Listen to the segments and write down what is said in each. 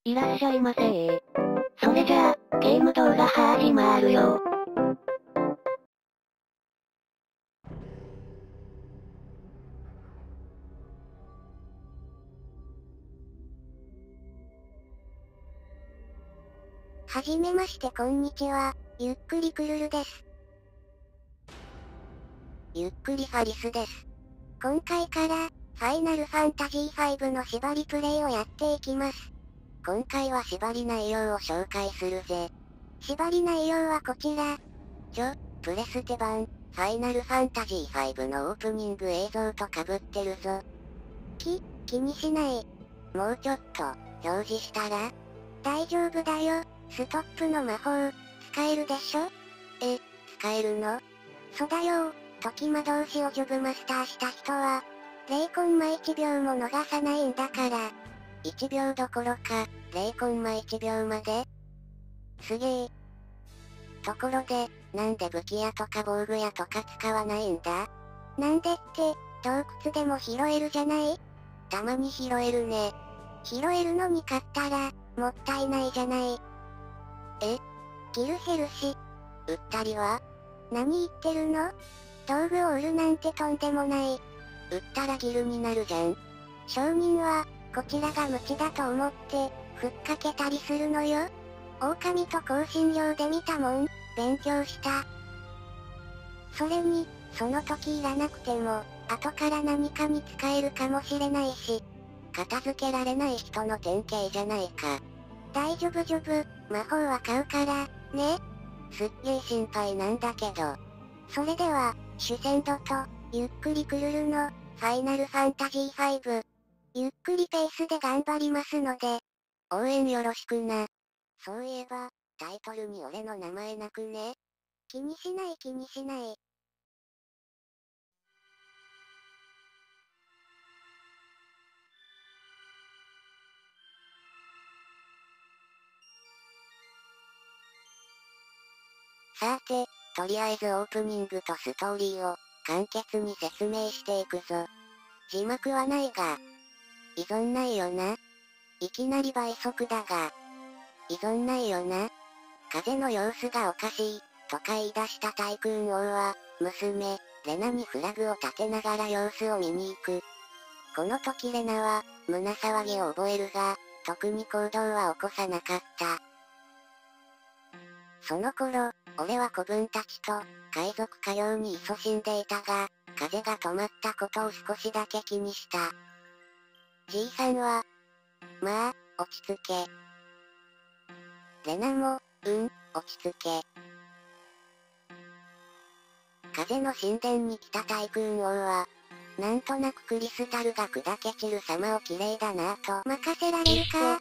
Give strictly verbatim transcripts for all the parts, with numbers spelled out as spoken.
いらっしゃいませー。それじゃあ、ゲーム動画始まるよ。 はじめましてこんにちは、ゆっくりくるるです。ゆっくりファリスです。今回から、ファイナルファンタジーファイブの縛りプレイをやっていきます。今回は縛り内容を紹介するぜ。縛り内容はこちら。ちょ、プレステ版、ファイナルファンタジーファイブのオープニング映像と被ってるぞ。き、気にしない。もうちょっと、表示したら大丈夫だよ。ストップの魔法、使えるでしょ？え、使えるの？そだよー。時魔導士をジョブマスターした人は、ゼロコンマいちびょうも逃さないんだから。いちびょうどころか、ゼロコンマいちびょうまですげー。ところで、なんで武器屋とか防具屋とか使わないんだ？なんでって、洞窟でも拾えるじゃない？たまに拾えるね。拾えるのに買ったら、もったいないじゃない。え？ギルヘルシ。売ったりは？何言ってるの？道具を売るなんてとんでもない。売ったらギルになるじゃん。商人は、こちらが無知だと思って、ふっかけたりするのよ。狼と香辛料で見たもん、勉強した。それに、その時いらなくても、後から何かに使えるかもしれないし、片付けられない人の典型じゃないか。大丈夫ジョブ、魔法は買うから、ね。すっげー心配なんだけど。それでは、主戦度と、ゆっくりくるるの、ファイナルファンタジーファイブ。ゆっくりペースで頑張りますので、応援よろしくな。そういえば、タイトルに俺の名前なくね？気にしない気にしない。さーて、とりあえずオープニングとストーリーを、簡潔に説明していくぞ。字幕はないが、依存ないよな。いきなり倍速だが、依存ないよな。風の様子がおかしい、とか言い出したタイクーン王は、娘、レナにフラグを立てながら様子を見に行く。この時レナは、胸騒ぎを覚えるが、特に行動は起こさなかった。その頃、俺は子分たちと、海賊歌謡に勤しんでいたが、風が止まったことを少しだけ気にした。じいさんは、まあ、落ち着け。レナも、うん、落ち着け。風の神殿に来たタイクーン王は、なんとなくクリスタルが砕け散る様を綺麗だなぁと。任せられるか？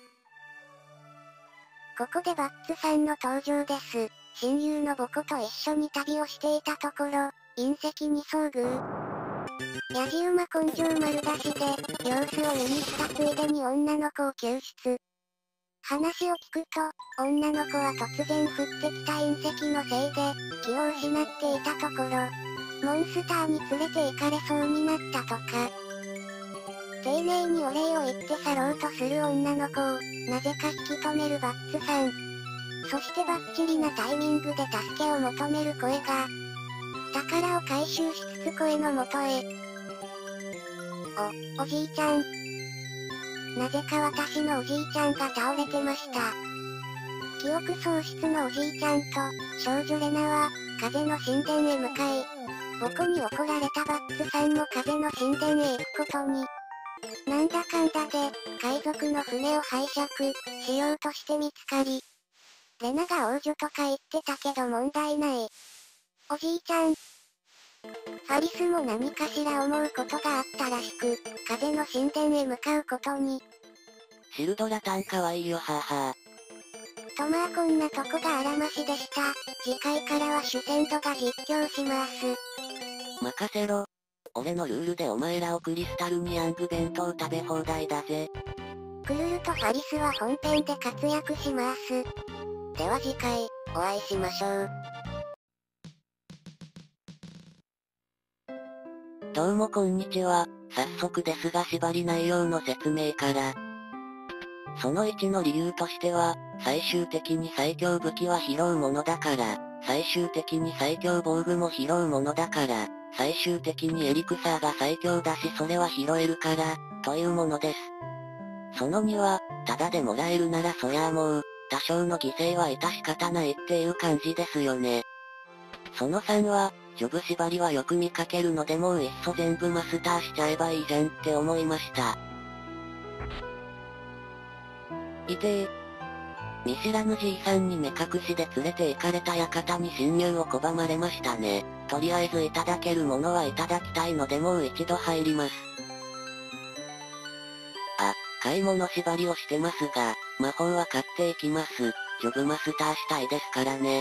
ここでバッツさんの登場です。親友のボコと一緒に旅をしていたところ、隕石に遭遇。ヤジ馬根性丸出しで、様子を見に来たついでに女の子を救出。話を聞くと、女の子は突然降ってきた隕石のせいで、気を失っていたところ、モンスターに連れて行かれそうになったとか。丁寧にお礼を言って去ろうとする女の子を、なぜか引き止めるバッツさん。そしてバッチリなタイミングで助けを求める声が、宝を回収しつつ声の元へ。お、おじいちゃん。なぜか私のおじいちゃんが倒れてました。記憶喪失のおじいちゃんと、少女レナは、風の神殿へ向かい、ボコに怒られたバッツさんも風の神殿へ行くことに。なんだかんだで、海賊の船を拝借しようとして見つかり。レナが王女とか言ってたけど問題ない。おじいちゃん。ファリスも何かしら思うことがあったらしく、風の神殿へ向かうことに。 シルドラタンかわいいよはぁはぁ。とまあこんなとこがあらましでした。次回からは主戦度が実況します。 任せろ。俺のルールでお前らをクリスタルにヤング弁当食べ放題だぜ。 クルルとファリスは本編で活躍します。では次回、お会いしましょう。 どうもこんにちは。早速ですが縛り内容の説明から。 そのいちの理由としては、最終的に最強武器は拾うものだから、最終的に最強防具も拾うものだから、最終的にエリクサーが最強だしそれは拾えるから、というものです。そのには、ただでもらえるならそりゃあもう、多少の犠牲は致し方ないっていう感じですよね。そのさんは、ジョブ縛りはよく見かけるのでもういっそ全部マスターしちゃえばいいじゃんって思いました。いてー。見知らぬじいさんに目隠しで連れて行かれた館に侵入を拒まれましたね。とりあえずいただけるものはいただきたいのでもう一度入ります。あ、買い物縛りをしてますが、魔法は買っていきます。ジョブマスターしたいですからね。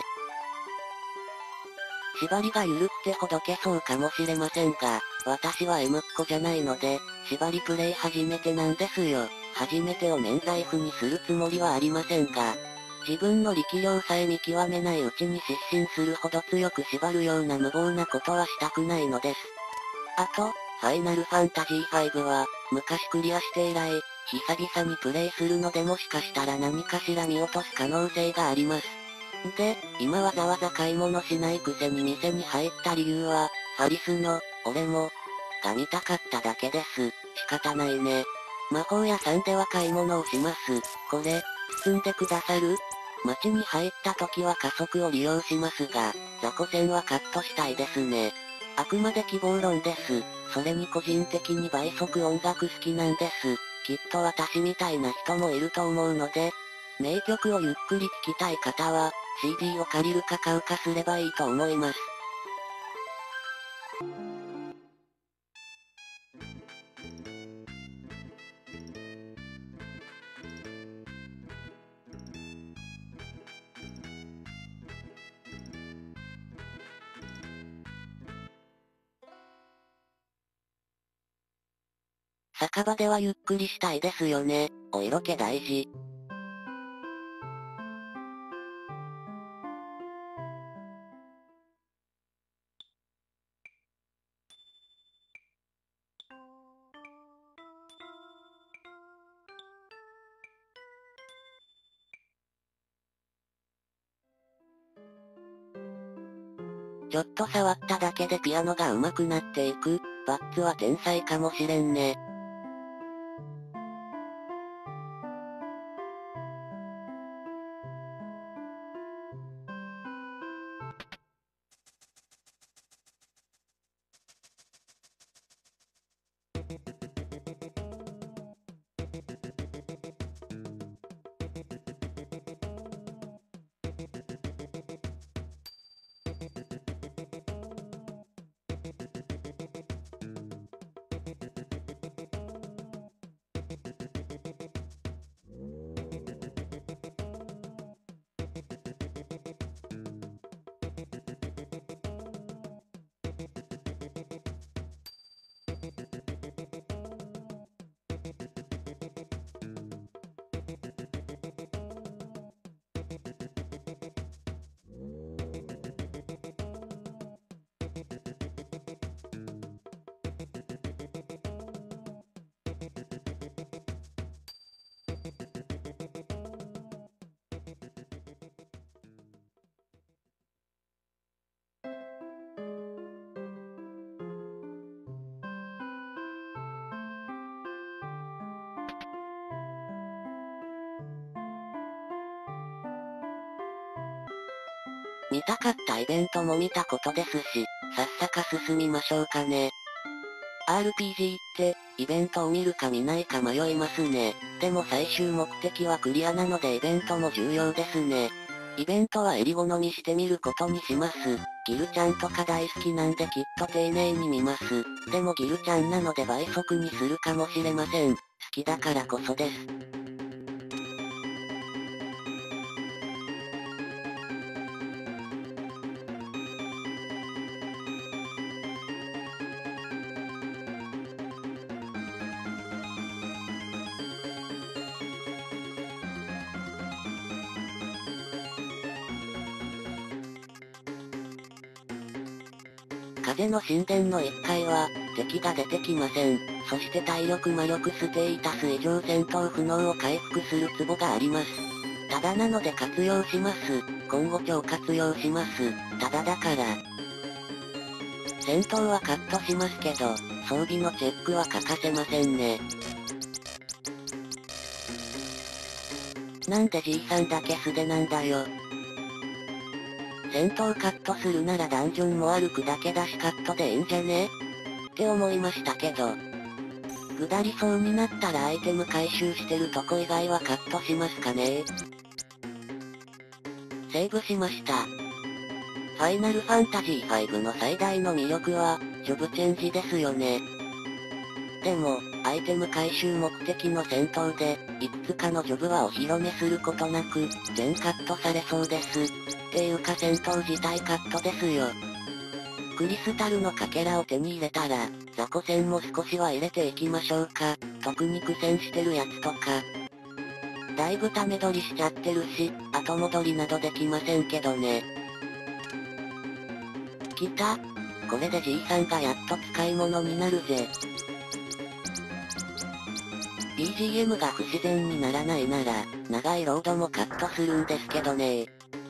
縛りが緩くてほどけそうかもしれませんが、私は M っ子じゃないので、縛りプレイ初めてなんですよ。初めてを免罪符にするつもりはありませんが、自分の力量さえ見極めないうちに失神するほど強く縛るような無謀なことはしたくないのです。あと、ファイナルファンタジーファイブは、昔クリアして以来、久々にプレイするのでもしかしたら何かしら見落とす可能性があります。で、今わざわざ買い物しないくせに店に入った理由は、ファリスの、俺も、が見たかっただけです。仕方ないね。魔法屋さんでは買い物をします。これ、包んでくださる？街に入った時は加速を利用しますが、雑魚線はカットしたいですね。あくまで希望論です。それに個人的に倍速音楽好きなんです。きっと私みたいな人もいると思うので、名曲をゆっくり聴きたい方は、シーディー を借りるか買うかすればいいと思います。酒場ではゆっくりしたいですよね。お色気大事。ちょっと触っただけでピアノが上手くなっていく。バッツは天才かもしれんね。見たかったイベントも見たことですし、さっさか進みましょうかね。アールピージー って、イベントを見るか見ないか迷いますね。でも最終目的はクリアなのでイベントも重要ですね。イベントは襟好みして見ることにします。ギルちゃんとか大好きなんできっと丁寧に見ます。でもギルちゃんなので倍速にするかもしれません。好きだからこそです。風の神殿のいっかいは、 敵が出てきません。そして体力魔力ステータス以上戦闘不能を回復する壺があります。ただなので活用します。今後超活用します。ただだから。戦闘はカットしますけど、装備のチェックは欠かせませんね。なんでじいさんだけ素手なんだよ。戦闘カットするならダンジョンも歩くだけだしカットでいいんじゃねって思いましたけど。下りそうになったらアイテム回収してるとこ以外はカットしますかね。セーブしました。ファイナルファンタジーファイブの最大の魅力は、ジョブチェンジですよね。でも、アイテム回収目的の戦闘で、いくつかのジョブはお披露目することなく、全カットされそうです。っていうか戦闘自体カットですよ。クリスタルのかけらを手に入れたら、雑魚戦も少しは入れていきましょうか。特に苦戦してるやつとか。だいぶため取りしちゃってるし、後戻りなどできませんけどね。来た。これでじいさんがやっと使い物になるぜ。ビージーエム が不自然にならないなら、長いロードもカットするんですけどね。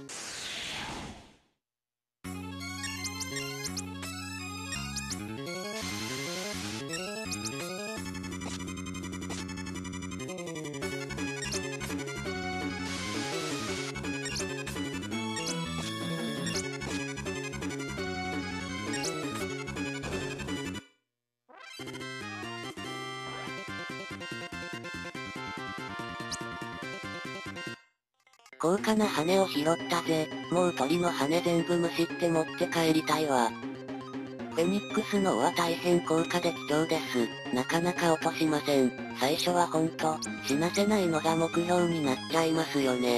高価な羽を拾ったぜ。もう鳥の羽全部むしって持って帰りたいわ。フェニックスの尾は大変高価で貴重です。なかなか落としません。最初はほんと、死なせないのが目標になっちゃいますよね。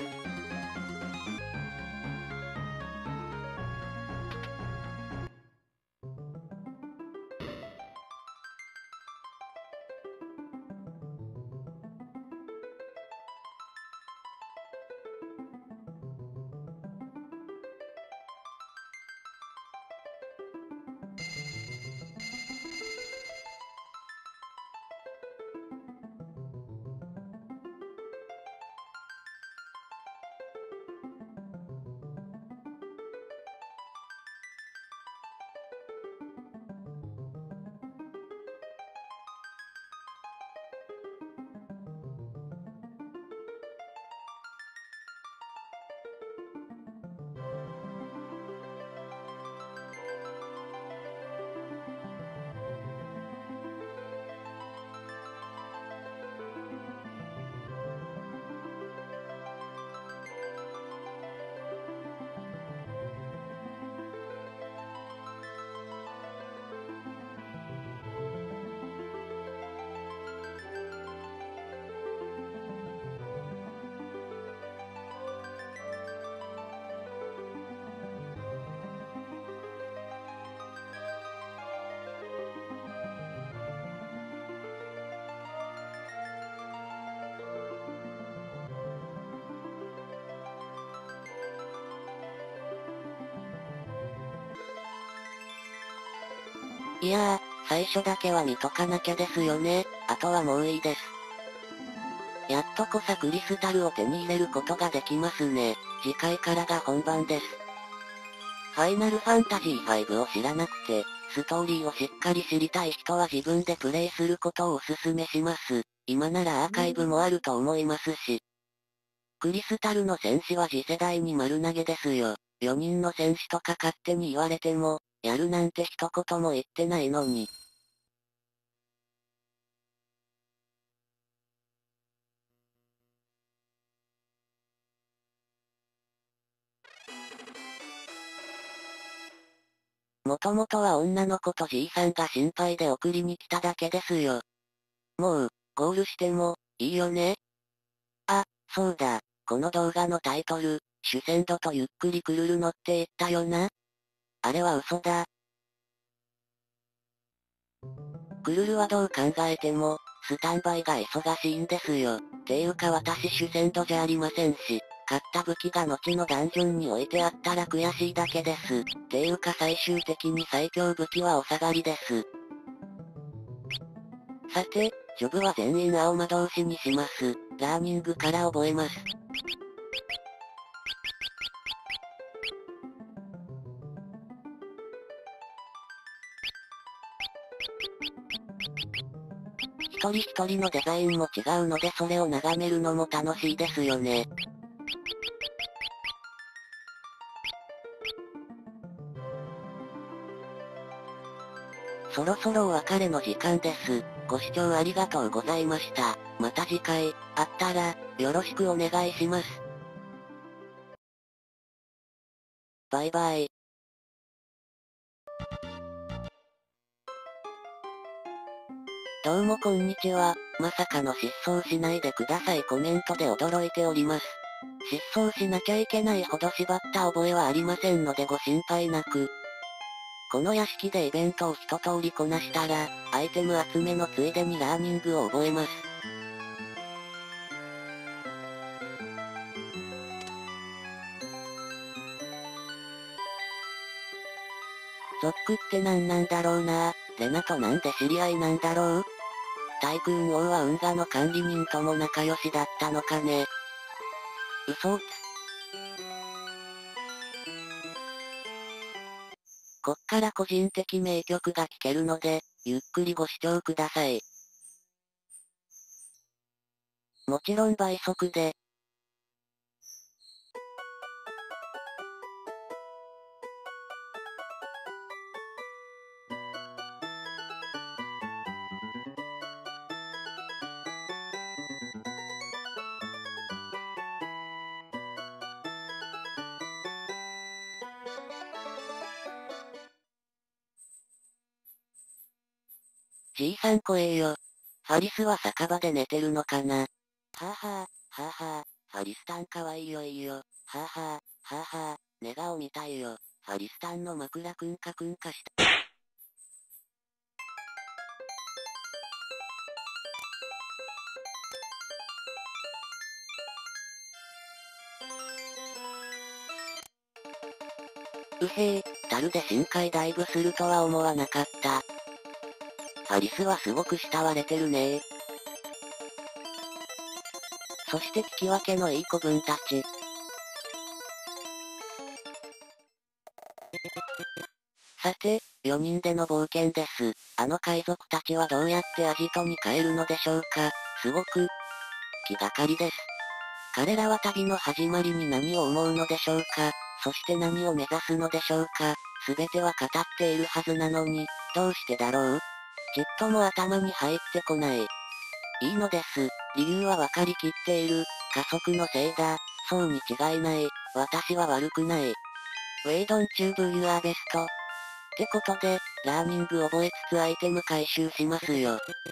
いやー、最初だけは見とかなきゃですよね。あとはもういいです。やっとこさクリスタルを手に入れることができますね。次回からが本番です。ファイナルファンタジーファイブを知らなくて、ストーリーをしっかり知りたい人は自分でプレイすることをお勧めします。今ならアーカイブもあると思いますし。クリスタルの戦士は次世代に丸投げですよ。よにんの戦士とか勝手に言われても、やるなんて一言も言ってないのに。もともとは女の子とじいさんが心配で送りに来ただけですよ。もう、ゴールしても、いいよね？あ、そうだ、この動画のタイトル、主戦度とゆっくりくるるのって言ったよな？あれは嘘だ。クルルはどう考えても、スタンバイが忙しいんですよ。ていうか私主戦度じゃありませんし、買った武器が後のダンジョンに置いてあったら悔しいだけです。ていうか最終的に最強武器はお下がりです。 さて、ジョブは全員青魔導士にします。ラーニングから覚えます。一人一人のデザインも違うのでそれを眺めるのも楽しいですよね。そろそろお別れの時間です。ご視聴ありがとうございました。また次回、あったら、よろしくお願いします。バイバイ。どうもこんにちは。まさかの失踪しないでくださいコメントで驚いております。失踪しなきゃいけないほど縛った覚えはありませんのでご心配なく。この屋敷でイベントを一通りこなしたら、アイテム集めのついでにラーニングを覚えます。ゾックって何なんだろうな。レナとなんで知り合いなんだろう。タイクーン王は運河の管理人とも仲良しだったのかね。嘘をつ。こっから個人的名曲が聴けるので、ゆっくりご視聴ください。もちろん倍速で。じいさん怖えよ。ハリスは酒場で寝てるのかな。はぁはぁ、はぁはぁ、ハリスタンかわいいよいいよ。はぁはぁ、はぁはぁ、寝顔見たいよ。ハリスタンの枕くんかくんかした。うへぇ、樽で深海ダイブするとは思わなかった。ハリスはすごく慕われてるねー。そして聞き分けのいい子分たち。さて、よにんでの冒険です。あの海賊たちはどうやってアジトに帰るのでしょうか。すごく、気がかりです。彼らは旅の始まりに何を思うのでしょうか。そして何を目指すのでしょうか。すべては語っているはずなのに、どうしてだろう。ちっとも頭に入ってこない。いいのです。理由は分かりきっている。加速のせいだ。そうに違いない。私は悪くない。ウェイドンチューブ Your Best。ってことで、ラーニング覚えつつアイテム回収しますよ。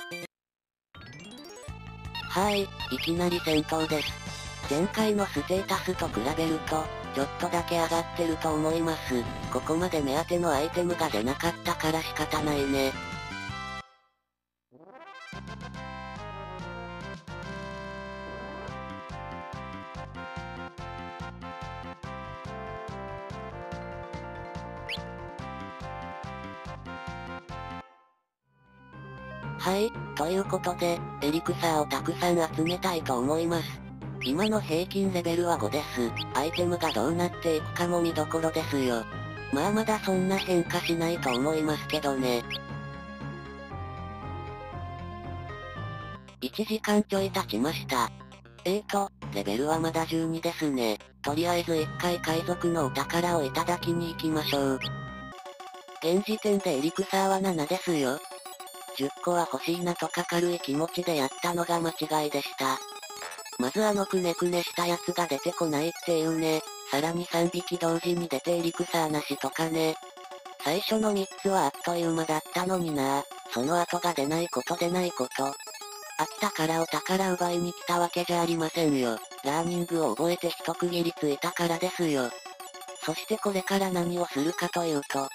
はーい、いきなり戦闘です。前回のステータスと比べると、ちょっとだけ上がってると思います。ここまで目当てのアイテムが出なかったから仕方ないね。はい、ということで、エリクサーをたくさん集めたいと思います。今の平均レベルはごです。アイテムがどうなっていくかも見どころですよ。まあまだそんな変化しないと思いますけどね。いちじかんちょい経ちました。えーと、レベルはまだじゅうにですね。とりあえず一回海賊のお宝をいただきに行きましょう。現時点でエリクサーはななですよ。じゅっこは欲しいなとか軽い気持ちでやったのが間違いでした。まずあのくねくねしたやつが出てこないっていうね。さらにさんびき同時に出てエリクサーなしとかね。最初のみっつはあっという間だったのになぁ。その後が出ないこと出ないこと。飽きたからお宝奪いに来たわけじゃありませんよ。ラーニングを覚えて一区切りついたからですよ。そしてこれから何をするかというと。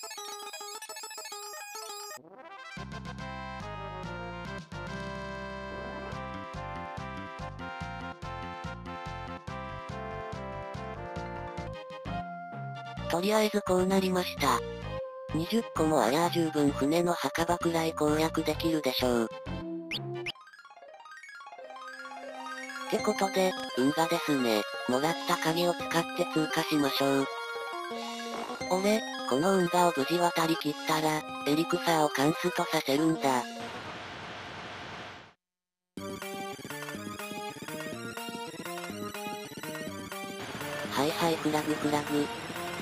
とりあえずこうなりました。にじゅっこもありゃあ十分船の墓場くらい攻略できるでしょう。 ってことで、運河ですね。もらった鍵を使って通過しましょう。俺、この運河を無事渡り切ったら、エリクサーをカンストさせるんだ。はいはいフラグフラグ。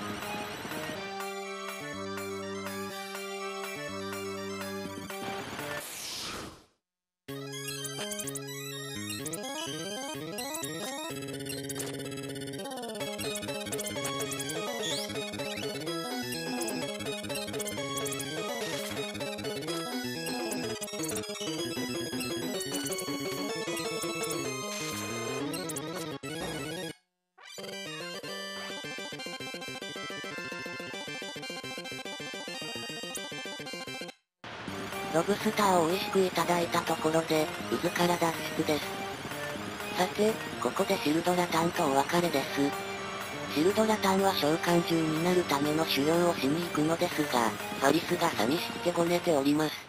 ロブスターを美味しくいただいたところで、渦から脱出です。さて、ここでシルドラタンとお別れです。シルドラタンは召喚獣になるための修行をしに行くのですが、ファリスが寂しくてごねております。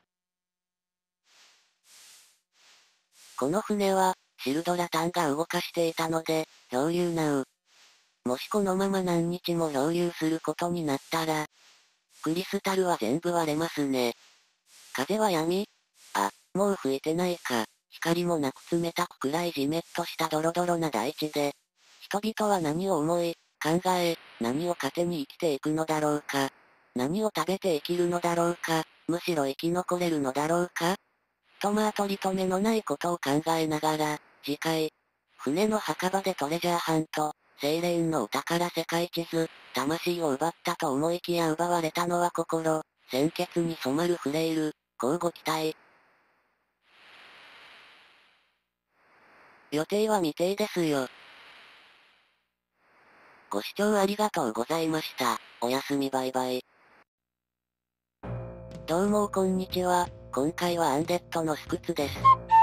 この船は、シルドラタンが動かしていたので、漂流なう。もしこのまま何日も漂流することになったら、クリスタルは全部割れますね。風は闇？あ、もう吹いてないか。光もなく冷たく暗いジメッとしたドロドロな大地で、人々は何を思い、考え、何を糧に生きていくのだろうか。何を食べて生きるのだろうか。むしろ生き残れるのだろうか。とまあ取り留めのないことを考えながら、次回、船の墓場でトレジャーハント、セイレーンのお宝世界地図、魂を奪ったと思いきや奪われたのは心、鮮血に染まるフレイル、乞うご期待。予定は未定ですよ。ご視聴ありがとうございました。おやすみバイバイ。どうもこんにちは。今回はアンデッドのスクツです。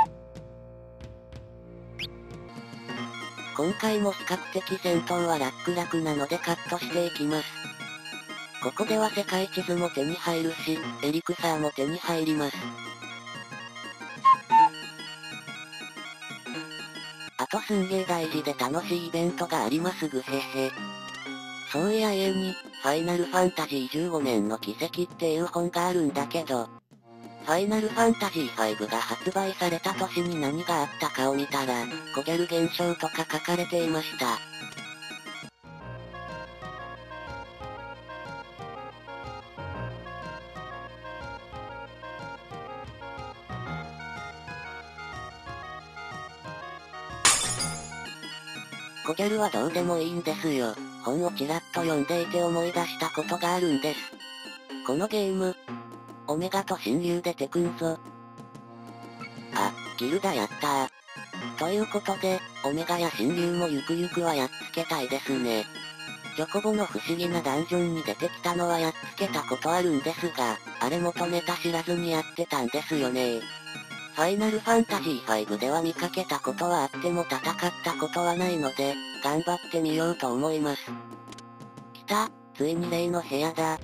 今回も比較的戦闘は楽々なのでカットしていきます。ここでは世界地図も手に入るし、エリクサーも手に入ります。あとすんげー大事で楽しいイベントがありますぐへへ。そういや家に、ファイナルファンタジーじゅうごねんの奇跡っていう本があるんだけど、ファイナルファンタジーファイブが発売された年に何があったかを見たら、コゲル現象とか書かれていました。コゲルはどうでもいいんですよ。本をちらっと読んでいて思い出したことがあるんです。このゲーム、オメガと親友出てくんぞ。あ、ギルダやったー。ということで、オメガや親友もゆくゆくはやっつけたいですね。チョコボの不思議なダンジョンに出てきたのはやっつけたことあるんですが、あれ元ネタ知らずにやってたんですよねー。ファイナルファンタジーファイブでは見かけたことはあっても戦ったことはないので、頑張ってみようと思います。来た、ついに例の部屋だ。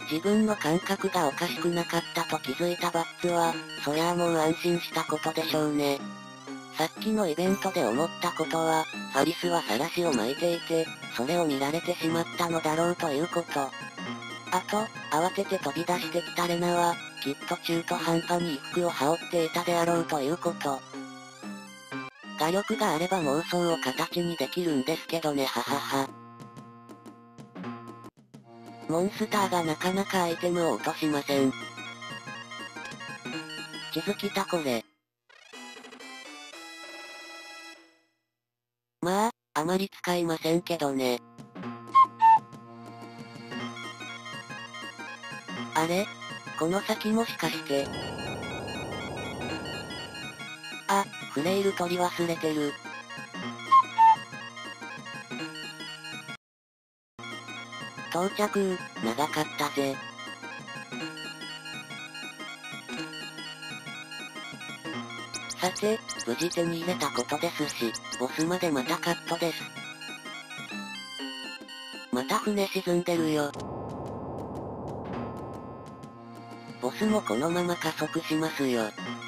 自分の感覚がおかしくなかったと気づいたバッツは、そりゃあもう安心したことでしょうね。さっきのイベントで思ったことは、ファリスは晒しを巻いていて、それを見られてしまったのだろうということ。あと、慌てて飛び出してきたレナは、きっと中途半端に衣服を羽織っていたであろうということ。画力があれば妄想を形にできるんですけどねははは。モンスターがなかなかアイテムを落としません。気づきたこれ。まあ、あまり使いませんけどね。あれ？この先もしかして。あ、フレイル取り忘れてる。到着、長かったぜ。さて、無事手に入れたことですし、ボスまでまたカットです。また船沈んでるよ。ボスもこのまま加速しますよ。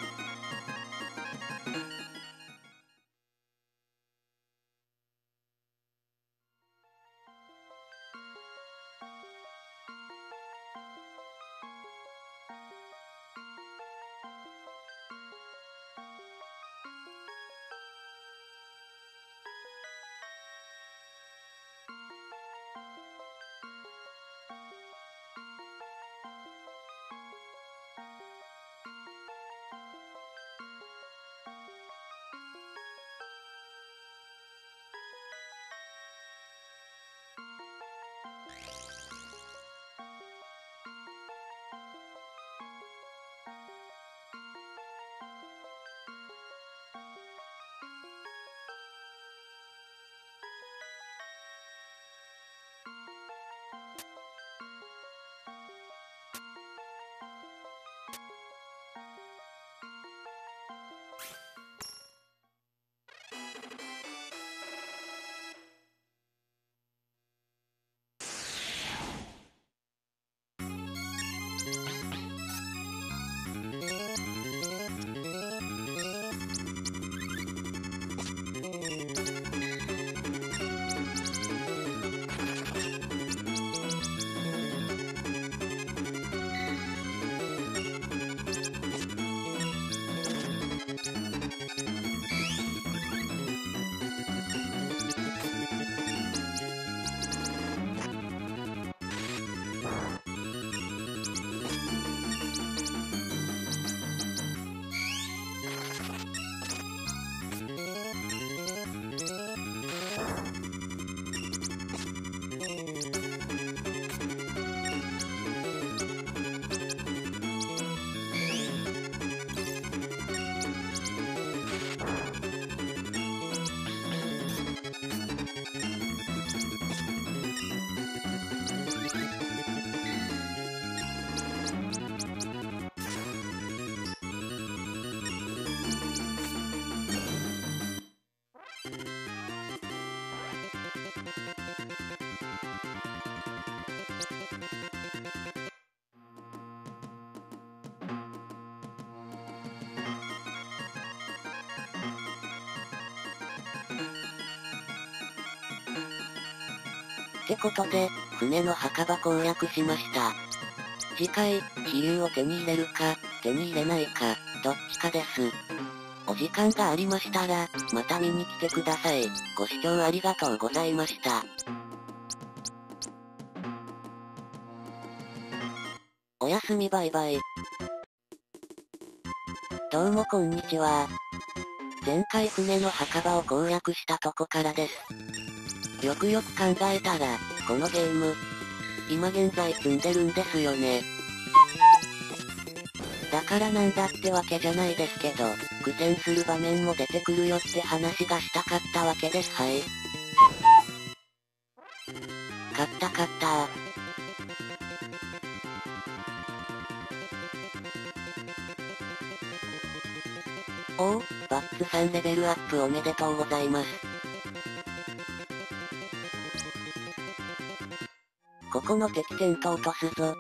ってことで、船の墓場攻略しました。次回、私有を手に入れるか、手に入れないか、どっちかです。お時間がありましたら、また見に来てください。ご視聴ありがとうございました。おやすみバイバイ。どうもこんにちは。前回船の墓場を攻略したとこからです。よくよく考えたら、このゲーム、今現在積んでるんですよね。だからなんだってわけじゃないですけど、苦戦する場面も出てくるよって話がしたかったわけです。はい。勝った勝ったー。おお、バッツさんレベルアップおめでとうございます。ここの敵テント落とすぞ。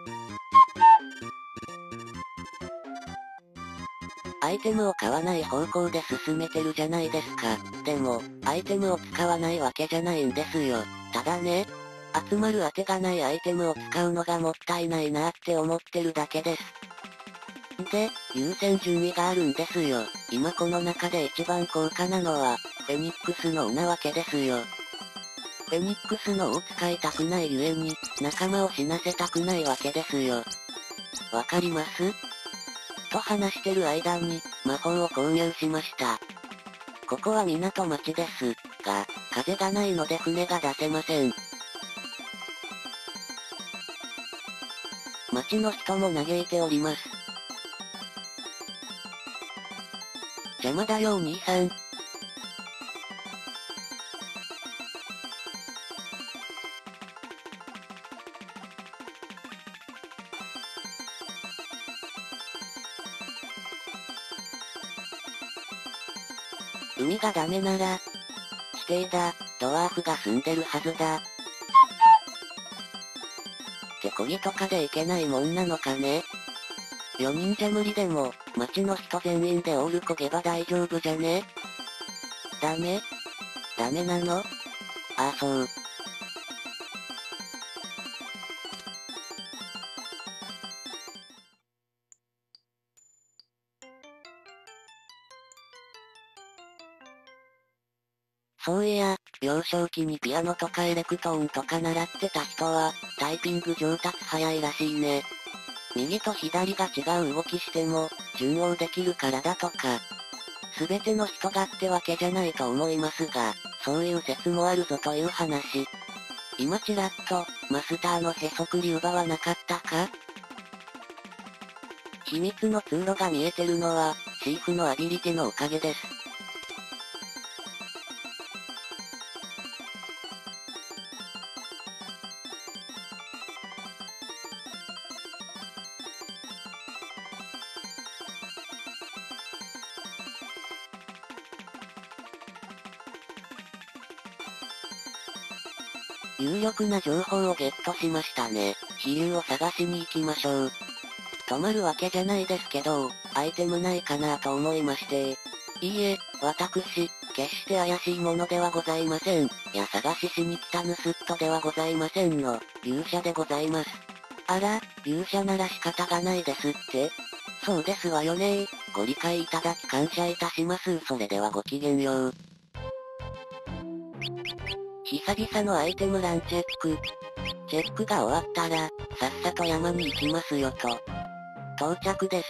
アイテムを買わない方向で進めてるじゃないですか。でも、アイテムを使わないわけじゃないんですよ。ただね、集まる当てがないアイテムを使うのがもったいないなって思ってるだけです。で、優先順位があるんですよ。今この中で一番高価なのは、フェニックスの尾なわけですよ。フェニックスの尾を使いたくないゆえに、仲間を死なせたくないわけですよ。わかります？と話してる間に、魔法を購入しました。ここは港町です、が、風がないので船が出せません。町の人も嘆いております。邪魔だよお兄さん。海がダメなら、地底だ、ドワーフが住んでるはずだ。手こぎとかでいけないもんなのかね。よにんじゃ無理でも、町の人全員でオールこげば大丈夫じゃね？ダメ？ダメなの？ああそう。そういや、幼少期にピアノとかエレクトーンとか習ってた人は、タイピング上達早いらしいね。右と左が違う動きしても、順応できるからだとか。すべての人がってわけじゃないと思いますが、そういう説もあるぞという話。今ちらっと、マスターのへそくり奪わなかったか？秘密の通路が見えてるのは、シーフのアビリティのおかげです。有力な情報をゲットしましたね。飛竜を探しに行きましょう。止まるわけじゃないですけど、アイテムないかなと思いまして。いいえ、私、決して怪しいものではございません。や探ししに来た盗っ人ではございませんの、勇者でございます。あら、勇者なら仕方がないですって？そうですわよねー。ご理解いただき感謝いたします。それではごきげんよう。久々のアイテム欄チェック。チェックが終わったら、さっさと山に行きますよと。到着です。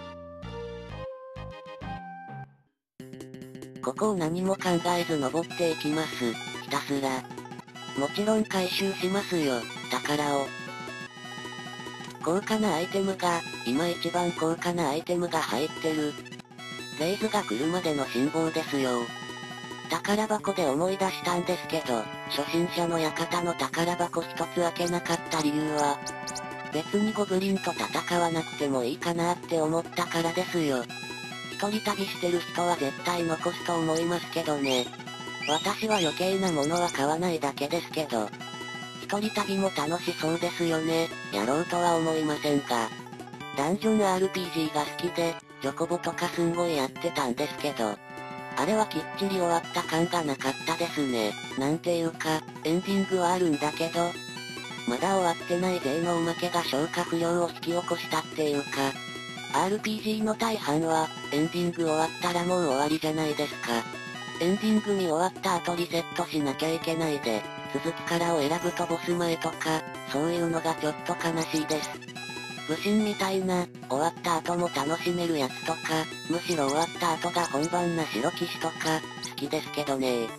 ここを何も考えず登っていきます。ひたすら。もちろん回収しますよ、宝を。高価なアイテムが、今一番高価なアイテムが入ってる。レイズが来るまでの辛抱ですよ。宝箱で思い出したんですけど、初心者の館の宝箱一つ開けなかった理由は、別にゴブリンと戦わなくてもいいかなって思ったからですよ。一人旅してる人は絶対残すと思いますけどね。私は余計なものは買わないだけですけど。一人旅も楽しそうですよね。やろうとは思いませんが。ダンジョン アールピージー が好きで、ジョコボとかすんごいやってたんですけど、あれはきっちり終わった感がなかったですね。なんていうか、エンディングはあるんだけど、まだ終わってない税のおまけが消化不良を引き起こしたっていうか、アールピージー の大半は、エンディング終わったらもう終わりじゃないですか。エンディング見終わった後リセットしなきゃいけないで、続きからを選ぶとボス前とか、そういうのがちょっと悲しいです。武神みたいな、終わった後も楽しめるやつとか、むしろ終わった後が本番な白騎士とか、好きですけどね。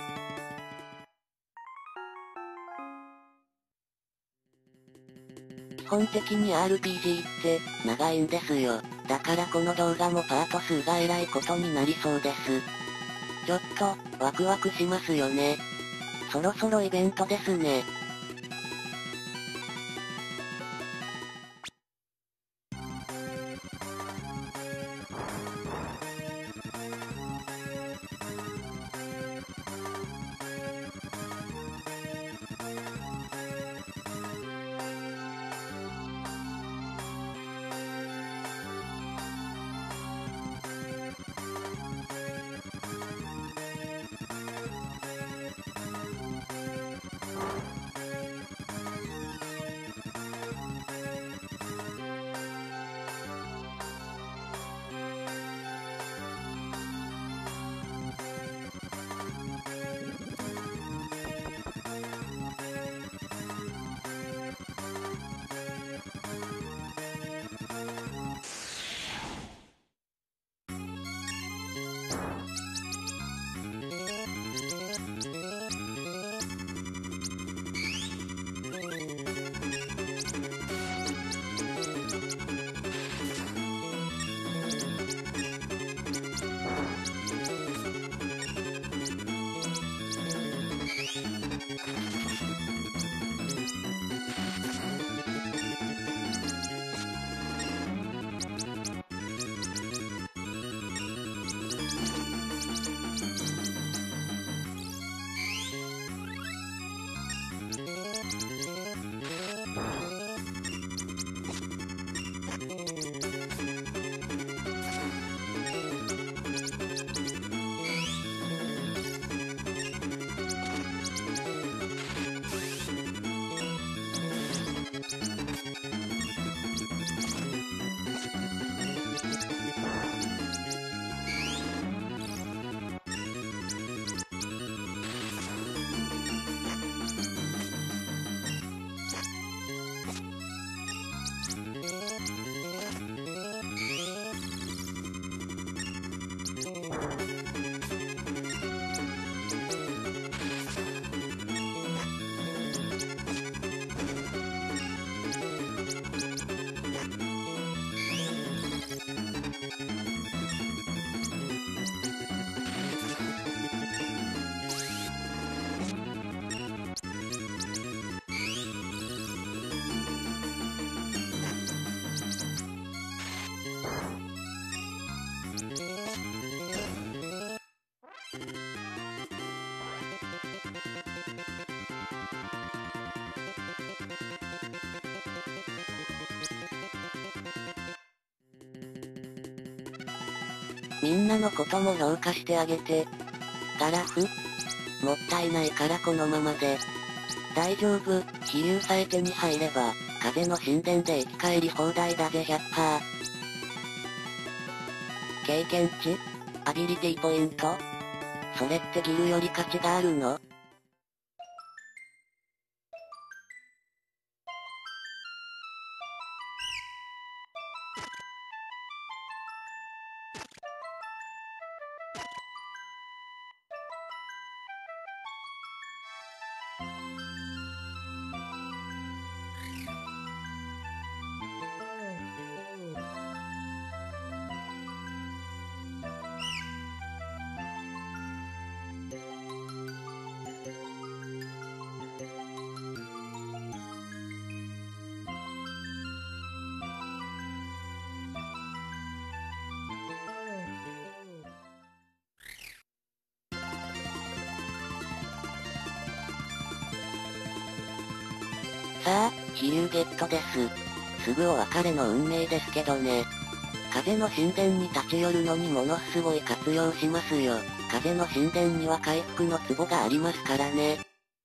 基本的に アールピージー って、長いんですよ。だからこの動画もパート数がえらいことになりそうです。ちょっと、ワクワクしますよね。そろそろイベントですね。 みんなのことも評価してあげて。ガラフ？もったいないからこのままで。大丈夫、飛竜さえ手に入れば、風の神殿で生き返り放題だぜ ひゃくパーセント。経験値？アビリティポイント？それってギルより価値があるの？さあ、飛竜ゲットです。すぐお別れの運命ですけどね。風の神殿に立ち寄るのにものすごい活用しますよ。風の神殿には回復の壺がありますからね。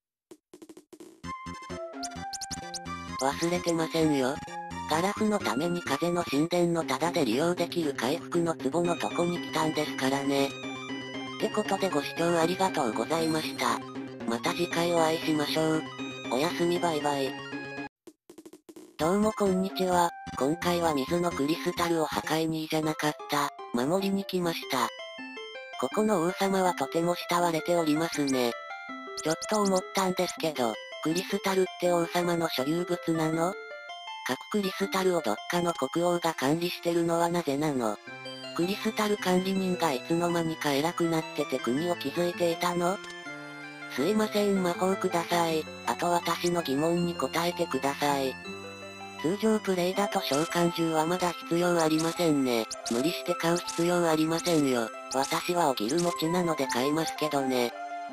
忘れてませんよ。ガラフのために風の神殿のタダで利用できる回復の壺のとこに来たんですからね。ってことでご視聴ありがとうございました。また次回お会いしましょう。おやすみバイバイ。どうもこんにちは。今回は水のクリスタルを破壊にじゃなかった、守りに来ました。ここの王様はとても慕われておりますね。ちょっと思ったんですけど、クリスタルって王様の所有物なの？各クリスタルをどっかの国王が管理してるのはなぜなの？クリスタル管理人がいつの間にか偉くなってて国を築いていたの？すいません魔法ください。あと私の疑問に答えてください。通常プレイだと召喚獣はまだ必要ありませんね。無理して買う必要ありませんよ。私はおギル持ちなので買いますけどね。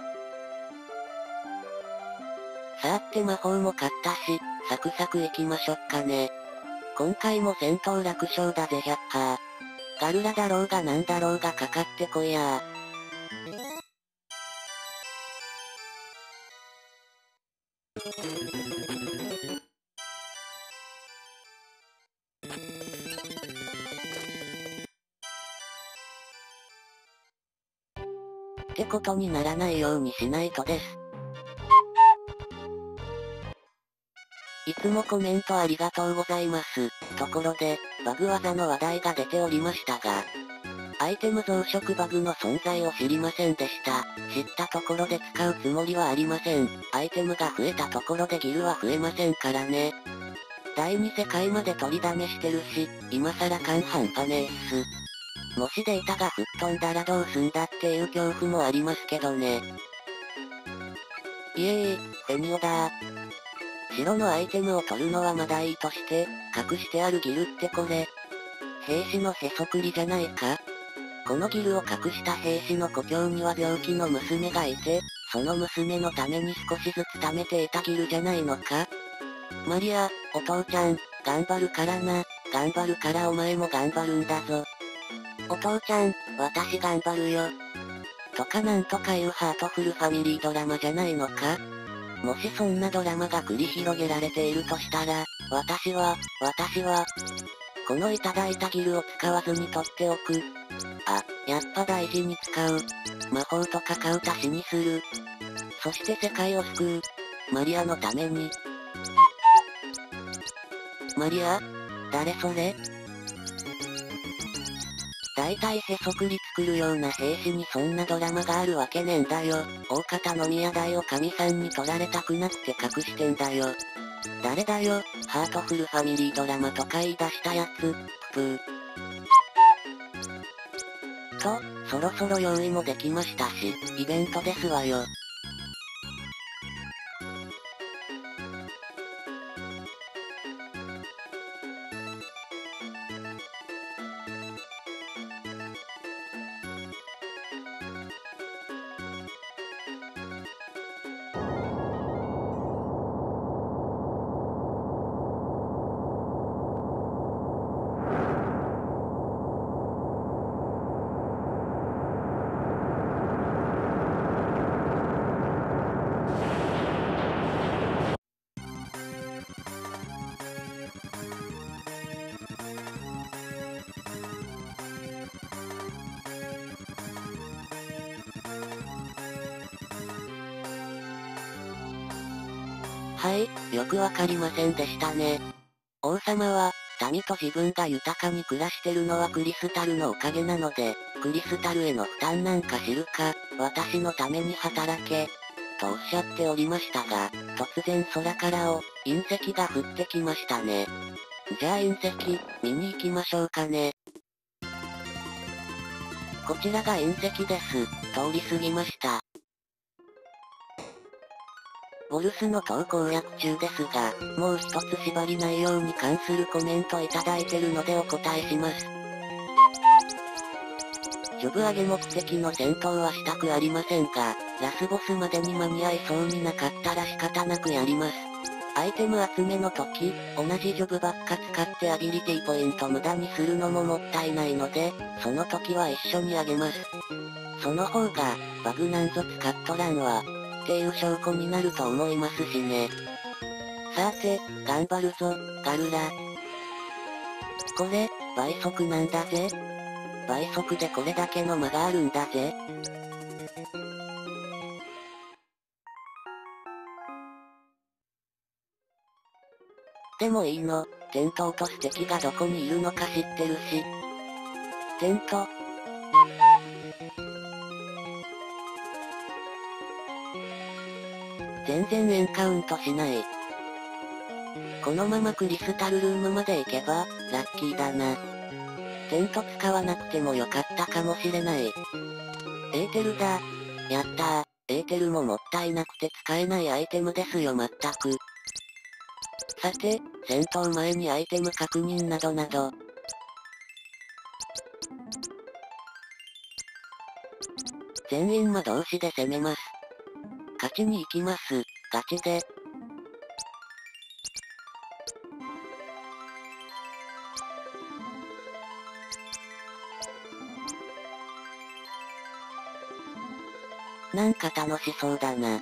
さーって魔法も買ったし、サクサク行きましょっかね。今回も戦闘楽勝だぜ ひゃくパーセント。ガルラだろうがなんだろうがかかってこいやー。ってことにならないようにしないとです。いつもコメントありがとうございます。ところで、バグ技の話題が出ておりましたが、アイテム増殖バグの存在を知りませんでした。知ったところで使うつもりはありません。アイテムが増えたところでギルは増えませんからね。だいに世界まで取りだめしてるし、今更感半端ねえっす。もしデータが吹っ飛んだらどうすんだっていう恐怖もありますけどね。いえいえ、フェニオだー。白のアイテムを取るのはまだいいとして、隠してあるギルってこれ。兵士のへそくりじゃないか？このギルを隠した兵士の故郷には病気の娘がいて、その娘のために少しずつ貯めていたギルじゃないのか？マリア、お父ちゃん、頑張るからな。頑張るからお前も頑張るんだぞ。お父ちゃん、私頑張るよ。とかなんとかいうハートフルファミリードラマじゃないのか？もしそんなドラマが繰り広げられているとしたら、私は、私は、このいただいたギルを使わずに取っておく。あ、やっぱ大事に使う。魔法とか買う足しにする。そして世界を救う。マリアのために。マリア？誰それ？大体へそくり作るような兵士にそんなドラマがあるわけねえんだよ。大方の宮台を神さんに取られたくなって隠してんだよ。誰だよ、ハートフルファミリードラマとか言い出したやつ、ぷぷー。と、そろそろ用意もできましたし、イベントですわよ。 はい、よくわかりませんでしたね。王様は、民と自分が豊かに暮らしてるのはクリスタルのおかげなので、クリスタルへの負担なんか知るか、私のために働け、とおっしゃっておりましたが、突然空からを、隕石が降ってきましたね。じゃあ隕石、見に行きましょうかね。こちらが隕石です。通り過ぎました。ボルスの投稿略中ですが、もう一つ縛り内容に関するコメントいただいてるのでお答えします。ジョブ上げ目的の戦闘はしたくありませんが、ラスボスまでに間に合いそうになかったら仕方なくやります。アイテム集めの時、同じジョブばっか使ってアビリティポイント無駄にするのももったいないので、その時は一緒にあげます。その方が、バグなんぞ使っとらんわ、っていう証拠になると思いますしね。さーて、頑張るぞ、ガルラ。これ、倍速なんだぜ。倍速でこれだけの間があるんだぜ。でもいいの、テント落とす敵がどこにいるのか知ってるし。テント。全然エンカウントしない。このままクリスタルルームまで行けば、ラッキーだな。テント使わなくてもよかったかもしれない。エーテルだ。やったー。エーテルももったいなくて使えないアイテムですよまったく。さて、戦闘前にアイテム確認などなど。全員魔同士で攻めます。勝ちに行きます。ガチで。なんか楽しそうだな。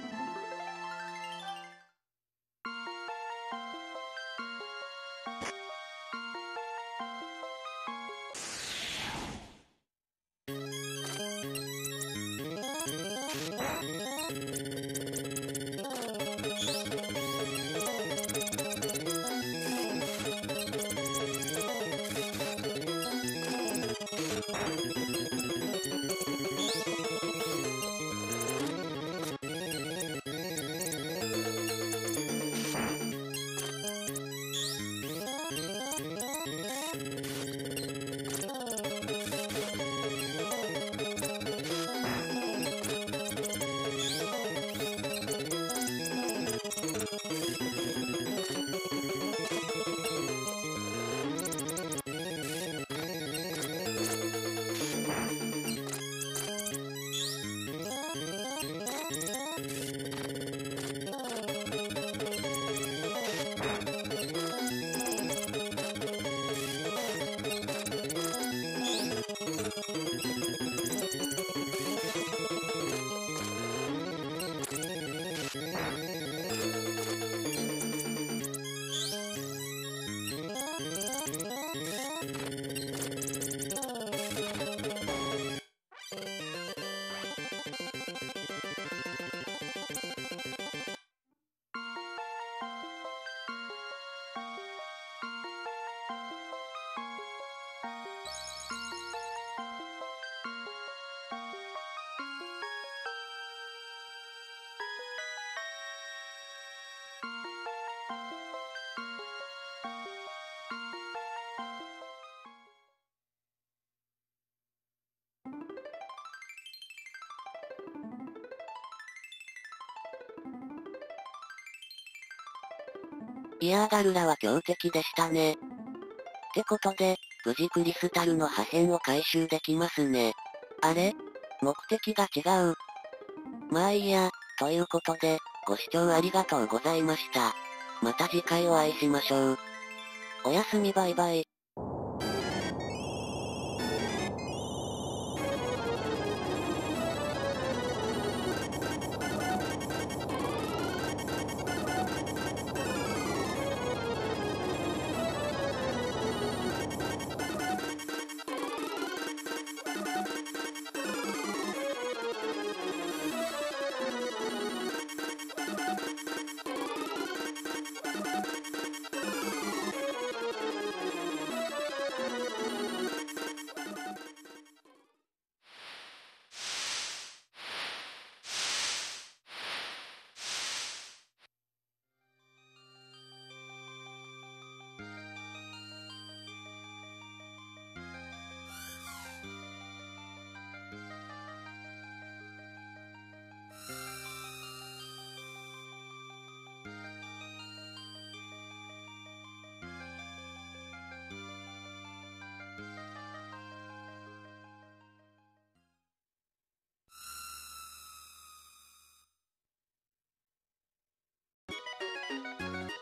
いやーガルラは強敵でしたね。ってことで、無事クリスタルの破片を回収できますね。あれ？目的が違う。まあいいや、ということで、ご視聴ありがとうございました。また次回お会いしましょう。おやすみバイバイ。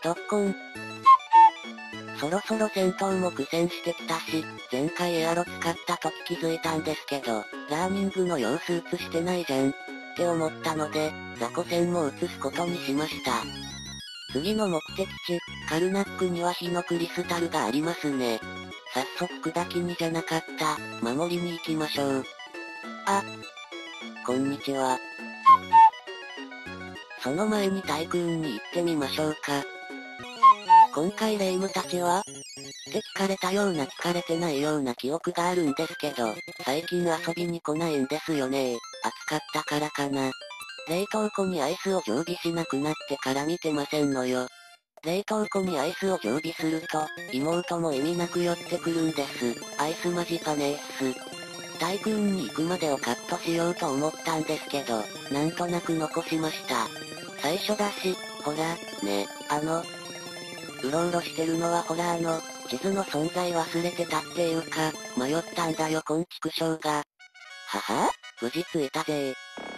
特訓。そろそろ戦闘も苦戦してきたし、前回エアロ使った時気づいたんですけど、ラーニングの様子映してないじゃん。って思ったので、雑魚戦も映すことにしました。次の目的地、カルナックには火のクリスタルがありますね。早速砕きにじゃなかった、守りに行きましょう。あ。こんにちは。その前にタイクーンに行ってみましょうか。今回レイムたちはって聞かれたような聞かれてないような記憶があるんですけど、最近遊びに来ないんですよね。暑かったからかな。冷凍庫にアイスを常備しなくなってから見てませんのよ。冷凍庫にアイスを常備すると、妹も意味なく寄ってくるんです。アイスマジかねーっす。タイクーンに行くまでをカットしようと思ったんですけど、なんとなく残しました。最初だし、ほら、ね、あの、うろうろしてるのはほらあの、地図の存在忘れてたっていうか、迷ったんだよこんちくしょうが。はは無事着いたぜー。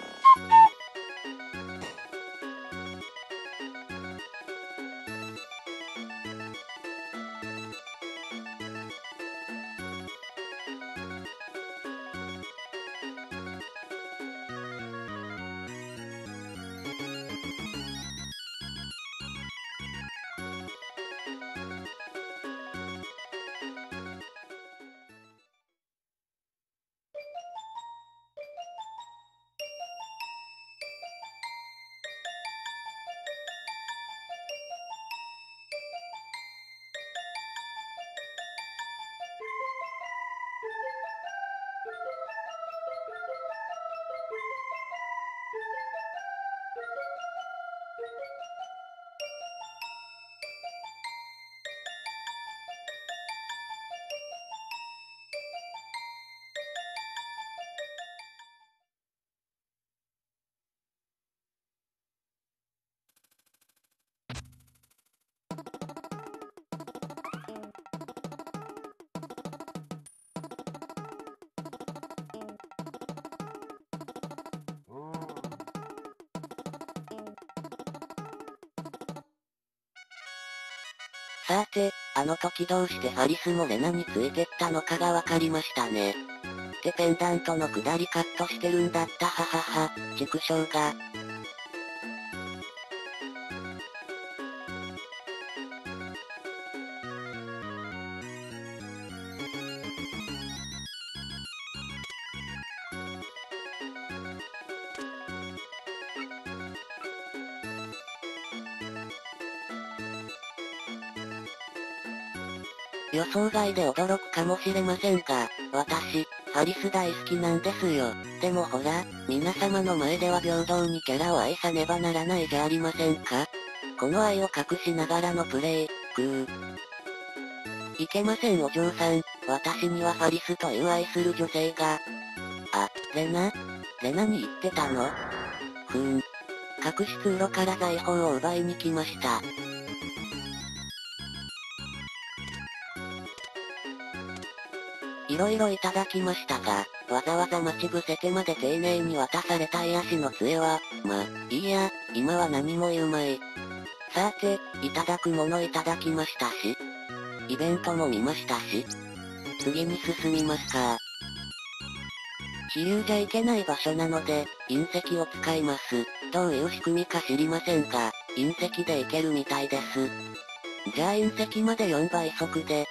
さて、あの時どうしてファリスもレナについてったのかがわかりましたね。ってペンダントの下りカットしてるんだったははは、畜生が。予想外で驚くかもしれませんが、私、ファリス大好きなんですよ。でもほら、皆様の前では平等にキャラを愛さねばならないじゃありませんか。この愛を隠しながらのプレイ、グー。いけませんお嬢さん、私にはファリスという愛する女性が。あ、レナレナに言ってたのふーん。隠し通路から財宝を奪いに来ました。いろいろいただきましたが、わざわざ待ち伏せてまで丁寧に渡された癒しの杖は、ま、いいや、今は何も言うまい。さて、いただくものいただきましたし、イベントも見ましたし、次に進みますか。私有じゃいけない場所なので、隕石を使います。どういう仕組みか知りませんが、隕石でいけるみたいです。じゃあ隕石までよんばい速で、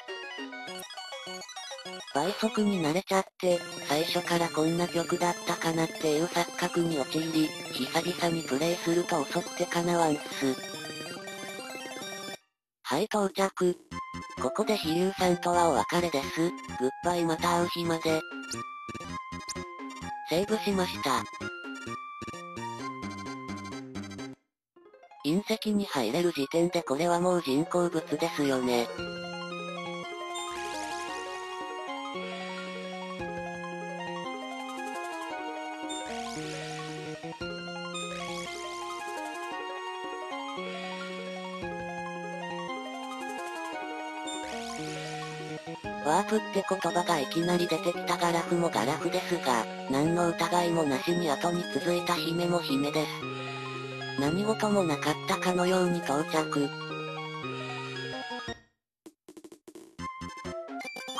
倍速に慣れちゃって、最初からこんな曲だったかなっていう錯覚に陥り、久々にプレイすると遅くてかなわんっす。はい到着。ここで飛竜さんとはお別れです。グッバイまた会う日まで。セーブしました。隕石に入れる時点でこれはもう人工物ですよね。ワープって言葉がいきなり出てきたガラフもガラフですが、何の疑いもなしに後に続いた姫も姫です。何事もなかったかのように到着。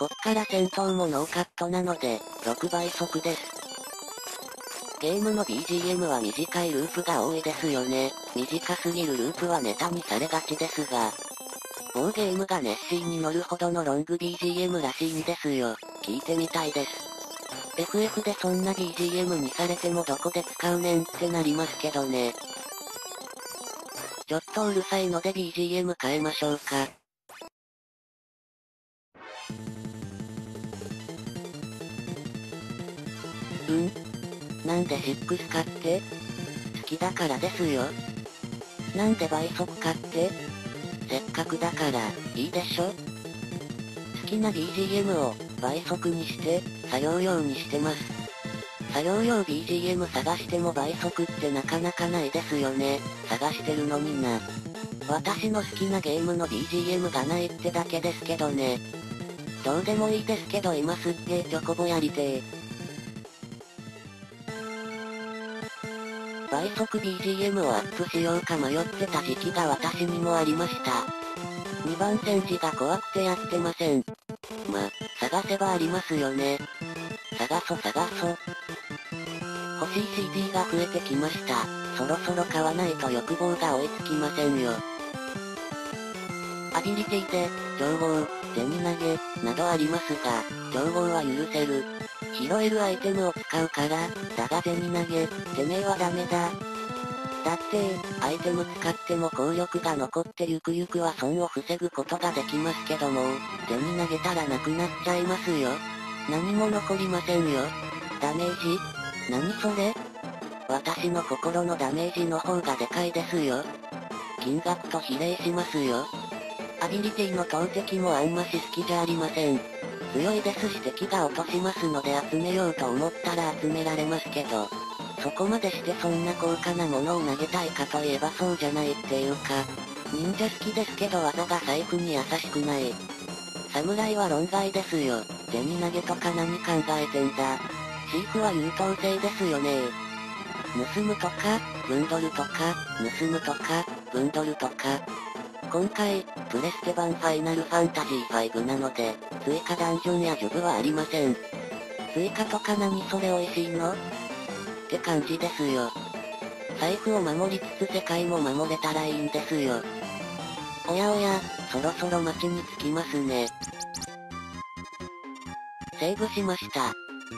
こっから戦闘もノーカットなので、ろくばい速です。ゲームの ビージーエム は短いループが多いですよね。短すぎるループはネタにされがちですが、某ゲームが熱心に乗るほどのロング ビージーエム らしいんですよ。聞いてみたいです。エフエフ でそんな ビージーエム にされてもどこで使うねんってなりますけどね。ちょっとうるさいので ビージーエム 変えましょうか。うんなんでろくかって好きだからですよ。なんで倍速かってせっかくだから、いいでしょ好きな ビージーエム を倍速にして、作業用にしてます。作業用 ビージーエム 探しても倍速ってなかなかないですよね。探してるのにな。私の好きなゲームの ビージーエム がないってだけですけどね。どうでもいいですけど今すっげーチョコボやりてー。倍速 ビージーエム をアップしようか迷ってた時期が私にもありました。にばん戦時が怖くてやってません。ま、探せばありますよね。探そ探そ。欲しい シーディー が増えてきました。そろそろ買わないと欲望が追いつきませんよ。アビリティで、調合、銭投げ、などありますが、調合は許せる。拾えるアイテムを使うから、だが銭投げ、てめえはダメだ。だってアイテム使っても効力が残ってゆくゆくは損を防ぐことができますけども、銭投げたらなくなっちゃいますよ。何も残りませんよ。ダメージ何それ私の心のダメージの方がでかいですよ。金額と比例しますよ。アビリティの投擲もあんまし好きじゃありません。強いですし敵が落としますので集めようと思ったら集められますけど、そこまでしてそんな高価なものを投げたいかといえばそうじゃないっていうか、忍者好きですけど技が財布に優しくない。侍は論外ですよ。銭投げとか何考えてんだ。シーフは優等生ですよね盗むとか、ブンドルとか、盗むとか、ブンドルとか。今回、プレステ版ファイナルファンタジーファイブなので、追加ダンジョンやジョブはありません。追加とか何それ美味しいのって感じですよ。財布を守りつつ世界も守れたらいいんですよ。おやおや、そろそろ街に着きますね。セーブしました。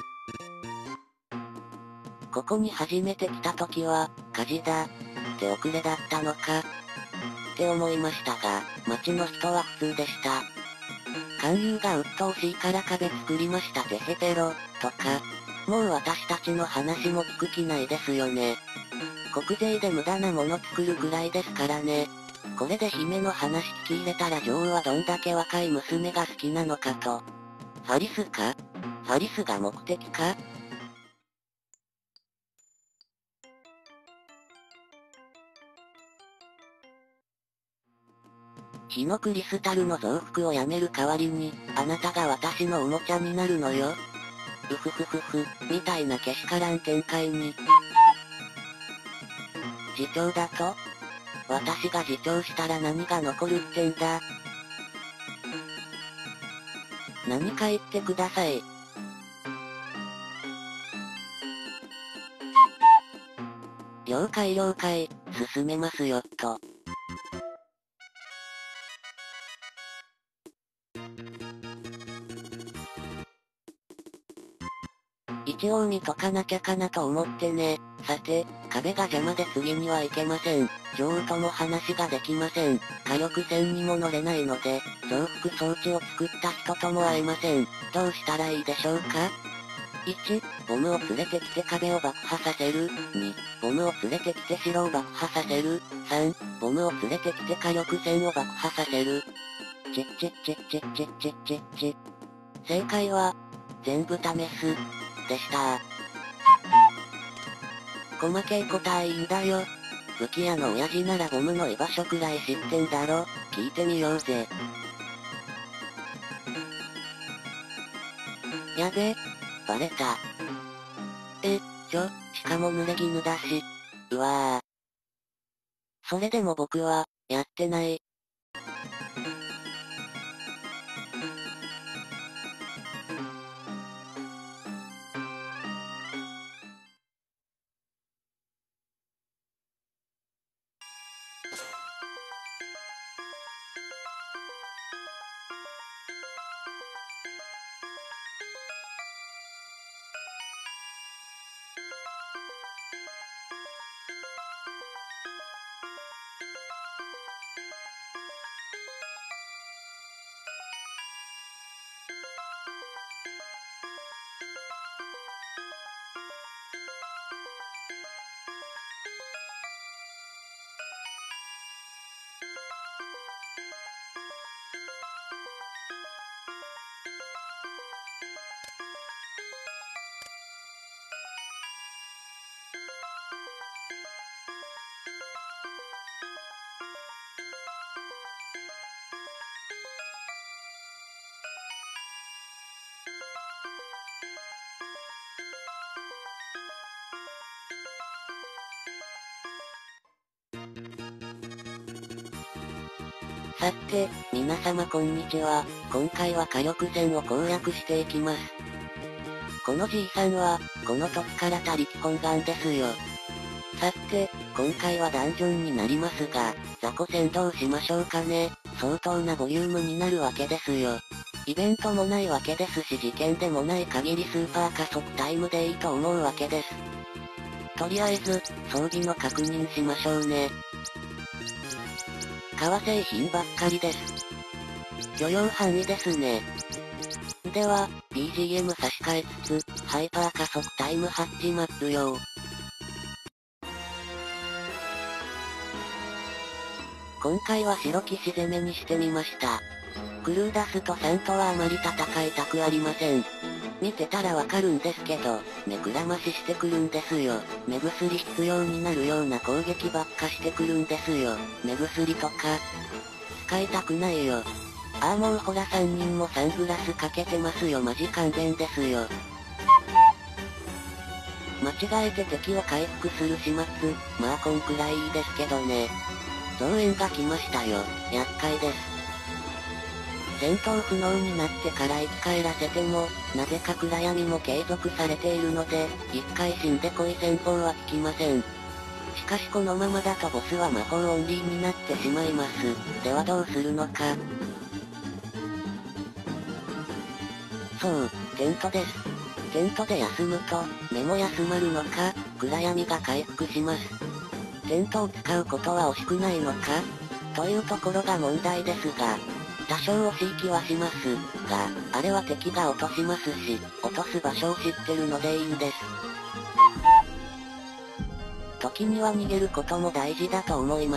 ここに初めて来た時は、火事だ。って遅れだったのか。って思いましたが、街の人は普通でした。勧誘が鬱陶しいから壁作りましたてへペロ、とか。もう私たちの話も聞く気ないですよね。国税で無駄なもの作るくらいですからね。これで姫の話聞き入れたら女王はどんだけ若い娘が好きなのかと。ファリスかファリスが目的か火のクリスタルの増幅をやめる代わりに、あなたが私のおもちゃになるのよ。うふふふふ、みたいなけしからん展開に。次長だと私が自重したら何が残るってんだ。何か言ってください。了解了解、進めますよっと。一応見とかなきゃかなと思ってね。さて、壁が邪魔で次には行けません。女王とも話ができません。火力戦にも乗れないので、増幅装置を作った人とも会えません。どうしたらいいでしょうか ?いち、ボムを連れてきて壁を爆破させる。に、ボムを連れてきて城を爆破させる。さん、ボムを連れてきて火力戦を爆破させる。チッチッチッチッチッチッチッチ。正解は、全部試す。でした。細けい答えいいんだよ。武器屋の親父ならボムの居場所くらい知ってんだろ。聞いてみようぜ。やべ。バレた。え、ちょ、しかも濡れ衣だし。うわぁ。それでも僕は、やってない。 さて、皆様こんにちは。今回は火力戦を攻略していきます。このじいさんは、この時から他力本願ですよ。さて、今回はダンジョンになりますが、雑魚戦どうしましょうかね。相当なボリュームになるわけですよ。イベントもないわけですし事件でもない限りスーパー加速タイムでいいと思うわけです。とりあえず、装備の確認しましょうね。革製品ばっかりです。許容範囲ですね。では、ビージーエム 差し替えつつ、ハイパー加速タイム始まるよ。今回は白騎士攻めにしてみました。クルーダストさんとはあまり戦いたくありません。見てたらわかるんですけど、目くらまししてくるんですよ。目薬必要になるような攻撃ばっかしてくるんですよ。目薬とか、使いたくないよ。ああもうほらさんにんもサングラスかけてますよ。マジ勘弁ですよ。間違えて敵を回復する始末、まあこんくらいいいですけどね。増援が来ましたよ。厄介です。戦闘不能になってから生き返らせても、なぜか暗闇も継続されているので、一回死んでこい戦法は効きません。しかしこのままだとボスは魔法オンリーになってしまいます。ではどうするのか。そう、テントです。テントで休むと、目も休まるのか、暗闇が回復します。テントを使うことは惜しくないのかというところが問題ですが、多少惜しい気はします、が、あれは敵が落としますし、落とす場所を知ってるのでいいんです。時には逃げることも大事だと思います。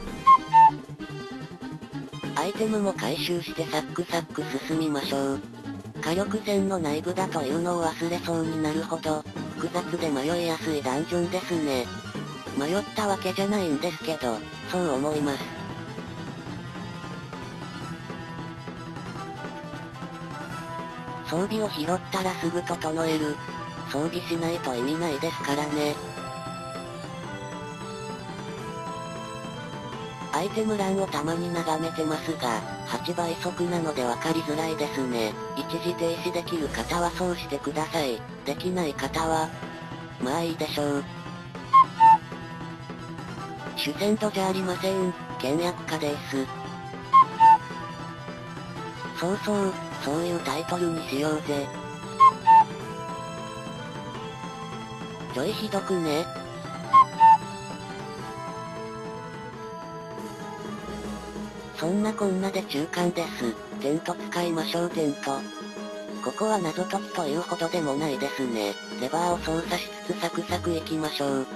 アイテムも回収してサックサック進みましょう。火力戦の内部だというのを忘れそうになるほど、複雑で迷いやすいダンジョンですね。迷ったわけじゃないんですけど、そう思います。装備を拾ったらすぐ整える。装備しないと意味ないですからね。アイテム欄をたまに眺めてますが、はちばい速なので分かりづらいですね。一時停止できる方はそうしてください。できない方は、まあいいでしょう。主戦度じゃありません。倹約家です。そうそう、そういうタイトルにしようぜ。ちょいひどくね。そんなこんなで中間です。テント使いましょうテント。ここは謎解きというほどでもないですね。レバーを操作しつつサクサク行きましょう。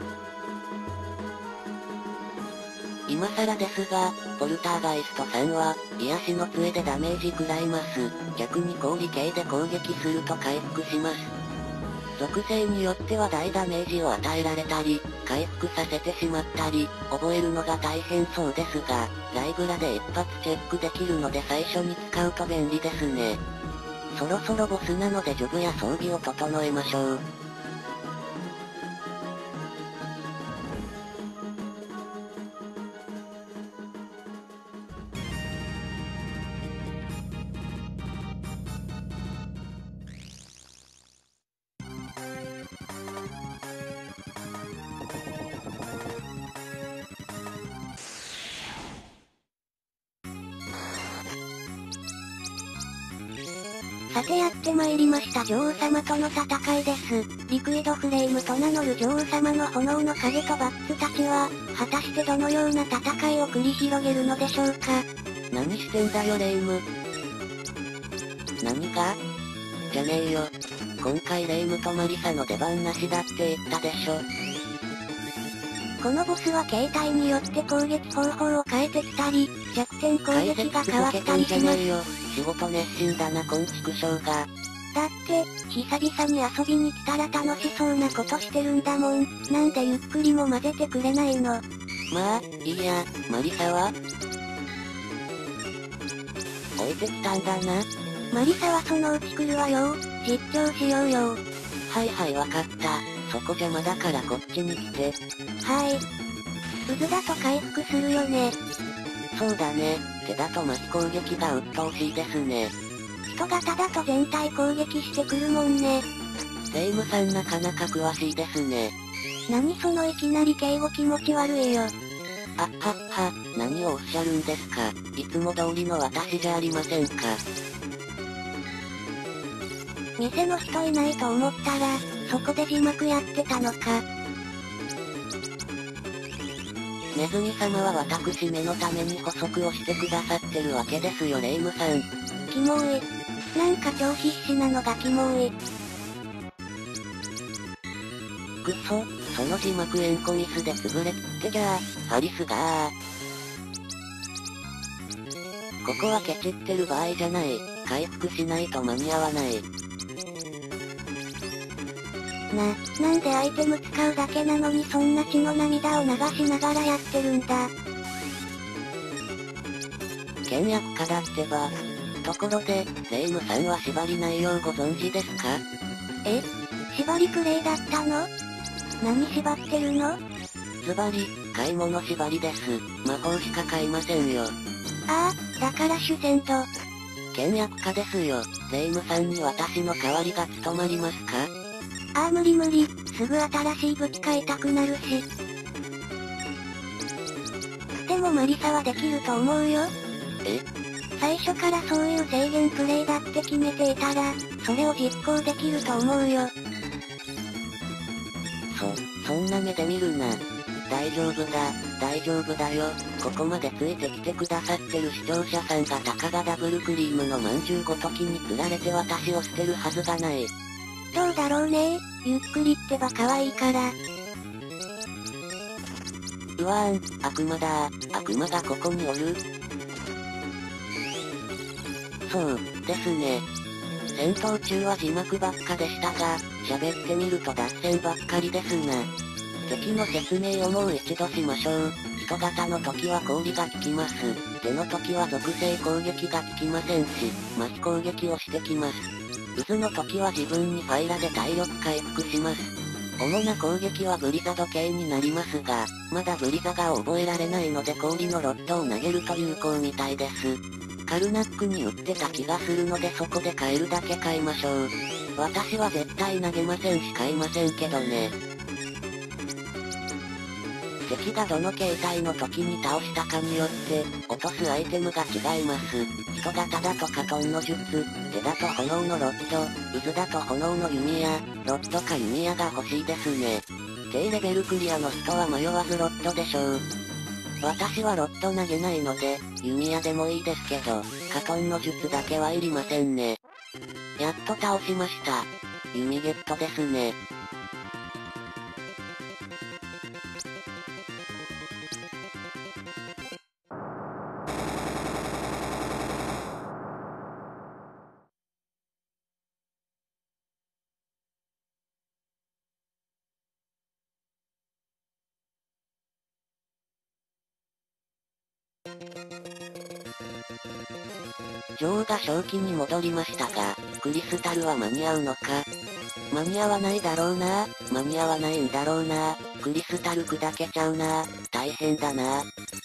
今更ですが、ポルターガイストさんは、癒しの杖でダメージ食らいます。逆に氷系で攻撃すると回復します。属性によっては大ダメージを与えられたり、回復させてしまったり、覚えるのが大変そうですが、ライブラで一発チェックできるので最初に使うと便利ですね。そろそろボスなのでジョブや装備を整えましょう。 さてやってまいりました女王様との戦いです。リクイドフレームと名乗る女王様の炎の影とバッツたちは、果たしてどのような戦いを繰り広げるのでしょうか。 何してんだよレイム。何がじゃねえよ。今回レイムとマリサの出番なしだって言ったでしょ。 このボスは形態によって攻撃方法を変えてきたり、弱点攻撃が変わったりします。 仕事熱心だなこんちくしょうが。 だって、久々に遊びに来たら楽しそうなことしてるんだもん。なんでゆっくりも混ぜてくれないの。 まあ、いいや、マリサは置いてきたんだな。 マリサはそのうち来るわよ。実況しようよ。 はいはいわかった。そこ邪魔だからこっちに来て。 はい。渦だと回復するよね。 そうだね。手だと巻き攻撃が鬱陶しいですね。 人型だと全体攻撃してくるもんね。 レイムさんなかなか詳しいですね。 何そのいきなり敬語気持ち悪いよ。 あっはっは、何をおっしゃるんですか。いつも通りの私じゃありませんか。 店の人いないと思ったら、そこで字幕やってたのか。 ネズミ様は私めのために補足をしてくださってるわけですよレイムさん。 キモい。なんか超必死なのがキモい。 くそ、その字幕エンコミスで潰れってじゃあ、ハリスがー。ここはケチってる場合じゃない。回復しないと間に合わない。 な、なんでアイテム使うだけなのにそんな血の涙を流しながらやってるんだ。 倹約家だってば。ところで、レイムさんは縛り内容ご存知ですか？ え？縛りプレイだったの？何縛ってるの？ ズバリ、買い物縛りです。魔法しか買いませんよ。 ああ、だから主戦度。 倹約家ですよ。レイムさんに私の代わりが務まりますか？ ああ無理無理、すぐ新しい武器買いたくなるし。でもマリサはできると思うよ。 え？ 最初からそういう制限プレイだって決めていたら、それを実行できると思うよ。 そ、そんな目で見るな。大丈夫だ、大丈夫だよ。ここまでついてきてくださってる視聴者さんがたかがダブルクリームのまんじゅうごときに釣られて私を捨てるはずがない。 どうだろうね。ゆっくりってば可愛いから。 うわーん、悪魔だー。悪魔がここにおる。そう、ですね。戦闘中は字幕ばっかでしたが、喋ってみると脱線ばっかりですな。敵の説明をもう一度しましょう。人型の時は氷が効きます。手の時は属性攻撃が効きませんし、麻痺攻撃をしてきます。渦の時は自分にファイラで体力回復します。主な攻撃はブリザド系になりますが、まだブリザガを覚えられないので氷のロッドを投げると有効みたいです。カルナックに売ってた気がするのでそこで買えるだけ買いましょう。私は絶対投げませんし買いませんけどね。敵がどの形態の時に倒したかによって、落とすアイテムが違います。人型だとカトンの術、手だと炎のロッド、渦だと炎の弓矢、ロッドか弓矢が欲しいですね。低レベルクリアの人は迷わずロッドでしょう。私はロッド投げないので、弓矢でもいいですけど、カトンの術だけはいりませんね。やっと倒しました。弓ゲットですね。女王が正気に戻りましたが、クリスタルは間に合うのか？間に合わないだろうな。間に合わないんだろうな。クリスタル砕けちゃうな。大変だな。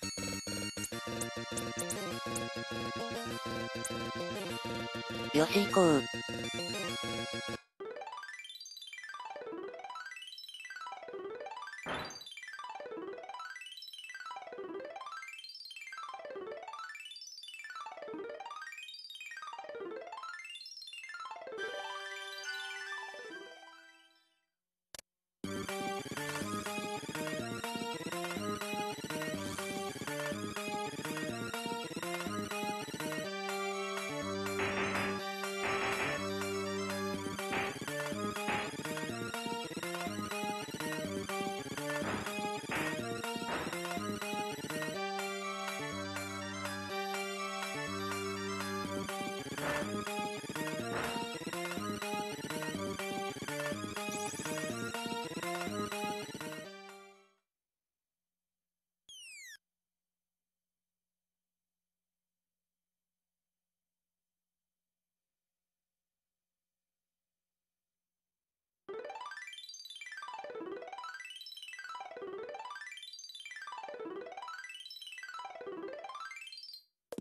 よし行こう。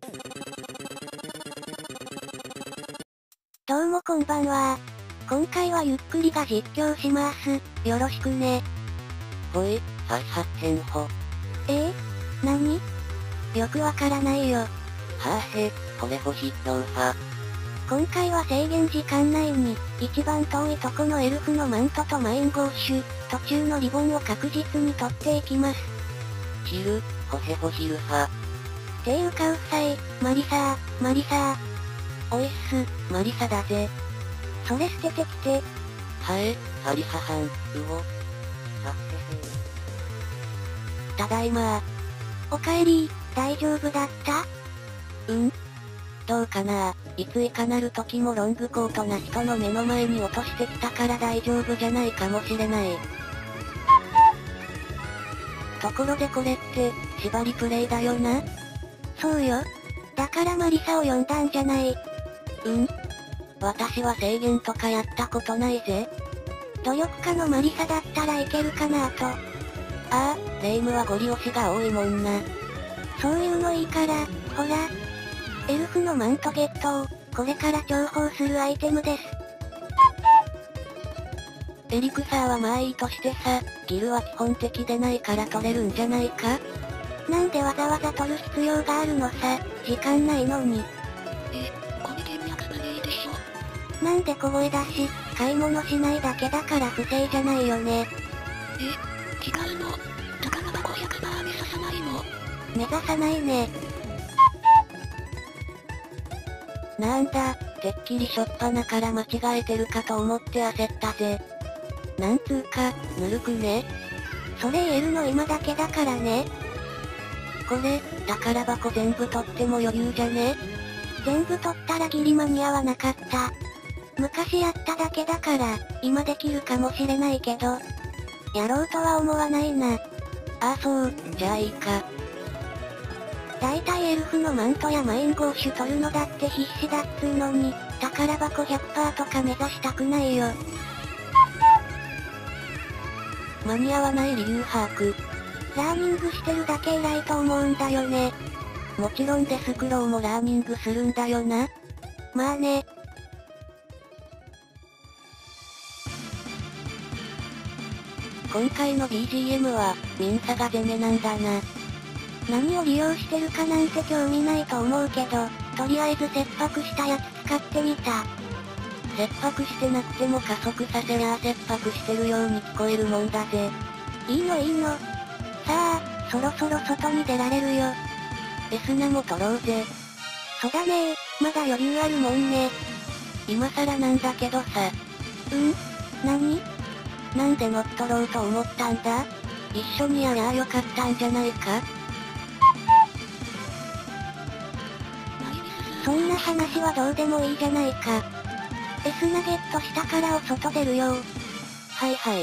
どうもこんばんは。今回はゆっくりが実況します。よろしくね。 ほい、はっはっへんほ。 えー、何？よくわからないよ。はぁへ、これ星ローファ。 今回は制限時間内に、一番遠いとこのエルフのマントとマインゴーシュ、途中のリボンを確実に取っていきます。 ヒル、ホヘホヒルファ。 ていうかうっさい、マリサー、マリサー。おいっす、マリサだぜ。それ捨ててきて。 はえ、ファリハハン、うお。さっへへ。 ただいまー。おかえりー、大丈夫だった？ うんどうかなぁ、いついかなる時もロングコートな人の目の前に落としてきたから大丈夫じゃないかもしれない。ところでこれって、縛りプレイだよな？ そうよ。だからマリサを呼んだんじゃない。 うん私は制限とかやったことないぜ。 努力家のマリサだったらいけるかなと。 ああ、レイムはゴリ押しが多いもんな。 そういうのいいから、ほら。エルフのマントゲットを、これから重宝するアイテムです。 エリクサーはまあいいとしてさ、ギルは基本的でないから取れるんじゃないか？ なんでわざわざ取る必要があるのさ、時間ないのに。 え、これでにひゃくまでいいでしょ。 なんで小声だし、買い物しないだけだから不正じゃないよね。 え、違うの？宝箱ひゃくパー目指さないの？ 目指さないね。 なんだ、てっきりしょっぱなから間違えてるかと思って焦ったぜ。なんつうか、ぬるくね？ それ言えるの今だけだからね。 これ、宝箱全部取っても余裕じゃね？ 全部取ったらギリ間に合わなかった。昔やっただけだから、今できるかもしれないけど。やろうとは思わないな。 ああそう、じゃあいいか。 だいたいエルフのマントやマインゴーシュ取るのだって必死だっつーのに、宝箱 ひゃくパーセント とか目指したくないよ。 間に合わない理由把握。 ラーニングしてるだけ偉いと思うんだよね。 もちろんデスクローもラーニングするんだよな。 まあね。 今回の ビージーエム は、ミンサが攻めなんだな。 何を利用してるかなんて興味ないと思うけど、とりあえず切迫したやつ使ってみた。 切迫してなくても加速させりゃあ切迫してるように聞こえるもんだぜ。 いいのいいの。さあ、そろそろ外に出られるよ。 エスナも取ろうぜ。 そだねー、まだ余裕あるもんね。 今更なんだけどさ。 うん何なんで乗っ取ろうと思ったんだ？一緒にやりゃあよかったんじゃないか？ そんな話はどうでもいいじゃないか。エスナゲットしたからお外出るよ。 はいはい。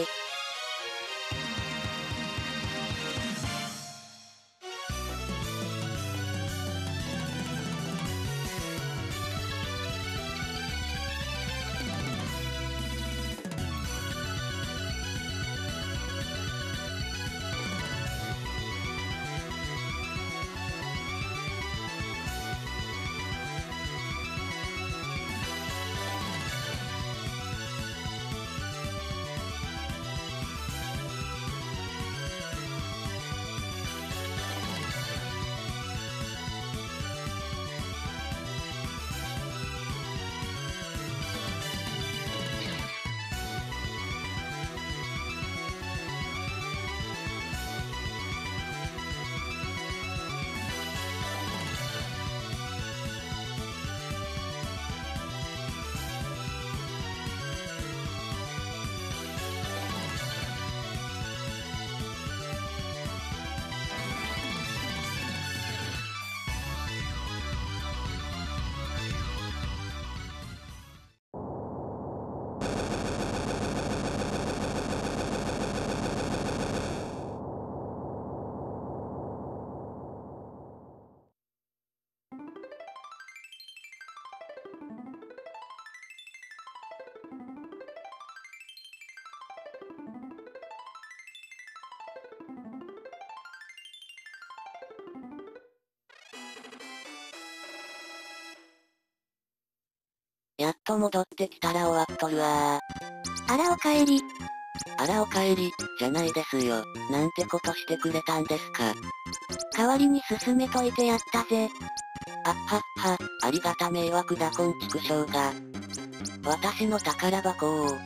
やっと戻ってきたら終わっとるわあらおかえり。 あらおかえり、じゃないですよ。なんてことしてくれたんですか。 代わりに進めといてやったぜ。 あっはっは、ありがた迷惑だこんちくしょうが。私の宝箱を。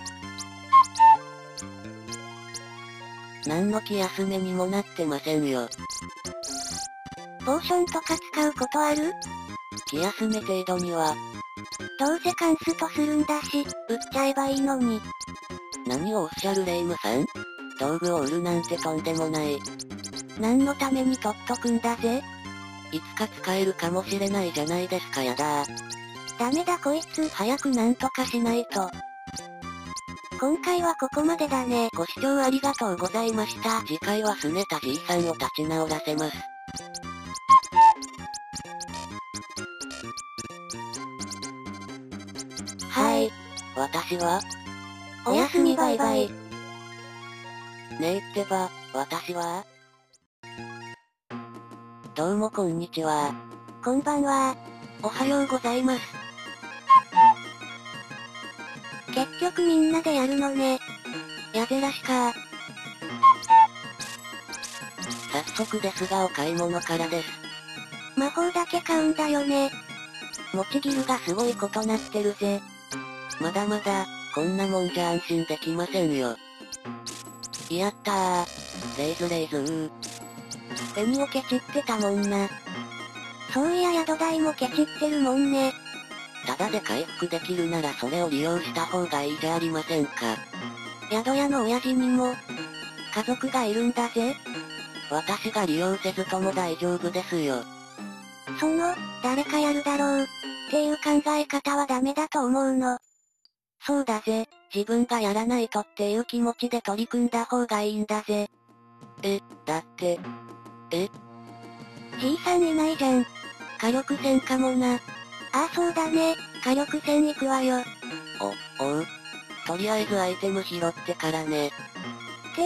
何の気休めにもなってませんよ。 ポーションとか使うことある？ 気休め程度には。 どうせカンストするんだし、売っちゃえばいいのに。 何をおっしゃるレイムさん？道具を売るなんてとんでもない。 何のために取っとくんだぜ。 いつか使えるかもしれないじゃないですかやだー。 ダメだこいつ、早くなんとかしないと。今回はここまでだね。 ご視聴ありがとうございました。次回はすねたじいさんを立ち直らせます。 はい。 私はおやすみバイバイ。 ねえってば、私はどうもこんにちは。 こんばんは。 おはようございます。 結局みんなでやるのね。やぜらしかー。 早速ですがお買い物からです。 魔法だけ買うんだよね。 持ちギルがすごいことなってるぜ。まだまだ、こんなもんじゃ安心できませんよ。やったー。レイズレイズー。 銭をケチってたもんな。そういや宿代もケチってるもんね。 ただで回復できるならそれを利用した方がいいじゃありませんか。 宿屋の親父にも、家族がいるんだぜ。 私が利用せずとも大丈夫ですよ。 その、誰かやるだろう、っていう考え方はダメだと思うの。そうだぜ、自分がやらないとっていう気持ちで取り組んだ方がいいんだぜ。 え、だって、えじいさんいないじゃん。火力戦かもな。ああそうだね、火力戦行くわよ。 お、おう。とりあえずアイテム拾ってからね。 って、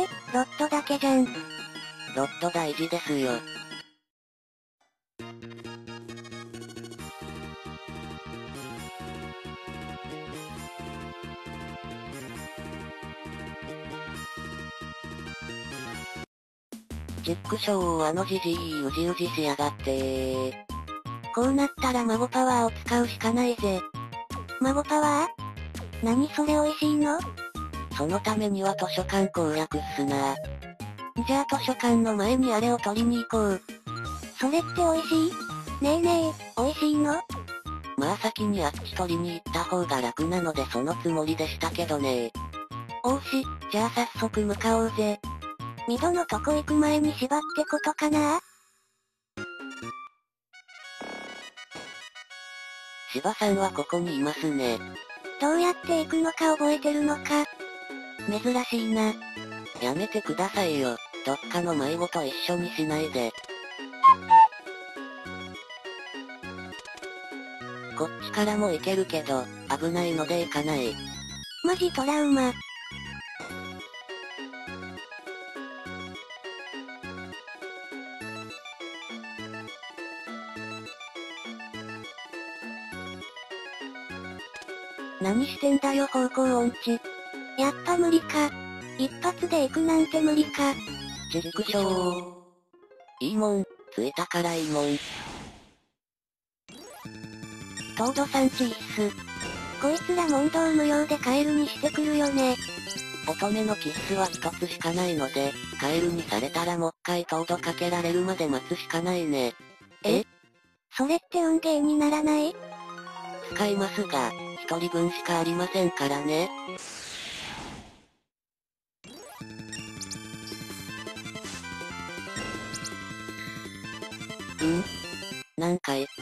ロットだけじゃん。 ロット大事ですよ。チックショーあのじじいうじうじしやがってー。 こうなったら孫パワーを使うしかないぜ。孫パワー？何それ美味しいの？ そのためには図書館攻略っすな。 じゃあ図書館の前にあれを取りに行こう。それって美味しい？ねえねえ、美味しいの？ まあ先にあっち取りに行った方が楽なのでそのつもりでしたけどね。 おうし、じゃあ早速向かおうぜ。ミドのとこ行く前に芝ってことかな？ 芝さんはここにいますね。 どうやって行くのか覚えてるのか。珍しいな。 やめてくださいよ。どっかの迷子と一緒にしないで。こっちからも行けるけど、危ないので行かない。 マジトラウマ。何してんだよ方向音痴。やっぱ無理か。一発で行くなんて無理か。 ちくしょー。いいもん、着いたからいいもん。 トードさんちいっす。こいつら問答無料でカエルにしてくるよね。 乙女のキッスは一つしかないので、カエルにされたらもっかいトードかけられるまで待つしかないね。 え？それって運ゲーにならない？ 使いますが、一人分しかありませんからね。ん？なんか言った？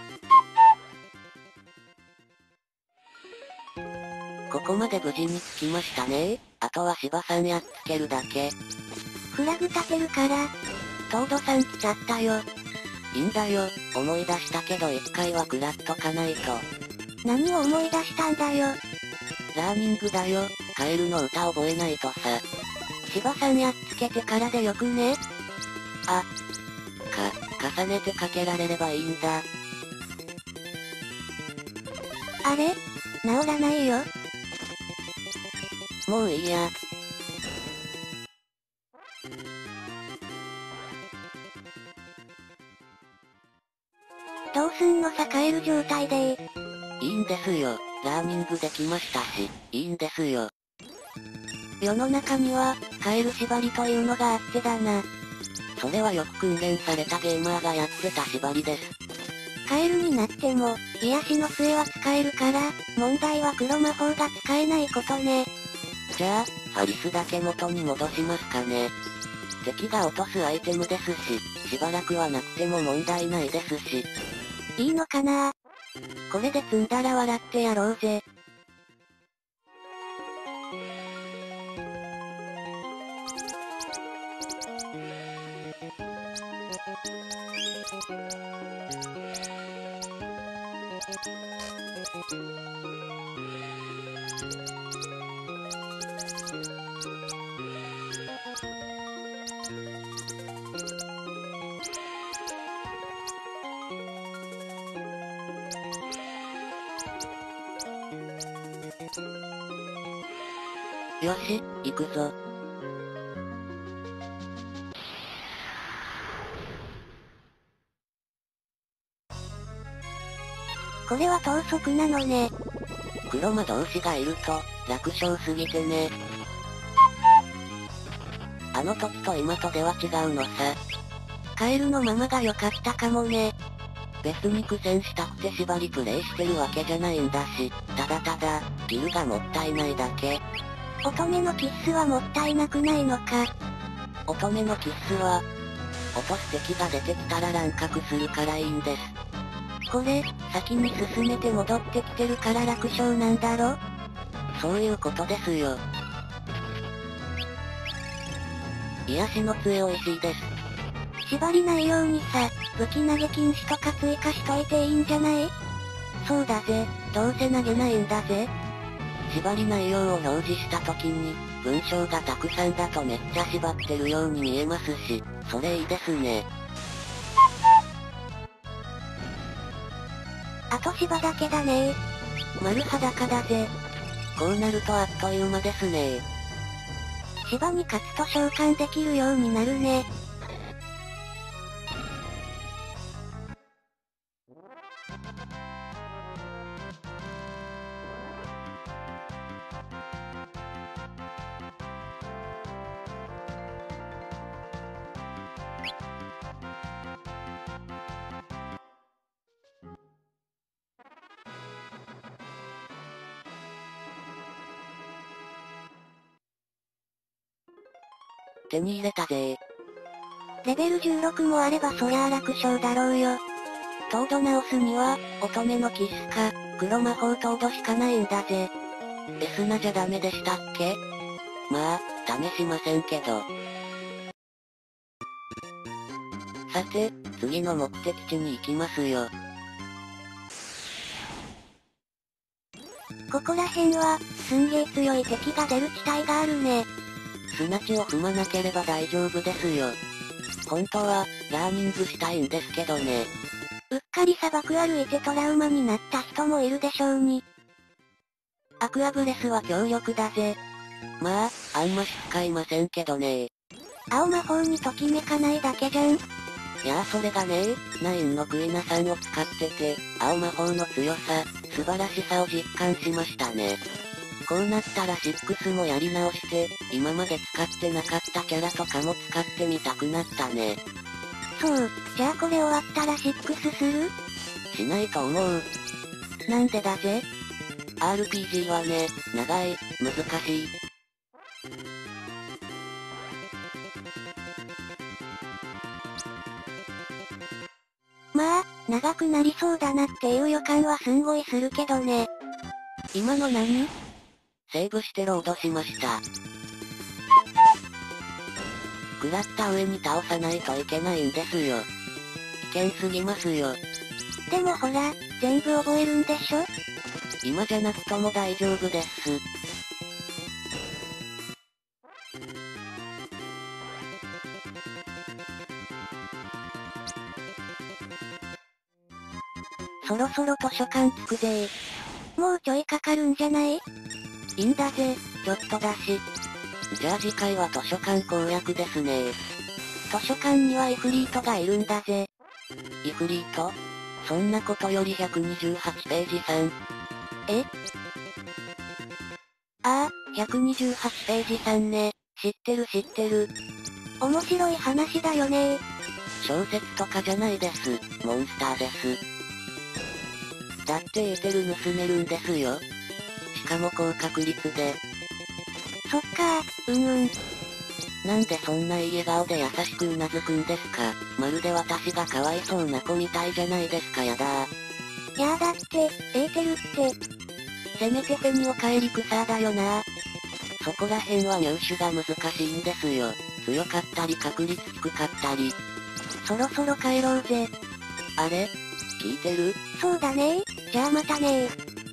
ここまで無事に着きましたね。あとは芝さんやっつけるだけ。 フラグ立てるから、トードさん来ちゃったよ。 いいんだよ、思い出したけど一回は食らっとかないと。 何を思い出したんだよ。 ラーニングだよ、カエルの歌覚えないとさ。 芝さんやっつけてからでよくね？ あ。か、重ねてかけられればいいんだ。 あれ？治らないよ。 もういいや。 どうすんのさ、カエル状態でいいんですよ。ラーニングできましたし、いいんですよ。 世の中には、カエル縛りというのがあってだな。 それはよく訓練されたゲーマーがやってた縛りです。 カエルになっても、癒しの杖は使えるから、問題は黒魔法が使えないことね。 じゃあ、ファリスだけ元に戻しますかね。敵が落とすアイテムですし、しばらくはなくても問題ないですし。 いいのかな？これで積んだら笑ってやろうぜ。 よし、行くぞ。 これは等速なのね。 黒魔同士がいると、楽勝すぎてね。あの時と今とでは違うのさ。 カエルのままが良かったかもね。 別に苦戦したくて縛りプレイしてるわけじゃないんだし、ただただ、ギルがもったいないだけ。 乙女のキッスはもったいなくないのか。 乙女のキッスは、落とす敵が出てきたら乱獲するからいいんです。 これ、先に進めて戻ってきてるから楽勝なんだろ？ そういうことですよ。癒しの杖美味しいです。 縛りないようにさ、武器投げ禁止とか追加しといていいんじゃない？そうだぜ、どうせ投げないんだぜ。 縛り内容を表示した時に、文章がたくさんだとめっちゃ縛ってるように見えますし、それいいですね。 あと芝だけだねー。丸裸だぜ。 こうなるとあっという間ですねー。 芝に勝つと召喚できるようになるね。 手に入れたぜー。 レベルじゅうろくもあればそりゃあ楽勝だろうよ。 糖度直すには、乙女のキッスか、黒魔法糖度しかないんだぜ。エスナじゃダメでしたっけ？まあ、試しませんけど。さて、次の目的地に行きますよ。 ここら辺は、すんげー強い敵が出る地帯があるね。 砂地を踏まなければ大丈夫ですよ。本当は、ラーニングしたいんですけどね。 うっかり砂漠歩いてトラウマになった人もいるでしょうに。 アクアブレスは強力だぜ。まあ、あんまし使いませんけどね。 青魔法にときめかないだけじゃん。いやあそれがねナインのクイナさんを使ってて、青魔法の強さ、素晴らしさを実感しましたね。こうなったらシックスもやり直して、今まで使ってなかったキャラとかも使ってみたくなったね。 そう、じゃあこれ終わったらシックスする？ しないと思う。 なんでだぜ？ アールピージー はね、長い、難しい。 まあ、長くなりそうだなっていう予感はすんごいするけどね。今の何？ セーブしてロードしました。食らった上に倒さないといけないんですよ。危険すぎますよ。 でもほら、全部覚えるんでしょ？ 今じゃなくとも大丈夫です。 そろそろ図書館着くぜー。 もうちょいかかるんじゃない？いいんだぜ、ちょっとだし。じゃあ次回は図書館攻略ですね。 図書館にはイフリートがいるんだぜ。 イフリート？そんなことよりひゃくにじゅうはちページさん。 え？ ああ、ひゃくにじゅうはちページさんね。知ってる知ってる。 面白い話だよね。 小説とかじゃないです。モンスターです。だってエーテル盗めるんですよ。しかも高確率で。 そっかー、うんうん。 なんでそんないい笑顔で優しくうなずくんですか。まるで私がかわいそうな子みたいじゃないですか。やだー。 いやーだって、エーテルって。 せめてフェニオカエリクサーだよなー。そこら辺は入手が難しいんですよ。強かったり確率低かったり。 そろそろ帰ろうぜ。 あれ？聞いてる？ そうだねー。じゃあまたねー。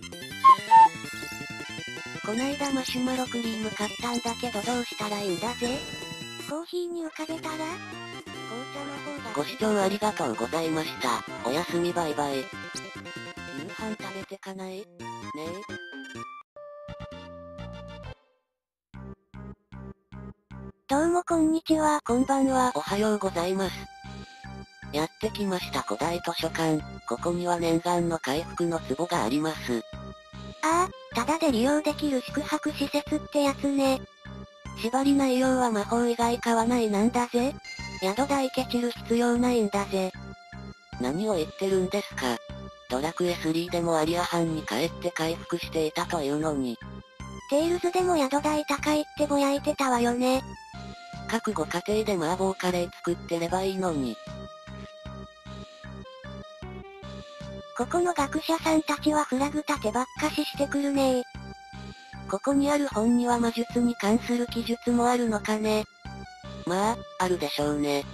こないだマシュマロクリーム買ったんだけどどうしたらいいんだぜ？ コーヒーに浮かべたら？紅茶の方が。 ご視聴ありがとうございました。おやすみバイバイ。夕飯食べてかない？ねえ。 どうもこんにちは。 こんばんは。おはようございます。やってきました古代図書館。ここには念願の回復の壺があります。 ああ、ただで利用できる宿泊施設ってやつね。 縛り内容は魔法以外買わないなんだぜ。宿代ケチる必要ないんだぜ。何を言ってるんですか。ドラクエスリーでもアリア藩に帰って回復していたというのに。 テイルズでも宿代高いってぼやいてたわよね。 各ご家庭で麻婆カレー作ってればいいのに。 ここの学者さんたちはフラグ立てばっかししてくるねー。 ここにある本には魔術に関する記述もあるのかね。まあ、あるでしょうね。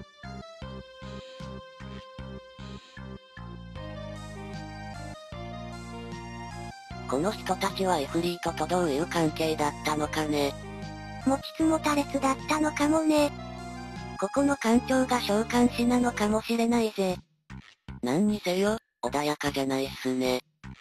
この人たちはエフリートとどういう関係だったのかね。 持ちつ持たれつだったのかもね。 ここの館長が召喚師なのかもしれないぜ。なんにせよ、穏やかじゃないっすね。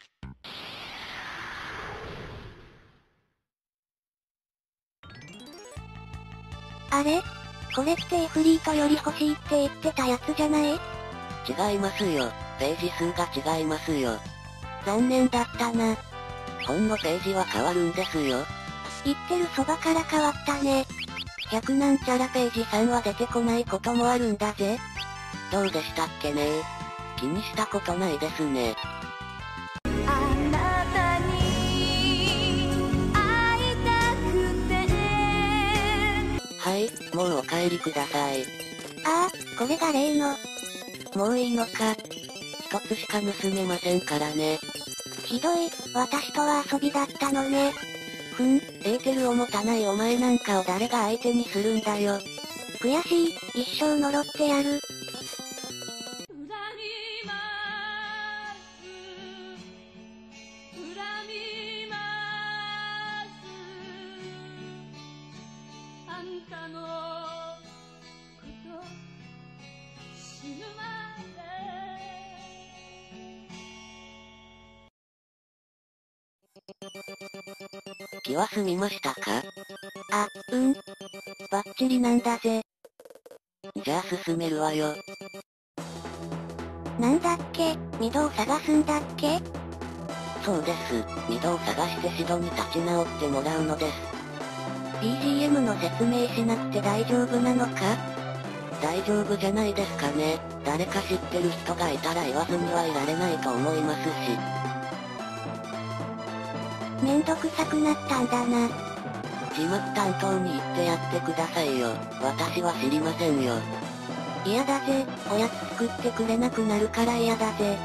あれ？これってエフリートより欲しいって言ってたやつじゃない？ 違いますよ。ページ数が違いますよ。 残念だったな。 本のページは変わるんですよ。 言ってるそばから変わったね。 ひゃくなんちゃらページさんは出てこないこともあるんだぜ。どうでしたっけねー。気にしたことないですね。 あなたに会いたくて。 はい、もうお帰りください。 ああ、これが例の。 もういいのか。一つしか盗めませんからね。 ひどい、私とは遊びだったのね。 ふん、エーテルを持たないお前なんかを誰が相手にするんだよ。 悔しい、一生呪ってやる。 気は済みましたか？ あ、うん。バッチリなんだぜ。 じゃあ進めるわよ。 なんだっけ、ミドを探すんだっけ？ そうです。ミドを探してシドに立ち直ってもらうのです。 ビージーエム の説明しなくて大丈夫なのか？ 大丈夫じゃないですかね。誰か知ってる人がいたら言わずにはいられないと思いますし。 めんどくさくなったんだな。 字幕担当に言ってやってくださいよ。私は知りませんよ。 嫌だぜ、おやつ作ってくれなくなるから嫌だぜ。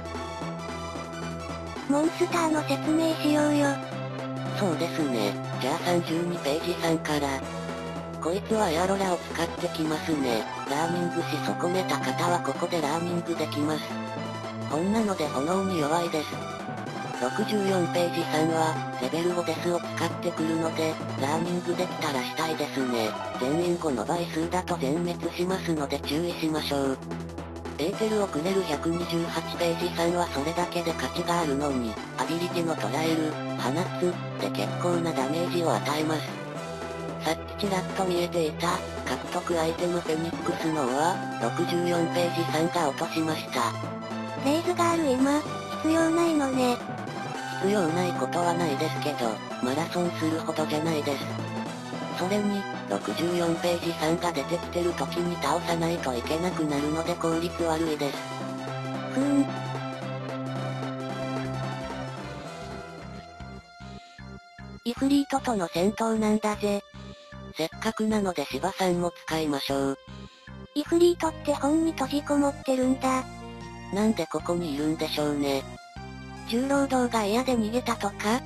モンスターの説明しようよ。 そうですね。じゃあさんじゅうにページさんから。こいつはエアロラを使ってきますね。ラーニングし損ねた方はここでラーニングできます。こんなので炎に弱いです。ろくじゅうよんページさんは、レベルごデスを使ってくるので、ラーニングできたらしたいですね。全員ごの倍数だと全滅しますので注意しましょう。 エーテルをくれるひゃくにじゅうはちページさんはそれだけで価値があるのに、アビリティの捉える、放つ、で結構なダメージを与えます。さっきちらっと見えていた、獲得アイテムフェニックスの尾は、ろくじゅうよんページさんが落としました。 レイズがある今、必要ないのね。 必要ないことはないですけど、マラソンするほどじゃないです。それに、ろくじゅうよんページさんが出てきてる時に倒さないといけなくなるので効率悪いです。 ふーん。 イフリートとの戦闘なんだぜ。せっかくなので芝さんも使いましょう。 イフリートって本に閉じこもってるんだ。 なんでここにいるんでしょうね。重労働が嫌で逃げたとか？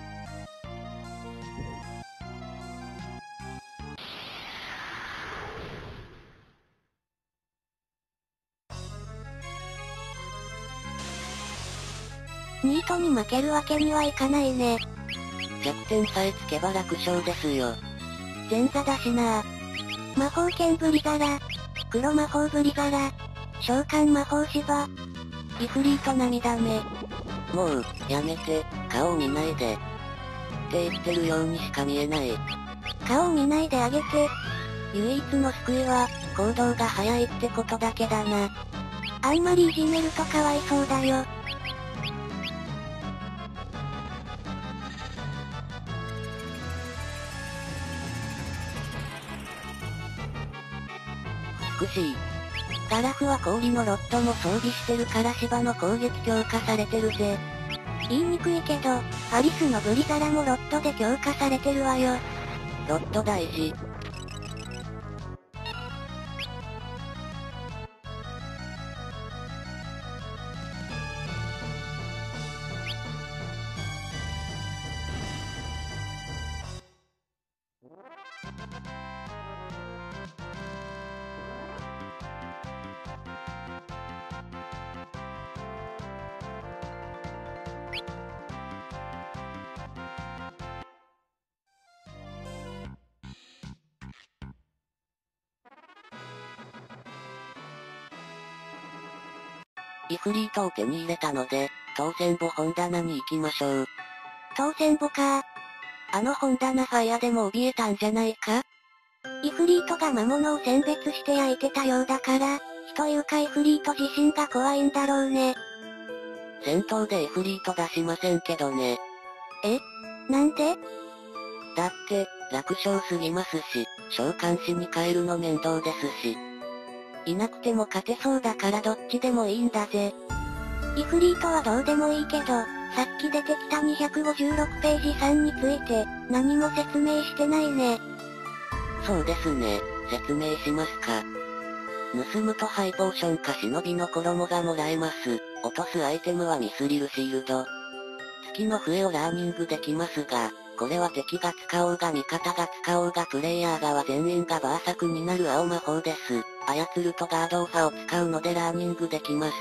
ニートに負けるわけにはいかないね。 弱点さえつけば楽勝ですよ。 前座だしなぁ。魔法剣ブリザラ。黒魔法ブリザラ。召喚魔法芝。イフリート並みだめ。 もう、やめて、顔を見ないで。って言ってるようにしか見えない。 顔を見ないであげて。 唯一の救いは、行動が早いってことだけだな。 あんまりいじめるとかわいそうだよ。 美しい。ガラフは氷のロッドも装備してるから芝の攻撃強化されてるぜ。 言いにくいけど、アリスのブリザラもロッドで強化されてるわよ。 ロッド大事。イフリートを手に入れたので、当選簿本棚に行きましょう。 当選簿か。 あの本棚ファイアでも怯えたんじゃないか？ イフリートが魔物を選別して焼いてたようだから、火というかイフリート自身が怖いんだろうね。 戦闘でイフリート出しませんけどね。 え？なんで？ だって、楽勝すぎますし、召喚師に変えるの面倒ですし。いなくても勝てそうだからどっちでもいいんだぜ。 イフリートはどうでもいいけど、さっき出てきたにひゃくごじゅうろくページさんについて、何も説明してないね。 そうですね、説明しますか。盗むとハイポーションか忍びの衣がもらえます。落とすアイテムはミスリルシールド。月の笛をラーニングできますが、これは敵が使おうが味方が使おうがプレイヤー側全員がバーサクになる青魔法です。操るとガードオファを使うのでラーニングできます。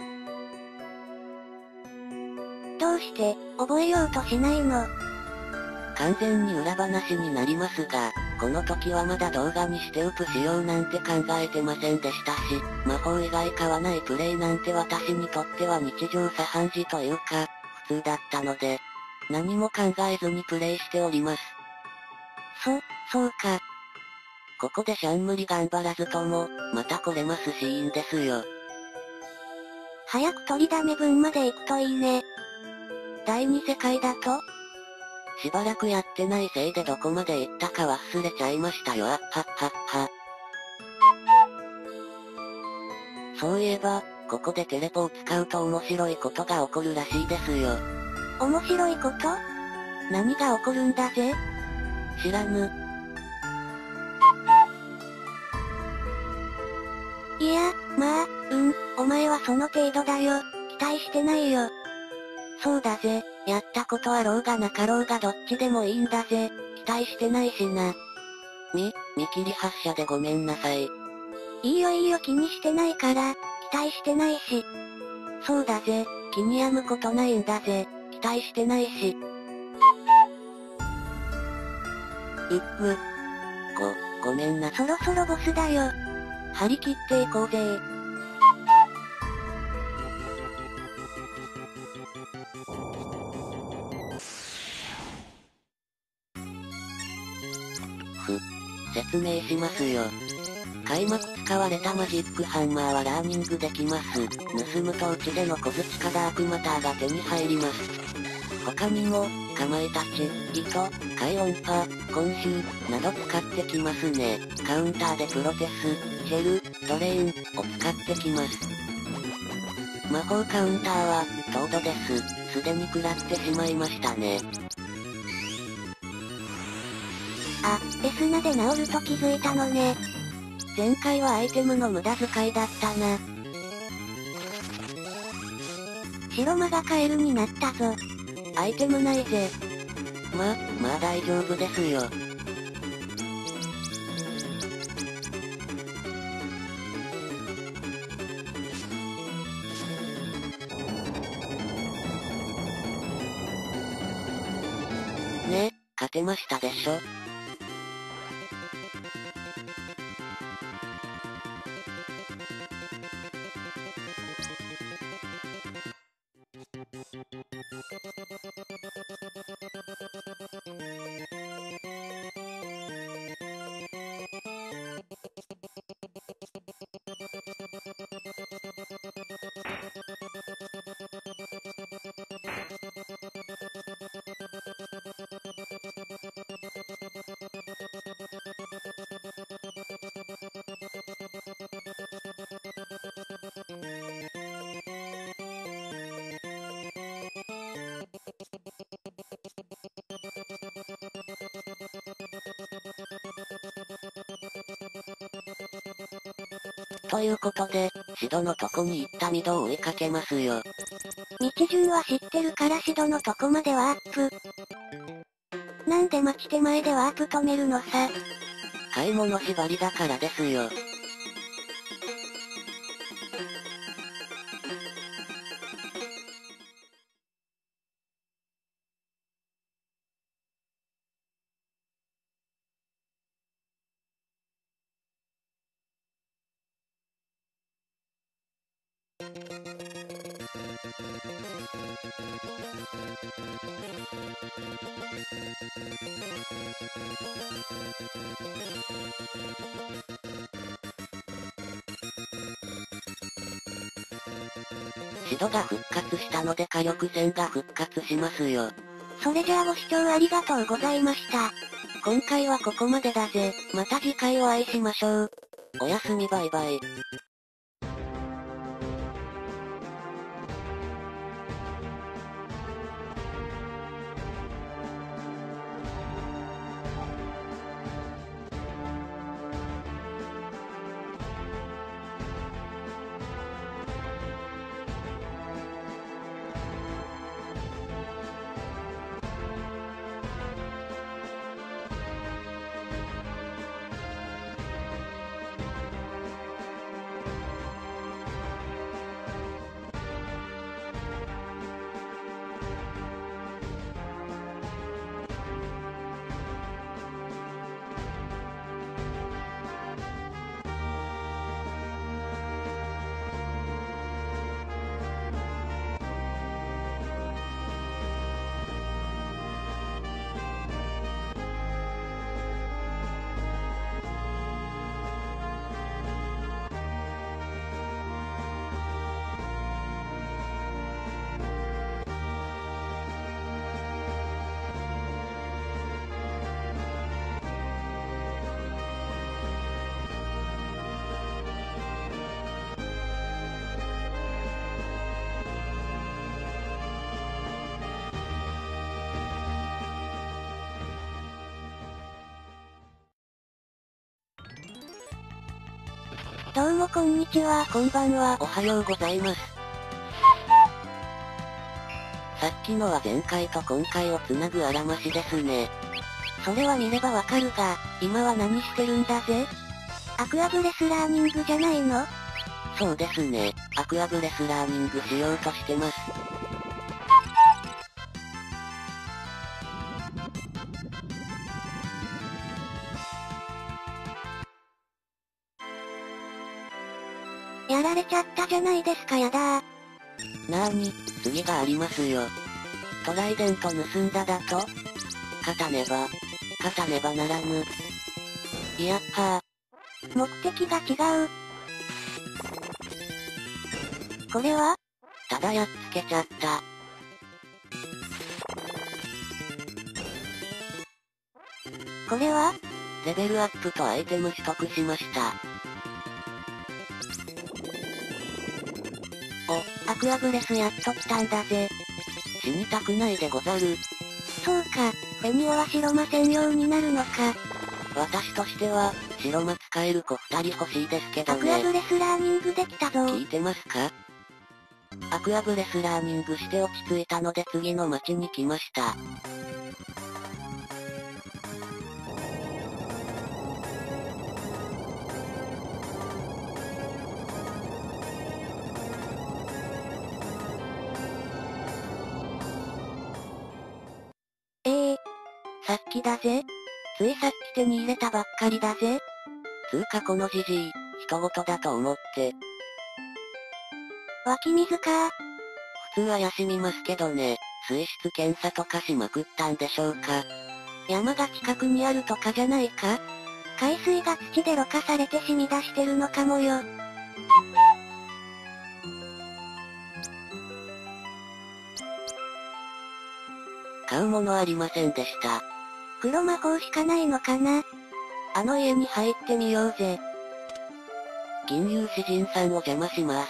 どうして、覚えようとしないの？ 完全に裏話になりますが、この時はまだ動画にしてウプしようなんて考えてませんでしたし、魔法以外買わないプレイなんて私にとっては日常茶飯事というか、普通だったので、何も考えずにプレイしております。そ、そうか。ここでシャン無理頑張らずとも、また来れますしいいんですよ。 早く取りだめ分まで行くといいね。 第二世界だと？しばらくやってないせいでどこまで行ったか忘れちゃいましたよあっはっはっは。そういえば、ここでテレポを使うと面白いことが起こるらしいですよ。 面白いこと？何が起こるんだぜ？ 知らぬ。 いや、まあ、うん、お前はその程度だよ。期待してないよ。 そうだぜ、やったことあろうがなかろうがどっちでもいいんだぜ。期待してないしな。み、見切り発車でごめんなさい。 いいよいいよ気にしてないから、期待してないし。 そうだぜ、気に病むことないんだぜ、期待してないし。うっむ。ご、ごめんな。 そろそろボスだよ。 張り切っていこうぜフ。説明しますよ。開幕使われたマジックハンマーはラーニングできます。盗むとうちでの小槌かダークマターが手に入ります。他にも、かまいたち、糸、海音波、コンシュー、など使ってきますね。カウンターでプロテス、シェル、ドレイン、を使ってきます。魔法カウンターは、トードです。すでに食らってしまいましたね。 あ、エスナで治ると気づいたのね。前回はアイテムの無駄遣いだったな。白魔がカエルになったぞ。アイテムないぜ。 ま、まあ大丈夫ですよ。ね、勝てましたでしょ。ということで、シドのとこに行ったミドを追いかけますよ。 道順は知ってるからシドのとこまでワープ。なんで待ち手前でワープ止めるのさ。 買い物縛りだからですよ。シドが復活したので火力戦が復活しますよ。 それじゃあご視聴ありがとうございました。今回はここまでだぜ。また次回お会いしましょう。 おやすみバイバイ。 どうもこんにちは。 こんばんは。おはようございます。さっきのは前回と今回をつなぐあらましですね。 それは見ればわかるが、今は何してるんだぜ？アクアブレスラーニングじゃないの？ そうですね。アクアブレスラーニングしようとしてます。 やられちゃったじゃないですか、やだー。 なーに、次がありますよ。トライデント盗んだだと？勝たねば、勝たねばならぬ。 やっはー。目的が違う。これは？ ただやっつけちゃった。 これは？ レベルアップとアイテム取得しました。 お、アクアブレスやっと来たんだぜ。 死にたくないでござる。 そうか、フェニオは白魔専用になるのか。 私としては、白魔使える子二人欲しいですけどね。 アクアブレスラーニングできたぞ。 聞いてますか？アクアブレスラーニングして落ち着いたので次の町に来ました。 ええー、さっきだぜ。ついさっき手に入れたばっかりだぜ。 つうかこのじじい、人事だと思って。 湧き水か。 普通は休みますけどね、水質検査とかしまくったんでしょうか。 山が近くにあるとかじゃないか？海水が土でろ過されて染み出してるのかもよ。 買うものありませんでした。 黒魔法しかないのかな？あの家に入ってみようぜ。 銀融詩人さんを邪魔します。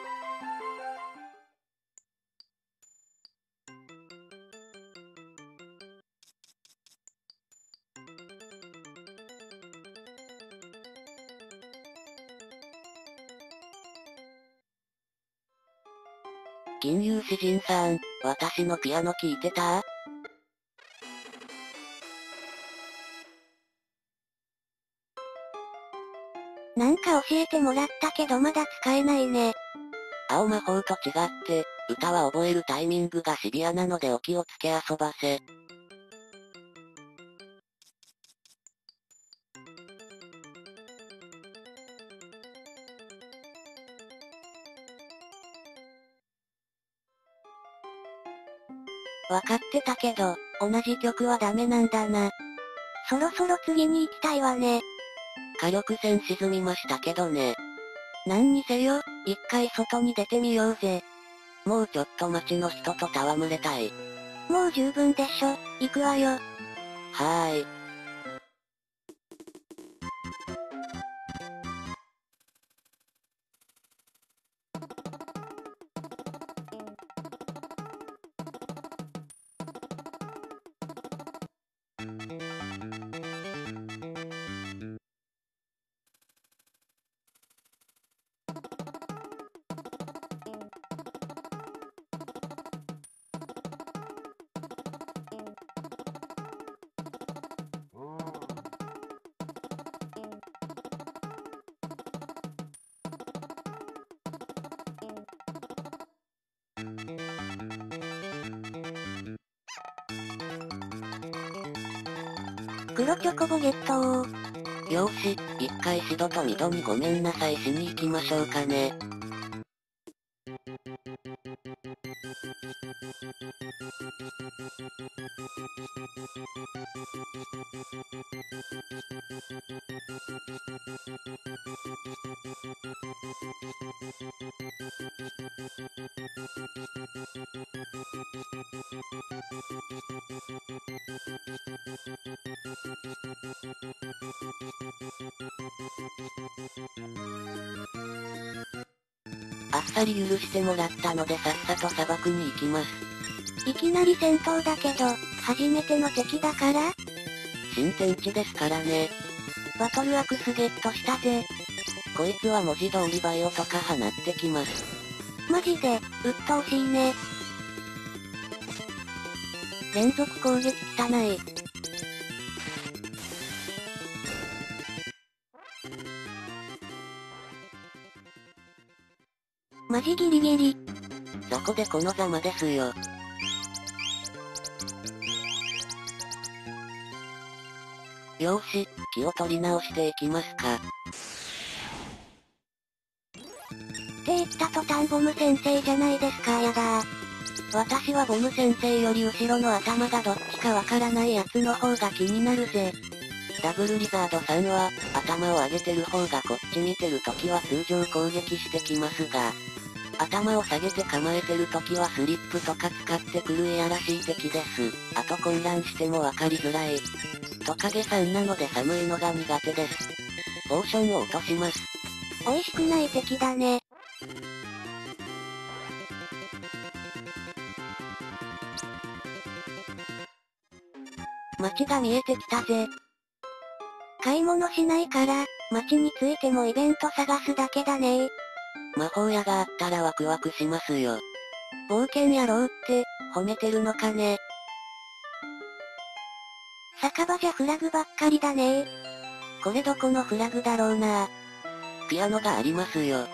銀融詩人さん、私のピアノ聞いてた？ なんか教えてもらったけどまだ使えないね。 青魔法と違って、歌は覚えるタイミングがシビアなのでお気をつけ遊ばせ。 わかってたけど、同じ曲はダメなんだな。そろそろ次に行きたいわね。 火力戦沈みましたけどね。 なんにせよ、一回外に出てみようぜ。 もうちょっと街の人と戯れたい。 もう十分でしょ、行くわよ。 はーい。 黒チョコボゲットー。よーし、一回シドとミドにごめんなさいしに行きましょうかね。あっさり許してもらったのでさっさと砂漠に行きます。 いきなり戦闘だけど、初めての敵だから？ 新天地ですからね。 バトルアクスゲットしたぜ。 こいつは文字通りバイオとか放ってきます。 マジで、鬱陶しいね。連続攻撃汚い。マジギリギリ。 そこでこのざまですよ。よーし、気を取り直していきますか。 って言った途端ボム先生じゃないですか、やだー。 私はボム先生より後ろの頭がどっちかわからないやつの方が気になるぜ。 ダブルリザードさんは、頭を上げてる方がこっち見てるときは通常攻撃してきますが、頭を下げて構えてるときはスリップとか使ってくるいやらしい敵です。あと混乱してもわかりづらい。トカゲさんなので寒いのが苦手です。ポーションを落とします。 美味しくない敵だね。街が見えてきたぜ。買い物しないから、街に着いてもイベント探すだけだねー。 魔法屋があったらワクワクしますよ。 冒険やろうって、褒めてるのかね。酒場じゃフラグばっかりだねー。これどこのフラグだろうな。 ピアノがありますよ。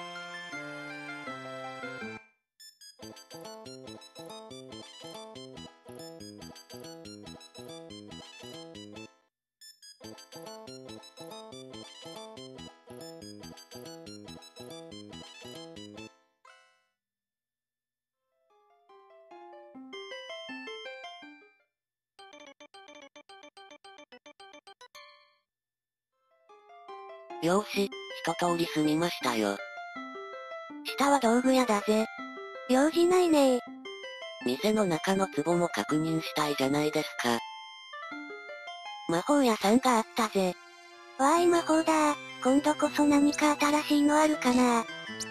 よーし、一通り済みましたよ。 下は道具屋だぜ。用事ないねー。 店の中の壺も確認したいじゃないですか。 魔法屋さんがあったぜ。わーい魔法だー。今度こそ何か新しいのあるかなー。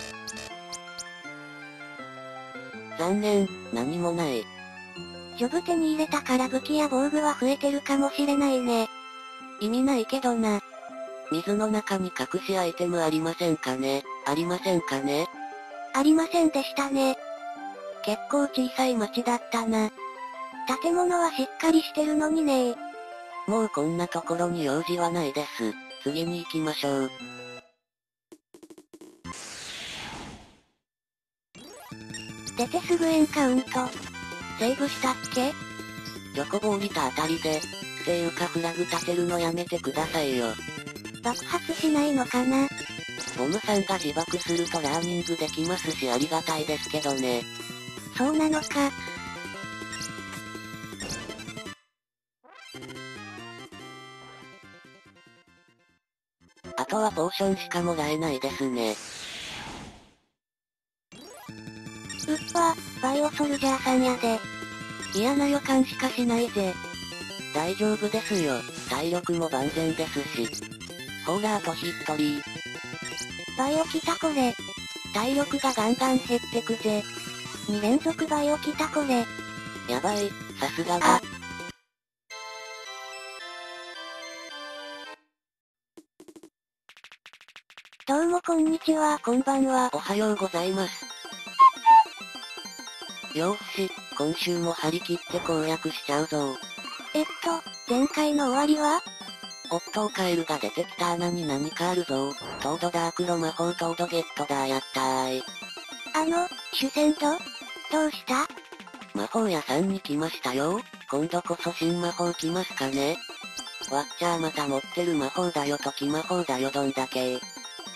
残念、何もない。 ジョブ手に入れたから武器や防具は増えてるかもしれないね。意味ないけどな。 水の中に隠しアイテムありませんかね？ありませんかね？ ありませんでしたね。結構小さい町だったな。建物はしっかりしてるのにねー。 もうこんなところに用事はないです。次に行きましょう。 出てすぐエンカウント。セーブしたっけ？ チョコボ降りたあたりで、っていうかフラグ立てるのやめてくださいよ。 爆発しないのかな？ ボムさんが自爆するとラーニングできますしありがたいですけどね。 そうなのか。 あとはポーションしかもらえないですね。 うっぱ、バイオソルジャーさんやで。嫌な予感しかしないぜ。 大丈夫ですよ。体力も万全ですし。ほーらあとヒットリー。 バイオ来たこれ。体力がガンガン減ってくぜ。に連続バイオ来たこれ。 やばい、さすがが。 どうもこんにちは、こんばんは。 おはようございます。よーし、今週も張り切って攻略しちゃうぞ。 えっと、前回の終わりは？ オットーカエルが出てきた穴に何かあるぞ。トードダークロ魔法トードゲットだーやったーい。 あの、主戦度？どうした？ 魔法屋さんに来ましたよ。今度こそ新魔法来ますかね？わっちゃーまた持ってる魔法だよ時魔法だよどんだけー。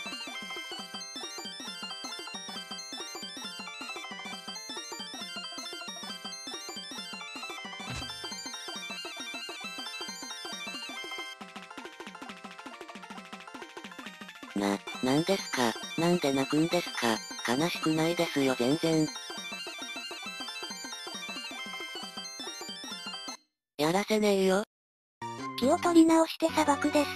な、なんですか？なんで泣くんですか？悲しくないですよ全然。やらせねえよ。 気を取り直して砂漠です。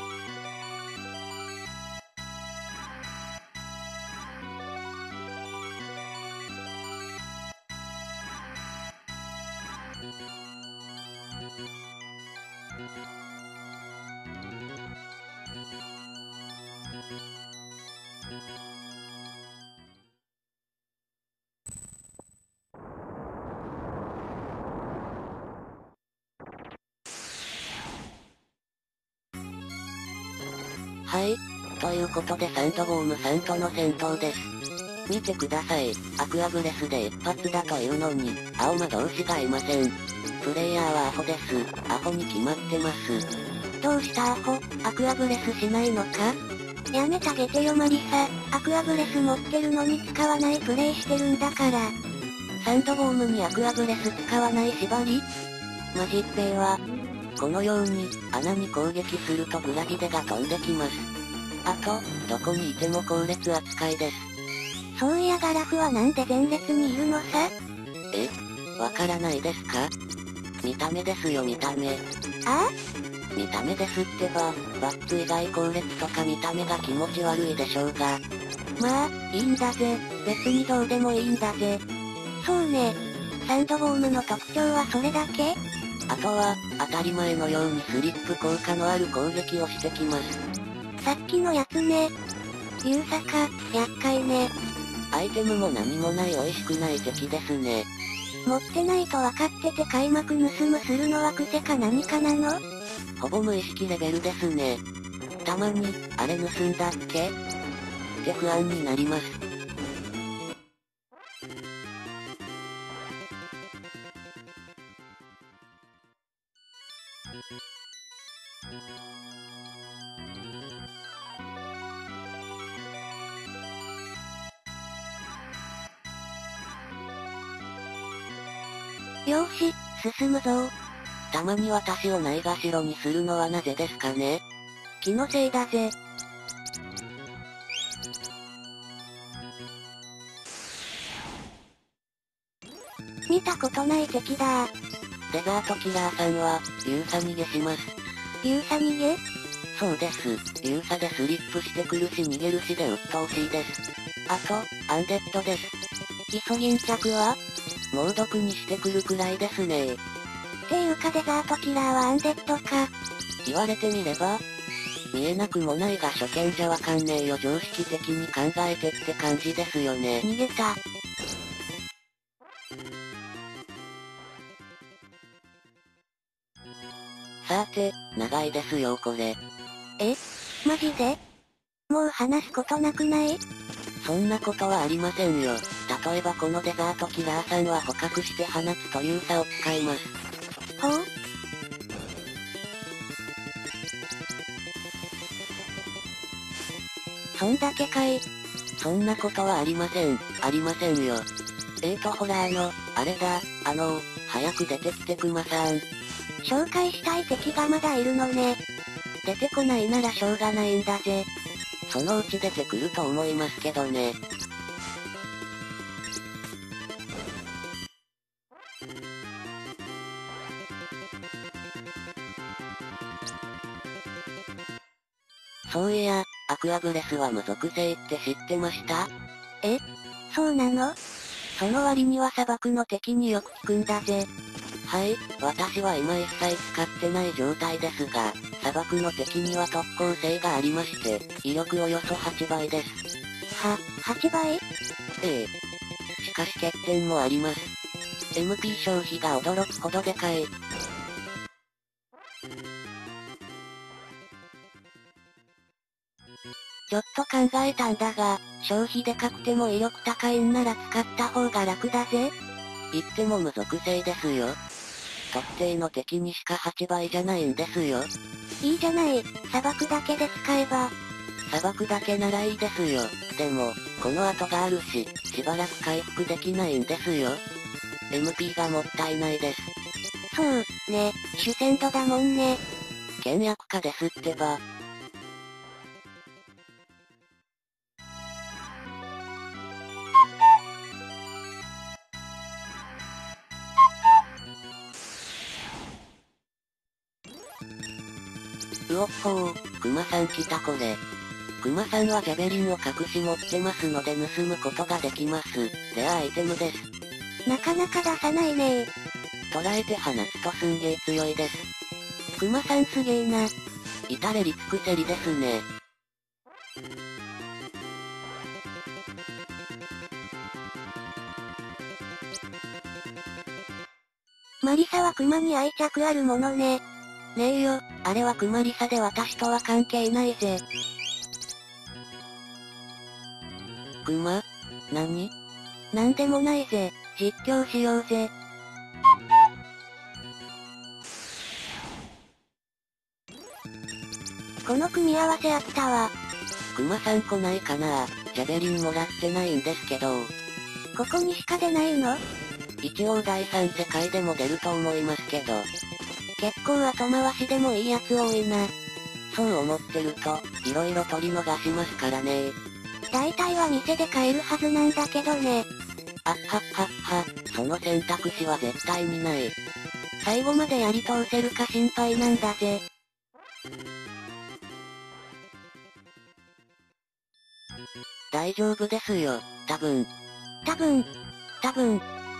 はい。ということでサンドボームさんとの戦闘です。見てください。アクアブレスで一発だというのに、青魔同士がいません。プレイヤーはアホです。アホに決まってます。 どうしたアホ？アクアブレスしないのか？やめてあげてよマリサ。アクアブレス持ってるのに使わないプレイしてるんだから。サンドボームにアクアブレス使わない縛り？マジッペーは。 このように、穴に攻撃するとグラディデが飛んできます。あと、どこにいても後列扱いです。 そういやガラフはなんで前列にいるのさ？ え？わからないですか？見た目ですよ見た目。 ああ？ 見た目ですってば、バッツ以外後列とか見た目が気持ち悪いでしょうが。 まあ、いいんだぜ。別にどうでもいいんだぜ。そうね。サンドボームの特徴はそれだけ？ あとは、当たり前のようにスリップ効果のある攻撃をしてきます。 さっきのやつね。勇者か、厄介ね。 アイテムも何もない美味しくない敵ですね。 持ってないと分かってて開幕盗むするのは癖か何かなの？ ほぼ無意識レベルですね。たまに、あれ盗んだっけ？って不安になります。 よーし、進むぞ。 たまに私をないがしろにするのはなぜですかね？ 気のせいだぜ。見たことない敵だー。 デザートキラーさんは、勇者逃げします。 勇者逃げ？ そうです。勇者でスリップしてくるし逃げるしで鬱陶しいです。あと、アンデッドです。 イソギンチャクは？ 猛毒にしてくるくらいですねー。 っていうかデザートキラーはアンデッドか。 言われてみれば、見えなくもないが初見じゃわかんねえよ常識的に考えてって感じですよね。 逃げた。 さーて、長いですよこれ。 え？マジで？もう話すことなくない？ そんなことはありませんよ。例えばこのデザートキラーさんは捕獲して放つという差を使います。 ほう？そんだけかい。 そんなことはありません。ありませんよ。えーとほらあの、あれだ、あのー、早く出てきてクマさん。 紹介したい敵がまだいるのね。出てこないならしょうがないんだぜ。 そのうち出てくると思いますけどね。そういや、アクアブレスは無属性って知ってました？ え？そうなの？その割には砂漠の敵によく効くんだぜ。 はい、私は今一切使ってない状態ですが、砂漠の敵には特攻性がありまして、威力およそはちばいです。 は、はちばい？ ええ。しかし欠点もあります。エムピー 消費が驚くほどでかい。 ちょっと考えたんだが、消費でかくても威力高いんなら使った方が楽だぜ。 言っても無属性ですよ。特定の敵にしかはちばいじゃないんですよ。 いいじゃない、砂漠だけで使えば。 砂漠だけならいいですよ。でも、この後があるし、しばらく回復できないんですよ。エムピー がもったいないです。 そう、ね、主戦度だもんね。 倹約家ですってば。うおっほー、クマさん来たこれ。クマさんはジャベリンを隠し持ってますので盗むことができます。レアアイテムです。 なかなか出さないねー。 捉えて放つとすんげー強いです。 クマさんすげーな。 至れり尽くせりですね。 マリサはクマに愛着あるものね。ねえよ、あれはクマリサで私とは関係ないぜ。 クマ？何？ なんでもないぜ、実況しようぜ。この組み合わせあったわ。 クマさん来ないかな？ジャベリンもらってないんですけど。 ここにしか出ないの？ 一応第三世界でも出ると思いますけど。 結構後回しでもいいやつ多いな。 そう思ってると、色々取り逃しますからね。 大体は店で買えるはずなんだけどね。 あっはっはっは、その選択肢は絶対にない。 最後までやり通せるか心配なんだぜ。 大丈夫ですよ、多分。 多分。多分。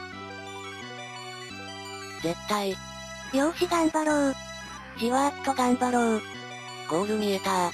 絶対。 よーし頑張ろう。じわーっと頑張ろう。 ゴール見えたー。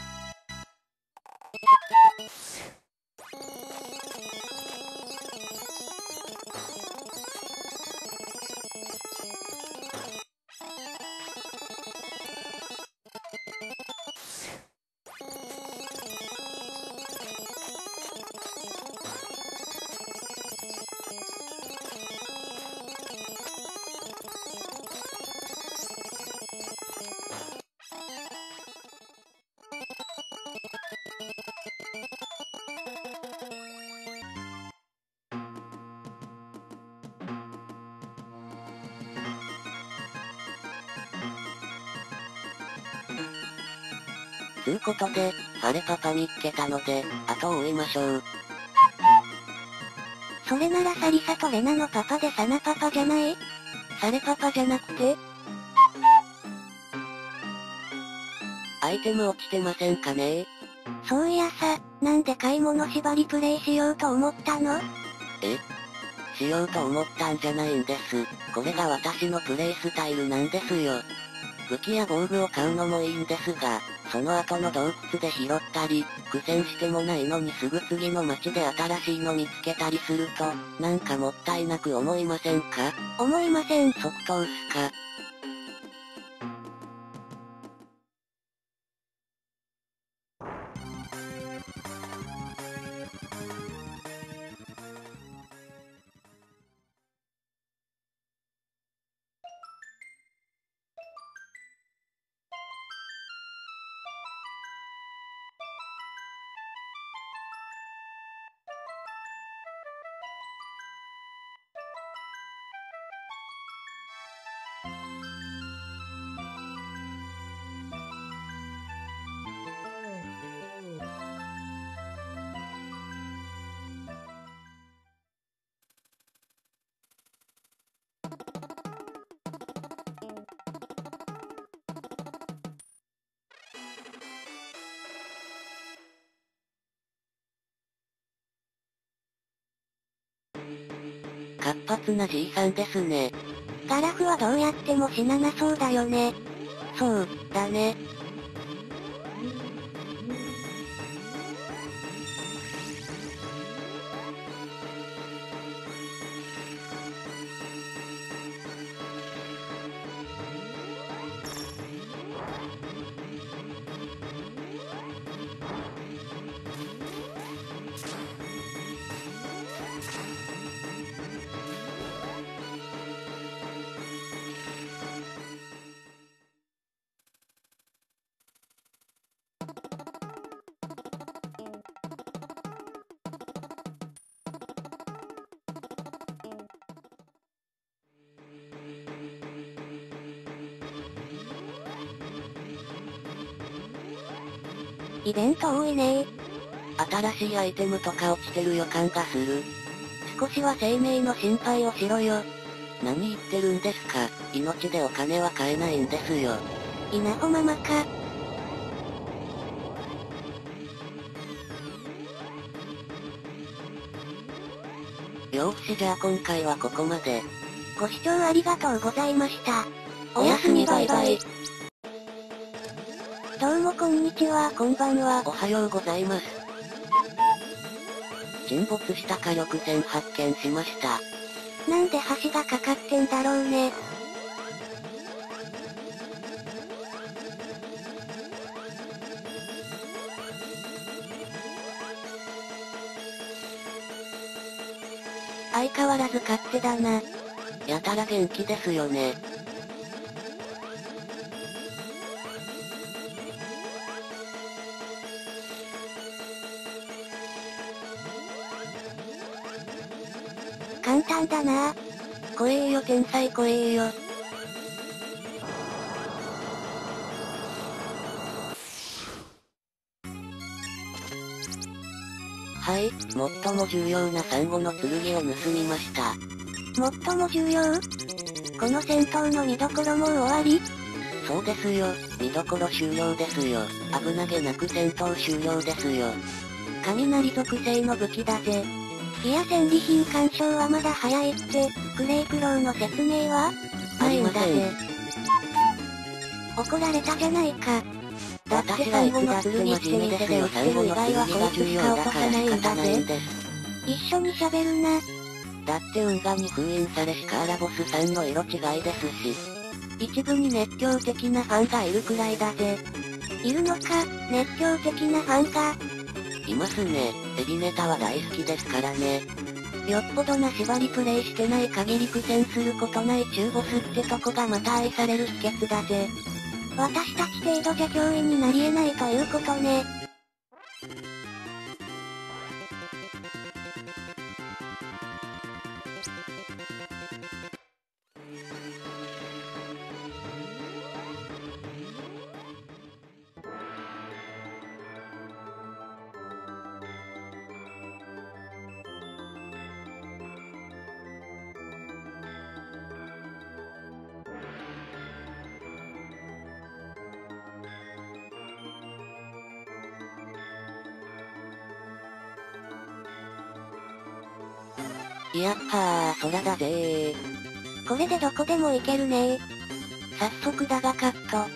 つうことで、サレパパ見つけたので、後を追いましょう。 それならサリサとレナのパパでサナパパじゃない？サレパパじゃなくて？ アイテム落ちてませんかね？ そういやさ、なんで買い物縛りプレイしようと思ったの？ え？しようと思ったんじゃないんです。これが私のプレイスタイルなんですよ。武器や防具を買うのもいいんですが、その後の洞窟で拾ったり、苦戦してもないのにすぐ次の街で新しいの見つけたりすると、なんかもったいなく思いませんか？ 思いません。 即答っすか？活発なじいさんですね。 ガラフはどうやっても死ななそうだよね。 そう、だね。 イベント多いねー。新しいアイテムとか落ちてる予感がする。 少しは生命の心配をしろよ。 何言ってるんですか。命でお金は買えないんですよ。 稲穂ママか。 よーしじゃあ今回はここまで。 ご視聴ありがとうございました。 おやすみバイバイ。 どうもこんにちは、こんばんは。 おはようございます。沈没した火力船発見しました。 なんで橋がかかってんだろうね。相変わらず勝手だな。 やたら元気ですよね。 簡単だな。 怖えよ天才怖えよ。 はい、最も重要なサンゴの剣を盗みました。 最も重要？この戦闘の見どころもう終わり？ そうですよ、見どころ終了ですよ。危なげなく戦闘終了ですよ。 雷属性の武器だぜ。火や戦利品干渉はまだ早いって、クレイクローの説明はありません。 怒られたじゃないか。だって私サンゴのはいつだって剣って真面目ですよ。 店で売ってる以外はこいつしか落とさないんだぜ。一緒に喋るな。 だって運河に封印されしカーラボスさんの色違いですし。 一部に熱狂的なファンがいるくらいだぜ。いるのか、熱狂的なファンが。 いますね。エビネタは大好きですからね。 よっぽどな縛りプレイしてない限り苦戦することない中ボスってとこがまた愛される秘訣だぜ。私たち程度じゃ脅威になり得ないということね。 いやっはー、空だぜー。 これでどこでも行けるねー。早速だがカット。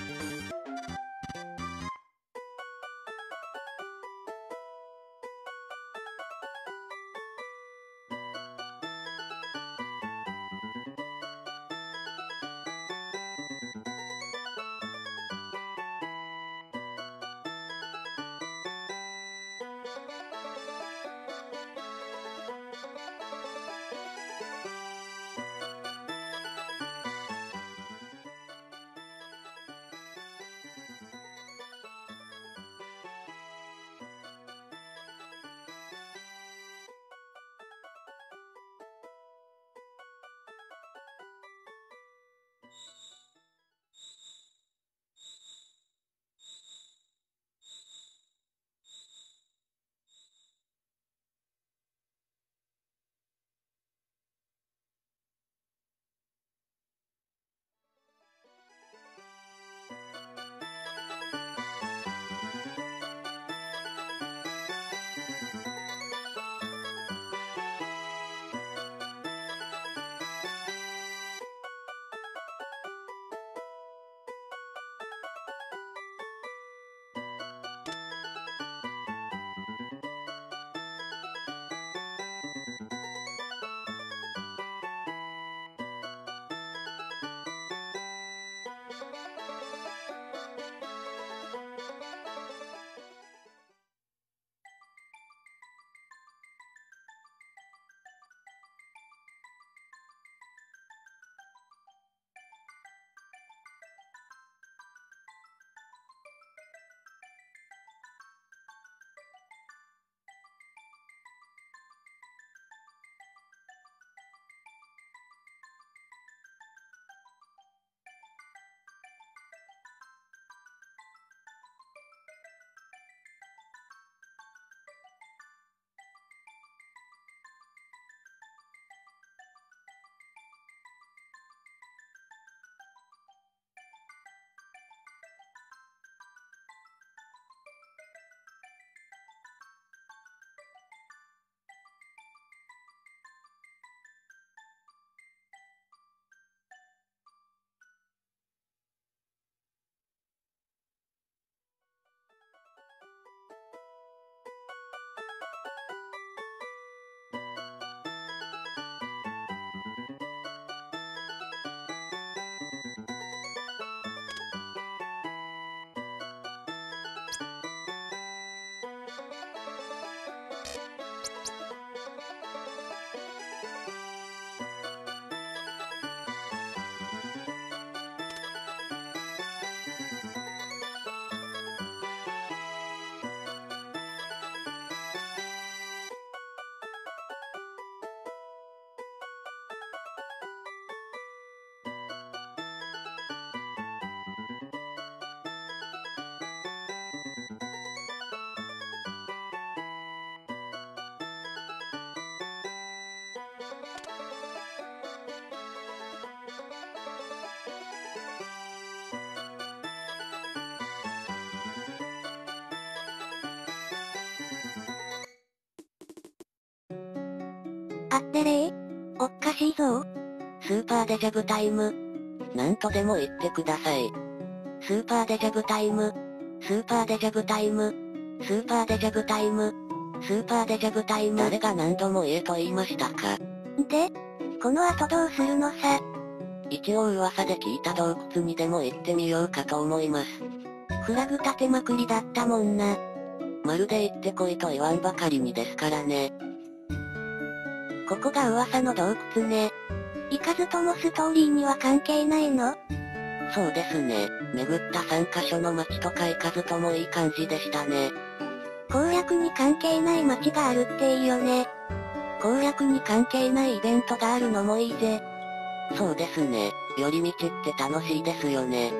あってれーおっかしいぞ。 スーパーデジャブタイム。なんとでも言ってください。スーパーデジャブタイム。スーパーデジャブタイム。スーパーデジャブタイム。スーパーデジャブタイム。誰が何度も言えと言いましたか。 で、この後どうするのさ。 一応噂で聞いた洞窟にでも行ってみようかと思います。 フラグ立てまくりだったもんな。 まるで行ってこいと言わんばかりにですからね。 ここが噂の洞窟ね。行かずともストーリーには関係ないの？ そうですね。巡ったさんカ所の街とか行かずともいい感じでしたね。 攻略に関係ない街があるっていいよね。 攻略に関係ないイベントがあるのもいいぜ。そうですね。寄り道って楽しいですよね。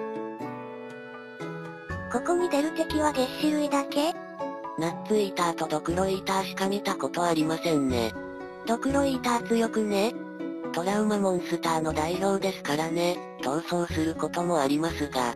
ここに出る敵は月種類だけ？ ナッツイーターとドクロイーターしか見たことありませんね。 ドクロイーター強くね？ トラウマモンスターの代表ですからね、逃走することもありますが。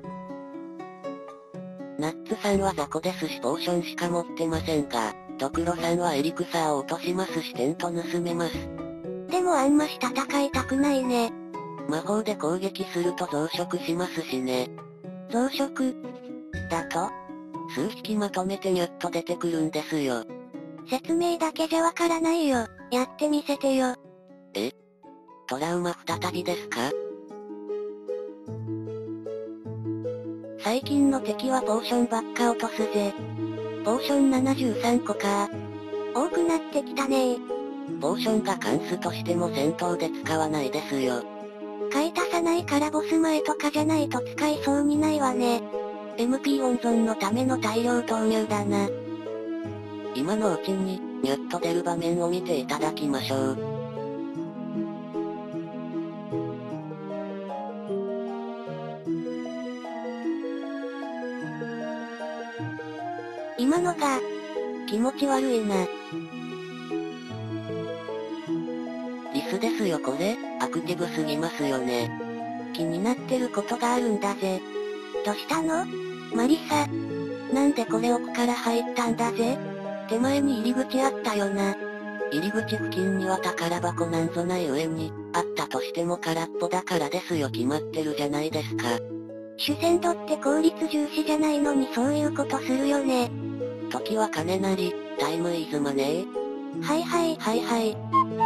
ナッツさんは雑魚ですしポーションしか持ってませんが、ドクロさんはエリクサーを落としますしテント盗めます。 でもあんまし戦いたくないね。 魔法で攻撃すると増殖しますしね。 増殖だと？ 数匹まとめてニュッと出てくるんですよ。 説明だけじゃわからないよ。やってみせてよ。 え？トラウマ再びですか？ 最近の敵はポーションばっか落とすぜ。ポーションななじゅうさんこか。多くなってきたねー。 ポーションが関数としても戦闘で使わないですよ。 買い足さないからボス前とかじゃないと使いそうにないわね。エムピー 温存のための大量投入だな。 今のうちに、ニュッと出る場面を見ていただきましょう。 今のが、気持ち悪いな。 リスですよこれ、アクティブすぎますよね。 気になってることがあるんだぜ。どうしたの？マリサ。なんでこれ奥から入ったんだぜ？手前に入り口あったよな。 入り口付近には宝箱なんぞない上に、あったとしても空っぽだからですよ決まってるじゃないですか。 主戦度って効率重視じゃないのにそういうことするよね。 時は金なり、タイムイズマネー。 はいはいはいはい。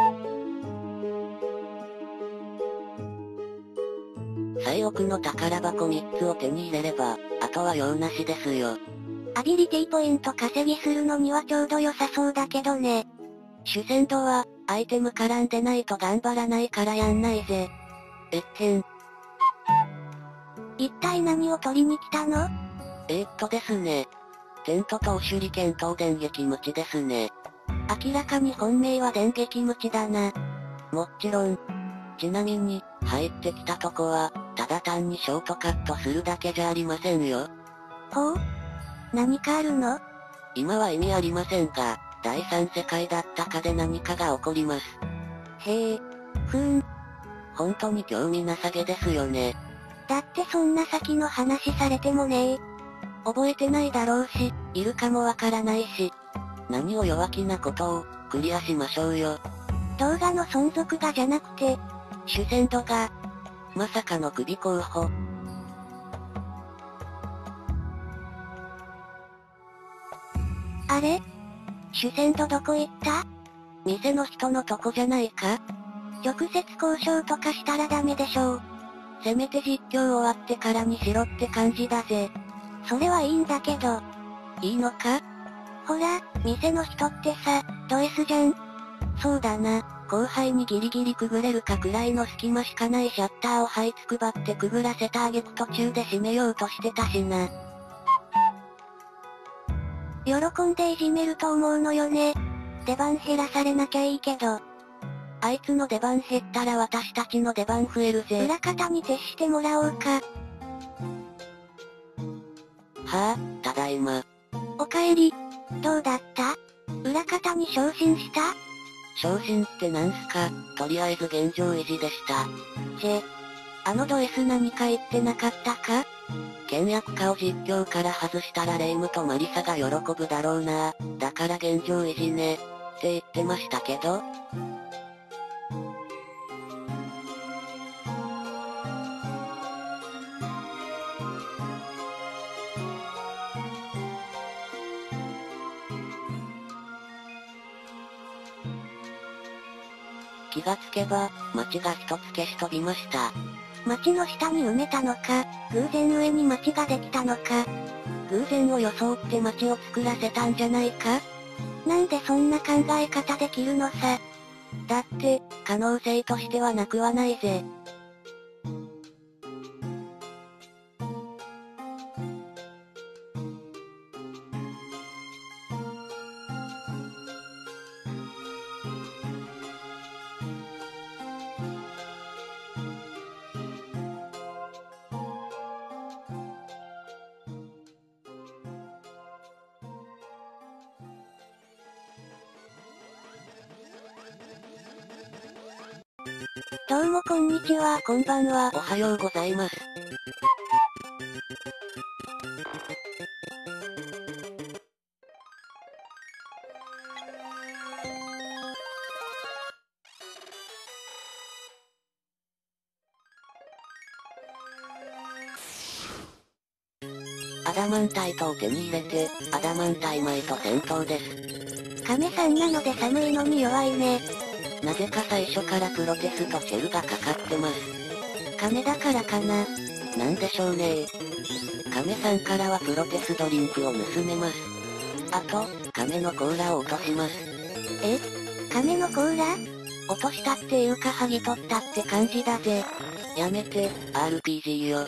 最奥の宝箱みっつを手に入れれば、あとは用なしですよ。 アビリティポイント稼ぎするのにはちょうど良さそうだけどね。主戦度は、アイテム絡んでないと頑張らないからやんないぜ。 えっへん。 一体何を取りに来たの？ えー、っとですね。テントと手裏剣と電撃ムチですね。 明らかに本命は電撃ムチだな。 もちろん。ちなみに、入ってきたとこは、ただ単にショートカットするだけじゃありませんよ。 ほう？何かあるの？ 今は意味ありませんが、第三世界だったかで何かが起こります。 へえ、ふーん。 本当に興味なさげですよね。 だってそんな先の話されてもねー。覚えてないだろうし、いるかもわからないし。 何を弱気なことを、クリアしましょうよ。 動画の存続がじゃなくて、主戦度が、 まさかの首候補。 あれ？主戦度どこ行った？ 店の人のとこじゃないか？ 直接交渉とかしたらダメでしょう。 せめて実況終わってからにしろって感じだぜ。 それはいいんだけど。 いいのか？ ほら、店の人ってさ、ド S じゃん。 そうだな、後輩にギリギリくぐれるかくらいの隙間しかないシャッターを這いつくばってくぐらせた挙句途中で閉めようとしてたしな。 喜んでいじめると思うのよね。出番減らされなきゃいいけど。 あいつの出番減ったら私たちの出番増えるぜ。 裏方に徹してもらおうか。 はぁ、ただいま。 おかえり。どうだった？裏方に昇進した？ 昇進ってなんすか？とりあえず現状維持でした。 チェ。あのド S 何か言ってなかったか？ 倹約家を実況から外したらレイムとマリサが喜ぶだろうな。だから現状維持ね。って言ってましたけど。 気がつけば、町が一つ消し飛びました。 町の下に埋めたのか、偶然上に町ができたのか。 偶然を装って町を作らせたんじゃないか？ なんでそんな考え方できるのさ。 だって、可能性としてはなくはないぜ。 どうもこんにちは、 こんばんは、おはようございます。アダマンタイトを手に入れて、アダマンタイマイと戦闘です。 亀さんなので寒いのに弱いね。 なぜか最初からプロテスとチェルがかかってます。 亀だからかな。 なんでしょうね。亀さんからはプロテスドリンクを盗めます。あと、亀の甲羅を落とします。 え？亀の甲羅？ 落としたっていうか剥ぎ取ったって感じだぜ。やめて、アールピージー よ。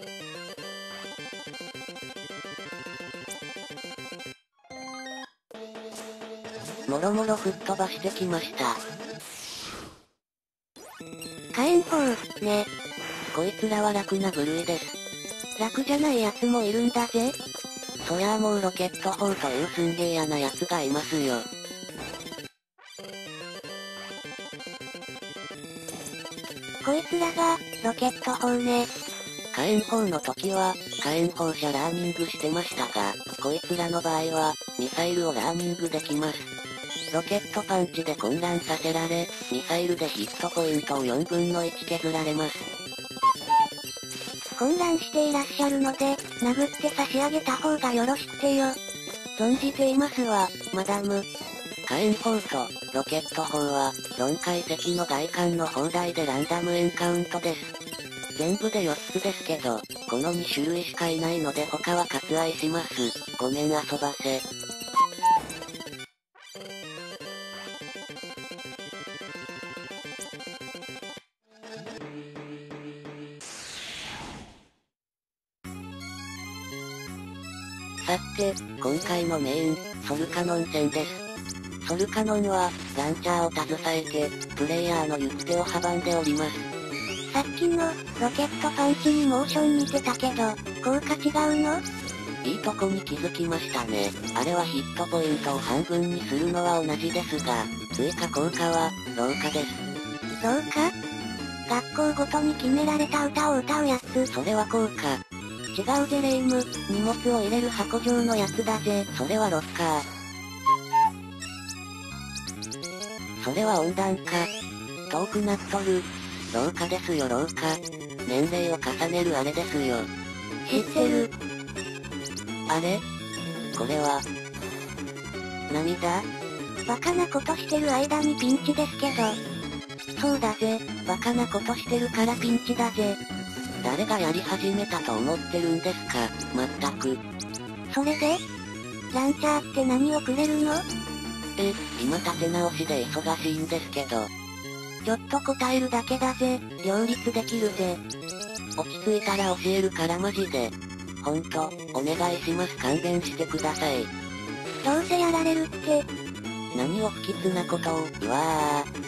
もろもろ吹っ飛ばしてきました。 火炎砲、ね。 こいつらは楽な部類です。 楽じゃないやつもいるんだぜ。 そりゃあもうロケット砲というすんげー嫌なやつがいますよ。 こいつらが、ロケット砲ね。 火炎砲の時は、火炎放射ラーニングしてましたが、こいつらの場合は、ミサイルをラーニングできます。ロケットパンチで混乱させられ、ミサイルでヒットポイントをよんぶんのいち削られます。 混乱していらっしゃるので、殴って差し上げた方がよろしくてよ。 存じていますわ、マダム。火炎砲と、ロケット砲は、論解析の外観の砲台でランダムエンカウントです。全部でよっつですけど、このに種類しかいないので他は割愛します。ごめん遊ばせ。さて、今回のメイン、ソルカノン戦です。ソルカノンは、ランチャーを携えて、プレイヤーの行く手を阻んでおります。 さっきの、ロケットパンチにモーション似てたけど、効果違うの？ いいとこに気づきましたね。あれはヒットポイントを半分にするのは同じですが、追加効果は、廊下です。 廊下？学校ごとに決められた歌を歌うやつ。 それは効果。 違うぜレイム、荷物を入れる箱状のやつだぜ。 それはロッカー。それは温暖化。遠くなっとる。廊下ですよ廊下。年齢を重ねるあれですよ。 知ってる。 あれ？これは、涙？ バカなことしてる間にピンチですけど。 そうだぜ、バカなことしてるからピンチだぜ。誰がやり始めたと思ってるんですか、まったく。 それで？ランチャーって何をくれるの？ え、今立て直しで忙しいんですけど。 ちょっと答えるだけだぜ、両立できるぜ。 落ち着いたら教えるからマジで。ほんと、お願いします勘弁してください。 どうせやられるって。 何を不吉なことを、うわぁ。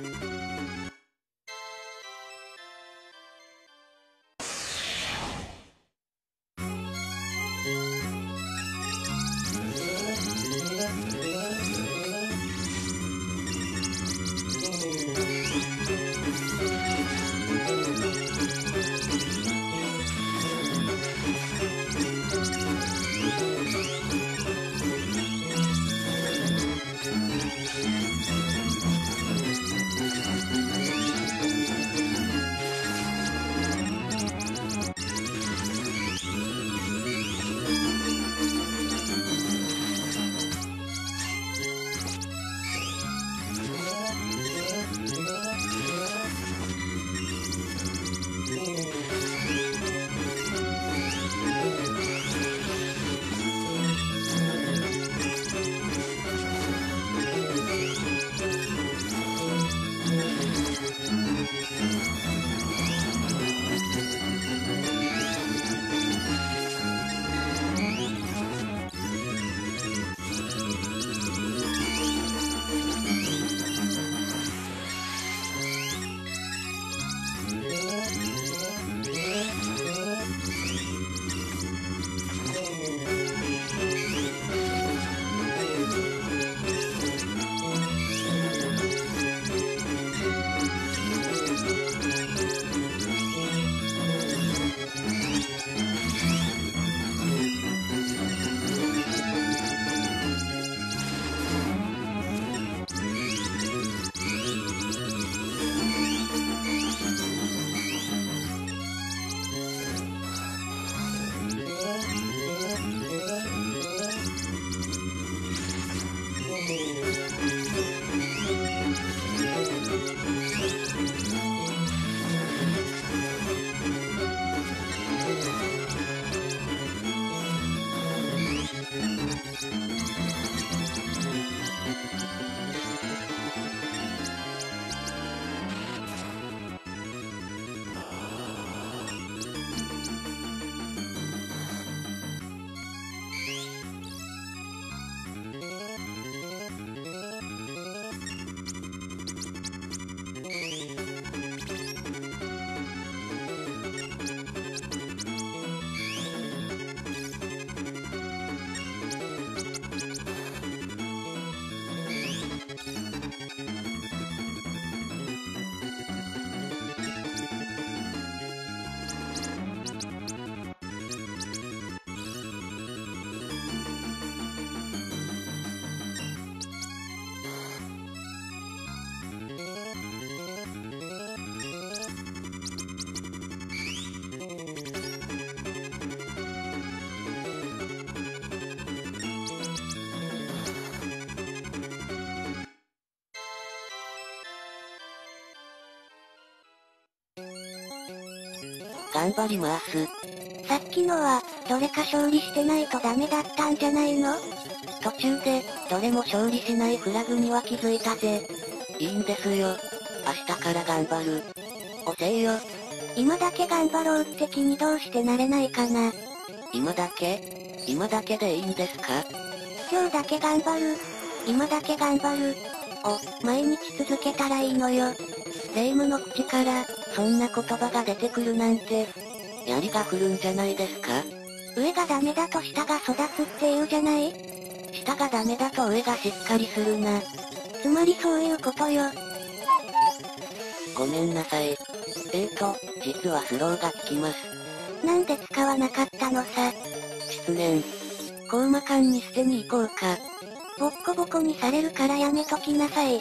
頑張ります。 さっきのは、どれか勝利してないとダメだったんじゃないの？ 途中で、どれも勝利しないフラグには気づいたぜ。いいんですよ。明日から頑張る。おせいよ。 今だけ頑張ろうって気にどうしてなれないかな。 今だけ？今だけでいいんですか？ 今日だけ頑張る。今だけ頑張る。を、毎日続けたらいいのよ。 霊夢の口から、そんな言葉が出てくるなんて、槍が降るんじゃないですか？ 上がダメだと下が育つって言うじゃない？ 下がダメだと上がしっかりするな。 つまりそういうことよ。 ごめんなさい。えーと、実はスローが効きます。 なんで使わなかったのさ。 失念。コーマ缶に捨てに行こうか。 ボッコボコにされるからやめときなさい。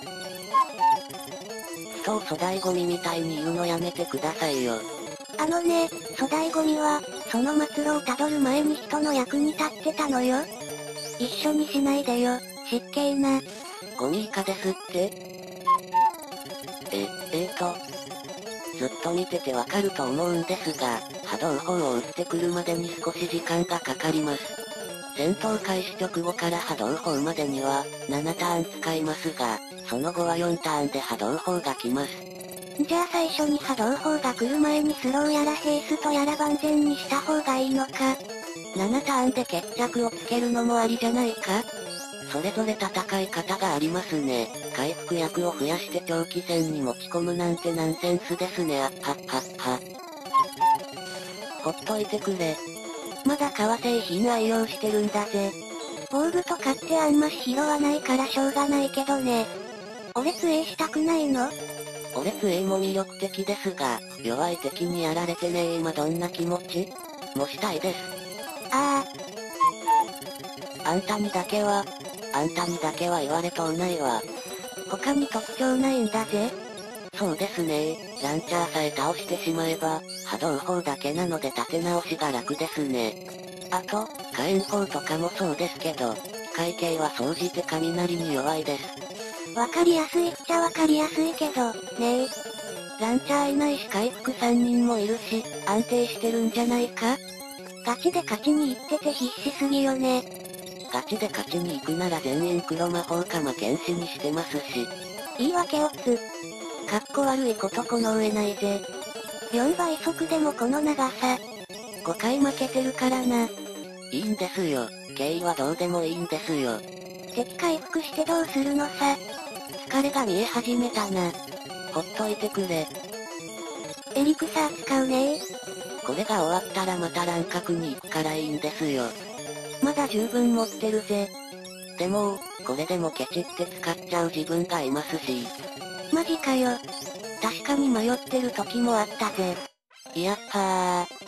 人を粗大ゴミみたいに言うのやめてくださいよ。 あのね、粗大ゴミは、その末路をたどる前に人の役に立ってたのよ。一緒にしないでよ、失敬な。 ゴミ以下ですって？え、えーと。ずっと見ててわかると思うんですが、波動砲を撃ってくるまでに少し時間がかかります。戦闘開始直後から波動砲までには、ななターン使いますが、その後はよんターンで波動砲が来ます。 じゃあ最初に波動砲が来る前にスローやらヘイストやら万全にした方がいいのか。 ななターンで決着をつけるのもありじゃないか？それぞれ戦い方がありますね。回復薬を増やして長期戦に持ち込むなんてナンセンスですね。あっはっはっは。ほっといてくれ。まだ革製品愛用してるんだぜ。 防具とかってあんまし拾わないからしょうがないけどね。俺杖したくないの？ 俺杖も魅力的ですが、弱い敵にやられてねえ今どんな気持ち？もしたいです。 ああ。あんたにだけは、あんたにだけは言われとうないわ。 他に特徴ないんだぜ。 そうですね。ランチャーさえ倒してしまえば、波動砲だけなので立て直しが楽ですね。あと、火炎砲とかもそうですけど、機械系は総じて雷に弱いです。 わかりやすいっちゃわかりやすいけど、ねえ。 ランチャーいないし回復さんにんもいるし、安定してるんじゃないか？ ガチで勝ちに行ってて必死すぎよね。 ガチで勝ちに行くなら全員黒魔法か魔剣士にしてますし。 言い訳をつ。 かっこ悪いことこの上ないぜ。 よんばい速でもこの長さ。 ごかい負けてるからな。いいんですよ。経緯はどうでもいいんですよ。 敵回復してどうするのさ。 疲れが見え始めたな。ほっといてくれ。 エリクサー使うねー。 これが終わったらまた乱獲に行くからいいんですよ。まだ十分持ってるぜ。でも、これでもケチって使っちゃう自分がいますし。 マジかよ。 確かに迷ってる時もあったぜ。やっはー。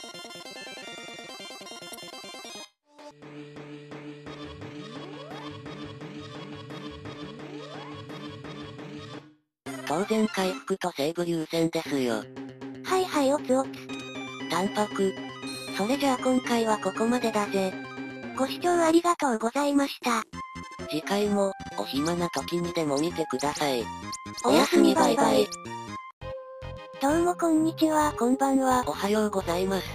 当然回復とセーブ優先ですよ。 はいはいおつおつ。 淡白。それじゃあ今回はここまでだぜ。 ご視聴ありがとうございました。 次回も、お暇な時にでも見てください。 おやすみバイバイ。 どうもこんにちは、こんばんは、おはようございます。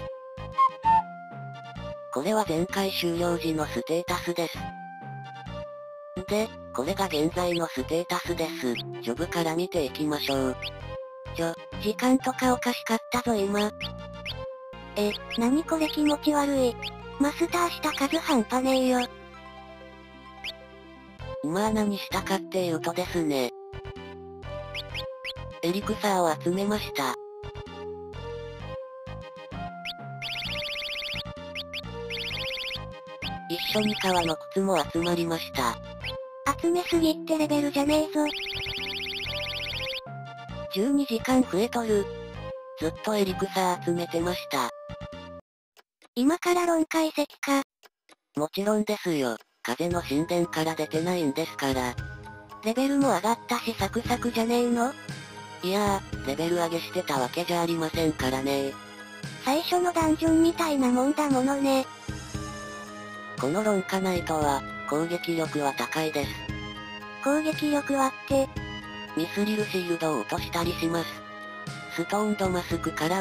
これは前回終了時のステータスです。で、これが現在のステータスです。ジョブから見ていきましょう。ちょ、時間とかおかしかったぞ今。 え、なにこれ気持ち悪い。マスターした数半端ねえよ。 今は何したかっていうとですね。エリクサーを集めました。一緒に革の靴も集まりました。 集めすぎってレベルじゃねえぞ。 じゅうにじかん増えとる。ずっとエリクサー集めてました。 今から論解析か。 もちろんですよ。風の神殿から出てないんですから。レベルも上がったしサクサクじゃねえの？いやー、レベル上げしてたわけじゃありませんからね。 最初のダンジョンみたいなもんだものね。 このロンカナイトは、攻撃力は高いです。 攻撃力はって、 ミスリルシールドを落としたりします。ストーンドマスクからは、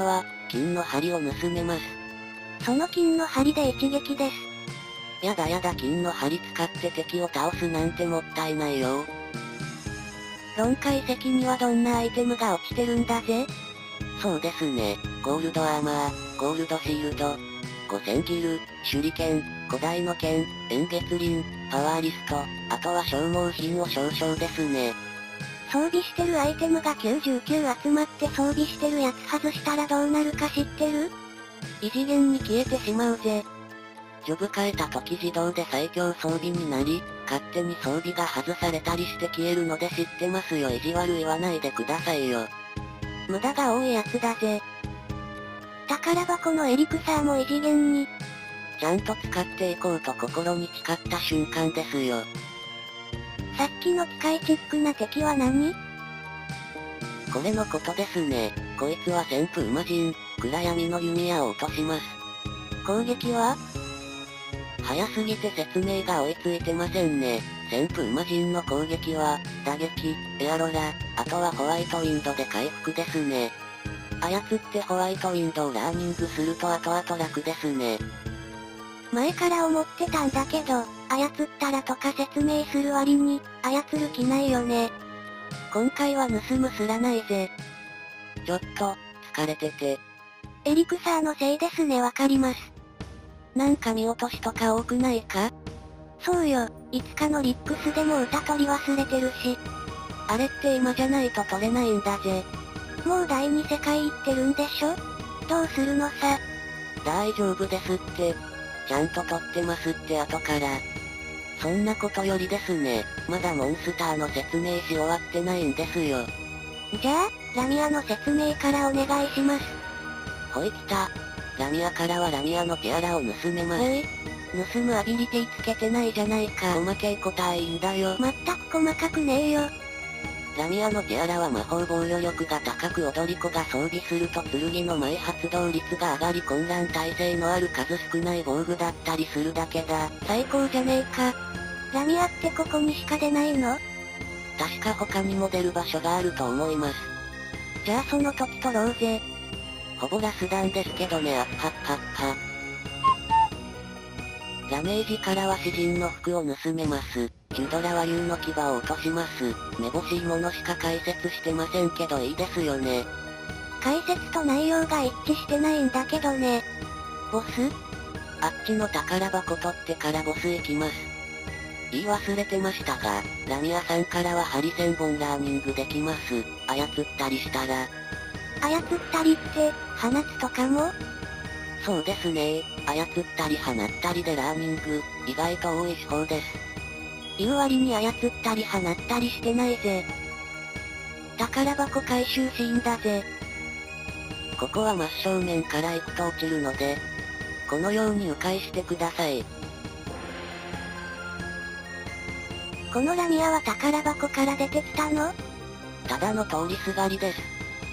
金の針を盗めます。 その金の針で一撃です。 やだやだ金の針使って敵を倒すなんてもったいないよ。 論解石にはどんなアイテムが落ちてるんだぜ？ そうですね。ゴールドアーマー、ゴールドシールド、五千ギル、手裏剣、古代の剣、円月輪、パワーリスト、あとは消耗品を少々ですね。 装備してるアイテムがきゅうじゅうきゅう集まって装備してるやつ外したらどうなるか知ってる？異次元に消えてしまうぜ。 ジョブ変えた時自動で最強装備になり、勝手に装備が外されたりして消えるので知ってますよ。意地悪言わないでくださいよ。 無駄が多いやつだぜ。宝箱のエリクサーも異次元に。 ちゃんと使っていこうと心に誓った瞬間ですよ。 さっきの機械チックな敵は何？ これのことですね。こいつは旋風魔人、暗闇の弓矢を落とします。 攻撃は？ 早すぎて説明が追いついてませんね。旋風魔人の攻撃は、打撃、エアロラ、あとはホワイトウィンドで回復ですね。操ってホワイトウィンドをラーニングすると後々楽ですね。 前から思ってたんだけど、操ったらとか説明する割に、操る気ないよね。今回は盗むすらないぜ。 ちょっと、疲れてて。 エリクサーのせいですね。わかります。なんか見落としとか多くないか？そうよ、いつかのリックスでも歌取り忘れてるし。あれって今じゃないと取れないんだぜ。もう第二世界行ってるんでしょ？どうするのさ。 大丈夫ですって。ちゃんと取ってますって後から。そんなことよりですね、まだモンスターの説明し終わってないんですよ。 じゃあ、ラミアの説明からお願いします。 ほい来た。ラミアからはラミアのティアラを盗めます。 おい、盗むアビリティつけてないじゃないか。 細けいことはいいんだよ。 まったく細かくねえよ。 ラミアのティアラは魔法防御力が高く踊り子が装備すると剣の前発動率が上がり混乱耐性のある数少ない防具だったりするだけだ。 最高じゃねえか。ラミアってここにしか出ないの？ 確か他にも出る場所があると思います。 じゃあその時取ろうぜ。 ほぼラスダンですけどねあっはっはっは。ダメージからは詩人の服を盗めます。チュドラは竜の牙を落とします。めぼしいものしか解説してませんけどいいですよね。 解説と内容が一致してないんだけどね。ボス？ あっちの宝箱取ってからボス行きます。言い忘れてましたが、ラミアさんからはハリセンボンラーニングできます。操ったりしたら。 操ったりって、放つとかも？ そうですね。操ったり放ったりでラーニング、意外と多い手法です。 言う割に操ったり放ったりしてないぜ。宝箱回収シーンだぜ。 ここは真正面から行くと落ちるので、このように迂回してください。 このラミアは宝箱から出てきたの？ ただの通りすがりです。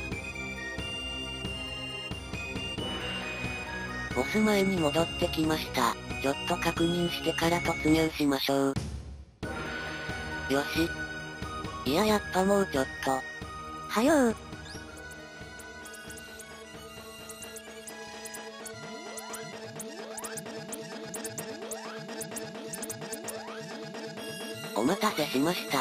ボス前に戻ってきました。ちょっと確認してから突入しましょう。よし。いややっぱもうちょっと。 はよう。 お待たせしました。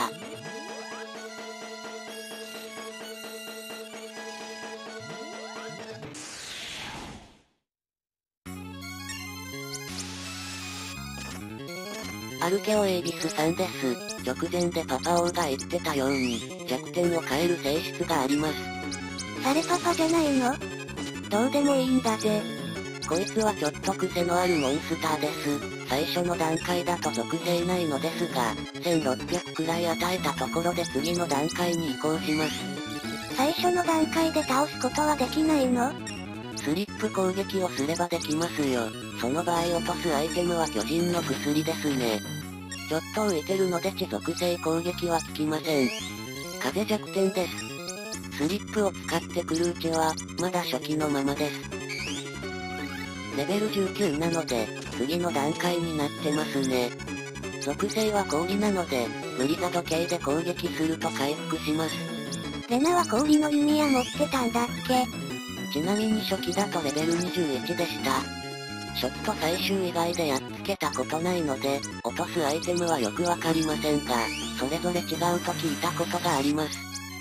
アルケオエイビスさんです。直前でパパ王が言ってたように、弱点を変える性質があります。 サレパパじゃないの？どうでもいいんだぜ。 こいつはちょっと癖のあるモンスターです。最初の段階だと属性ないのですが、せんろっぴゃくくらい与えたところで次の段階に移行します。 最初の段階で倒すことはできないの？ スリップ攻撃をすればできますよ。その場合落とすアイテムは巨人の薬ですね。ちょっと浮いてるので地属性攻撃は効きません。風弱点です。スリップを使ってくるうちは、まだ初期のままです。レベルじゅうきゅうなので、次の段階になってますね。属性は氷なので、ブリザド系で攻撃すると回復します。 レナは氷の弓矢持ってたんだっけ？ ちなみに初期だとレベルにじゅういちでした。初期と最終以外でやっつけたことないので、落とすアイテムはよくわかりませんが、それぞれ違うと聞いたことがあります。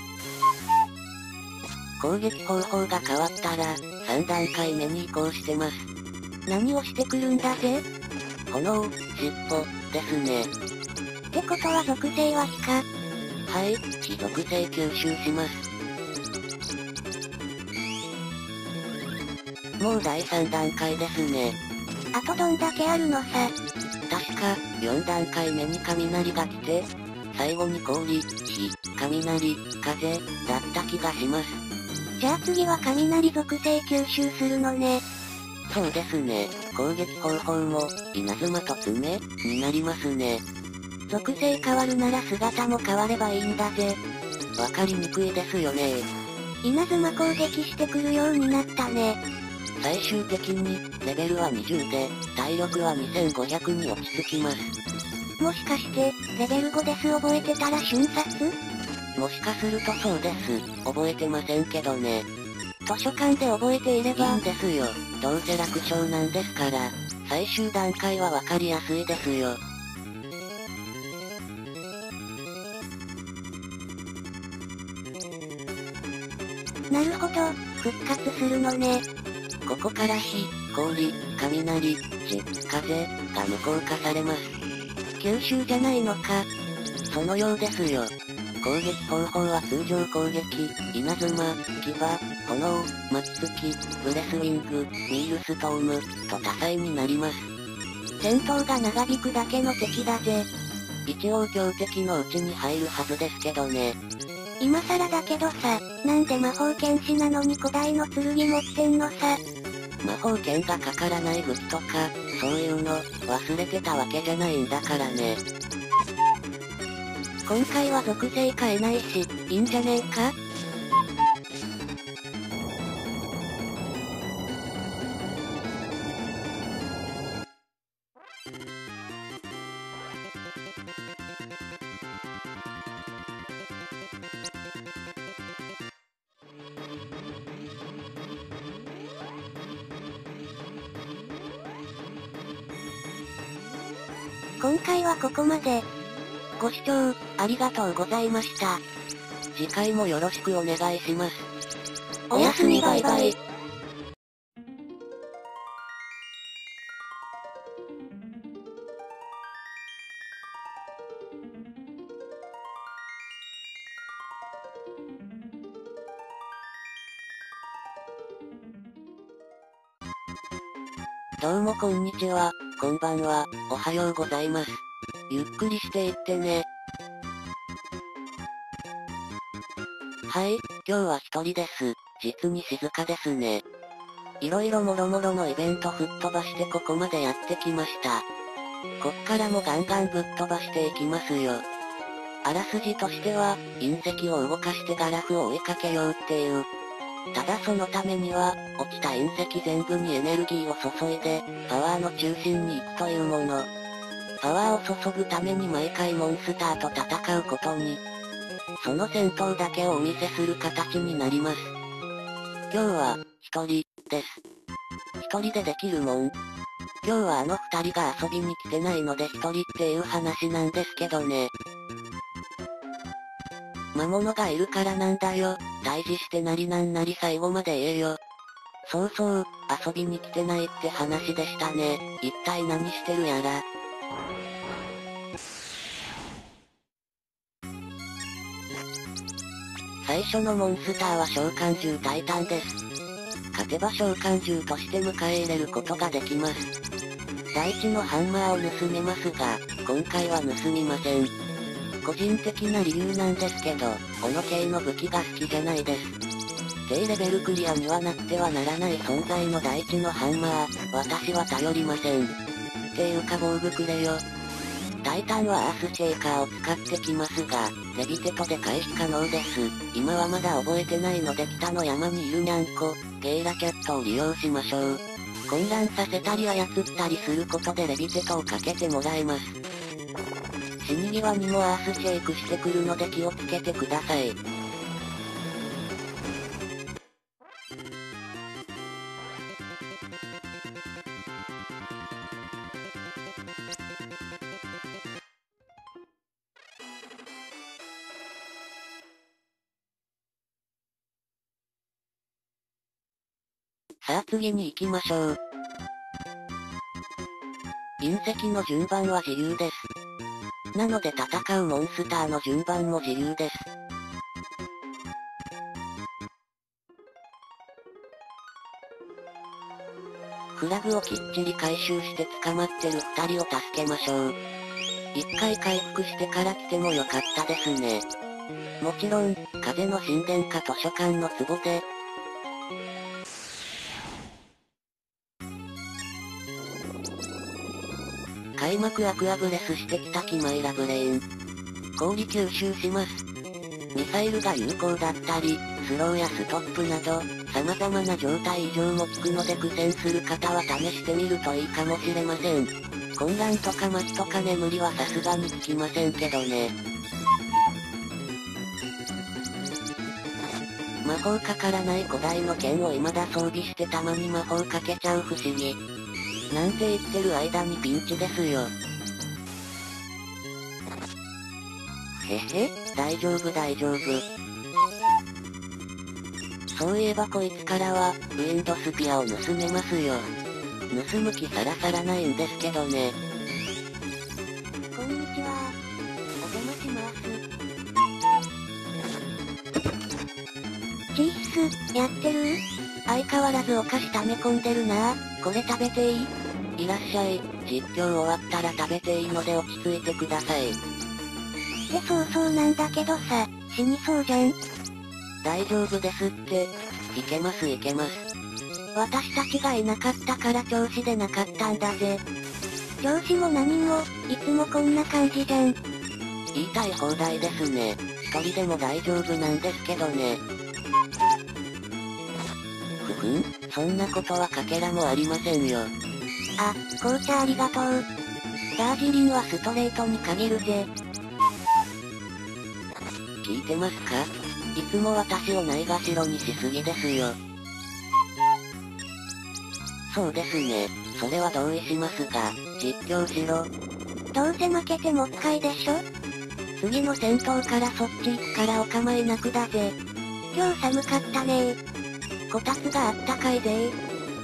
攻撃方法が変わったら、さん段階目に移行してます。 何をしてくるんだぜ？ 炎、尻尾、ですね。 ってことは属性は火か？ はい、火属性吸収します。もうだいさん段階ですね。 あとどんだけあるのさ。 確か、よん段階目に雷が来て、最後に氷、火、雷、風、だった気がします。 じゃあ次は雷属性吸収するのね。 そうですね。攻撃方法も、稲妻と爪、になりますね。 属性変わるなら姿も変わればいいんだぜ。 わかりにくいですよね。 稲妻攻撃してくるようになったね。 最終的に、レベルはにじゅうで、体力はにせんごひゃくに落ち着きます。 もしかして、レベルごです覚えてたら瞬殺？ もしかするとそうです。覚えてませんけどね。 図書館で覚えていれば。 いいんですよ。どうせ楽勝なんですから。最終段階はわかりやすいですよ。 なるほど、復活するのね。 ここから火、氷、雷、地、風が無効化されます。 吸収じゃないのか。 そのようですよ。攻撃方法は通常攻撃、稲妻、牙、炎、巻きつき、ブレスウィング、ミールストーム、と多彩になります。 戦闘が長引くだけの敵だぜ。 一応強敵のうちに入るはずですけどね。 今更だけどさ、なんで魔法剣士なのに古代の剣持ってんのさ。 魔法剣がかからない武器とか、そういうの、忘れてたわけじゃないんだからね。 今回は属性変えないし、いいんじゃねえか？今回はここまで。 ご視聴、ありがとうございました。次回もよろしくお願いします。 おやすみバイバイ。 どうもこんにちは、こんばんは、おはようございます。ゆっくりしていってね。はい、今日は一人です。実に静かですね。いろいろもろもろのイベント吹っ飛ばしてここまでやってきました。こっからもガンガンぶっ飛ばしていきますよ。あらすじとしては、隕石を動かしてガラフを追いかけようっていう。ただそのためには、落ちた隕石全部にエネルギーを注いで、パワーの中心に行くというもの。パワーを注ぐために毎回モンスターと戦うことに、その戦闘だけをお見せする形になります。今日は、一人、です。一人でできるもん。今日はあの二人が遊びに来てないので一人っていう話なんですけどね。魔物がいるからなんだよ。退治してなりなんなり最後まで言えよ。そうそう、遊びに来てないって話でしたね。一体何してるやら。最初のモンスターは召喚獣タイタンです。勝てば召喚獣として迎え入れることができます。第一のハンマーを盗めますが、今回は盗みません。個人的な理由なんですけど、斧系の武器が好きじゃないです。低レベルクリアにはなくてはならない存在の第一のハンマー、私は頼りません。っていうか防具くれよ。タイタンはアースシェイカーを使ってきますが、レビテトで回避可能です。今はまだ覚えてないので北の山にいるニャンコ、ゲイラキャットを利用しましょう。混乱させたり操ったりすることでレビテトをかけてもらえます。死に際にもアースシェイクしてくるので気をつけてください。 さあ次に行きましょう。隕石の順番は自由です。なので戦うモンスターの順番も自由です。フラグをきっちり回収して捕まってる二人を助けましょう。一回回復してから来てもよかったですね。もちろん、風の神殿か図書館の壺で。開幕アクアブレスしてきたキマイラブレーン。氷吸収します。ミサイルが有効だったり、スローやストップなど、様々な状態異常も効くので苦戦する方は試してみるといいかもしれません。混乱とか麻痺とか眠りはさすがに効きませんけどね。魔法かからない古代の剣を未だ装備してたまに魔法かけちゃう不思議。なんて言ってる間にピンチですよ。へへ、大丈夫大丈夫。そういえばこいつからは、ウィンドスピアを盗めますよ。盗む気さらさらないんですけどね。 こんにちは。 お邪魔します。 チース、やってる？ 相変わらずお菓子溜め込んでるなぁ。これ食べていい？いらっしゃい。実況終わったら食べていいので落ち着いてください。 ってそうそうなんだけどさ、死にそうじゃん。 大丈夫ですって。いけますいけます。 私たちがいなかったから調子でなかったんだぜ。調子も何も、いつもこんな感じじゃん。 言いたい放題ですね。一人でも大丈夫なんですけどね。ふふん、そんなことはかけらもありませんよ。 あ、紅茶ありがとう。ダージリンはストレートに限るぜ。 聞いてますか？いつも私をないがしろにしすぎですよ。そうですね。それは同意しますが、実況しろ。 どうせ負けてもっかいでしょ？次の戦闘からそっち行くからお構いなくだぜ。今日寒かったねー。こたつがあったかいぜー。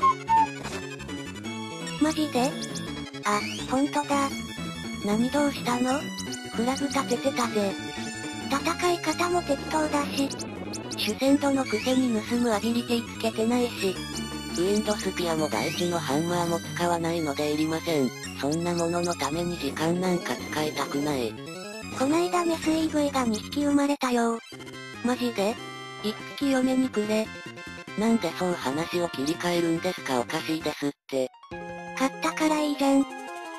マジで？あ、ほんとだ。何どうしたの？フラグ立ててたぜ。戦い方も適当だし。主戦度のくせに盗むアビリティつけてないし。 ウィンドスピアも大地のハンマーも使わないのでいりません。そんなもののために時間なんか使いたくない。 こないだメス イーブイ がにひき生まれたよ。 マジで？ いっぴき嫁にくれ。 なんでそう話を切り替えるんですか？おかしいですって。 勝ったからいいじゃん。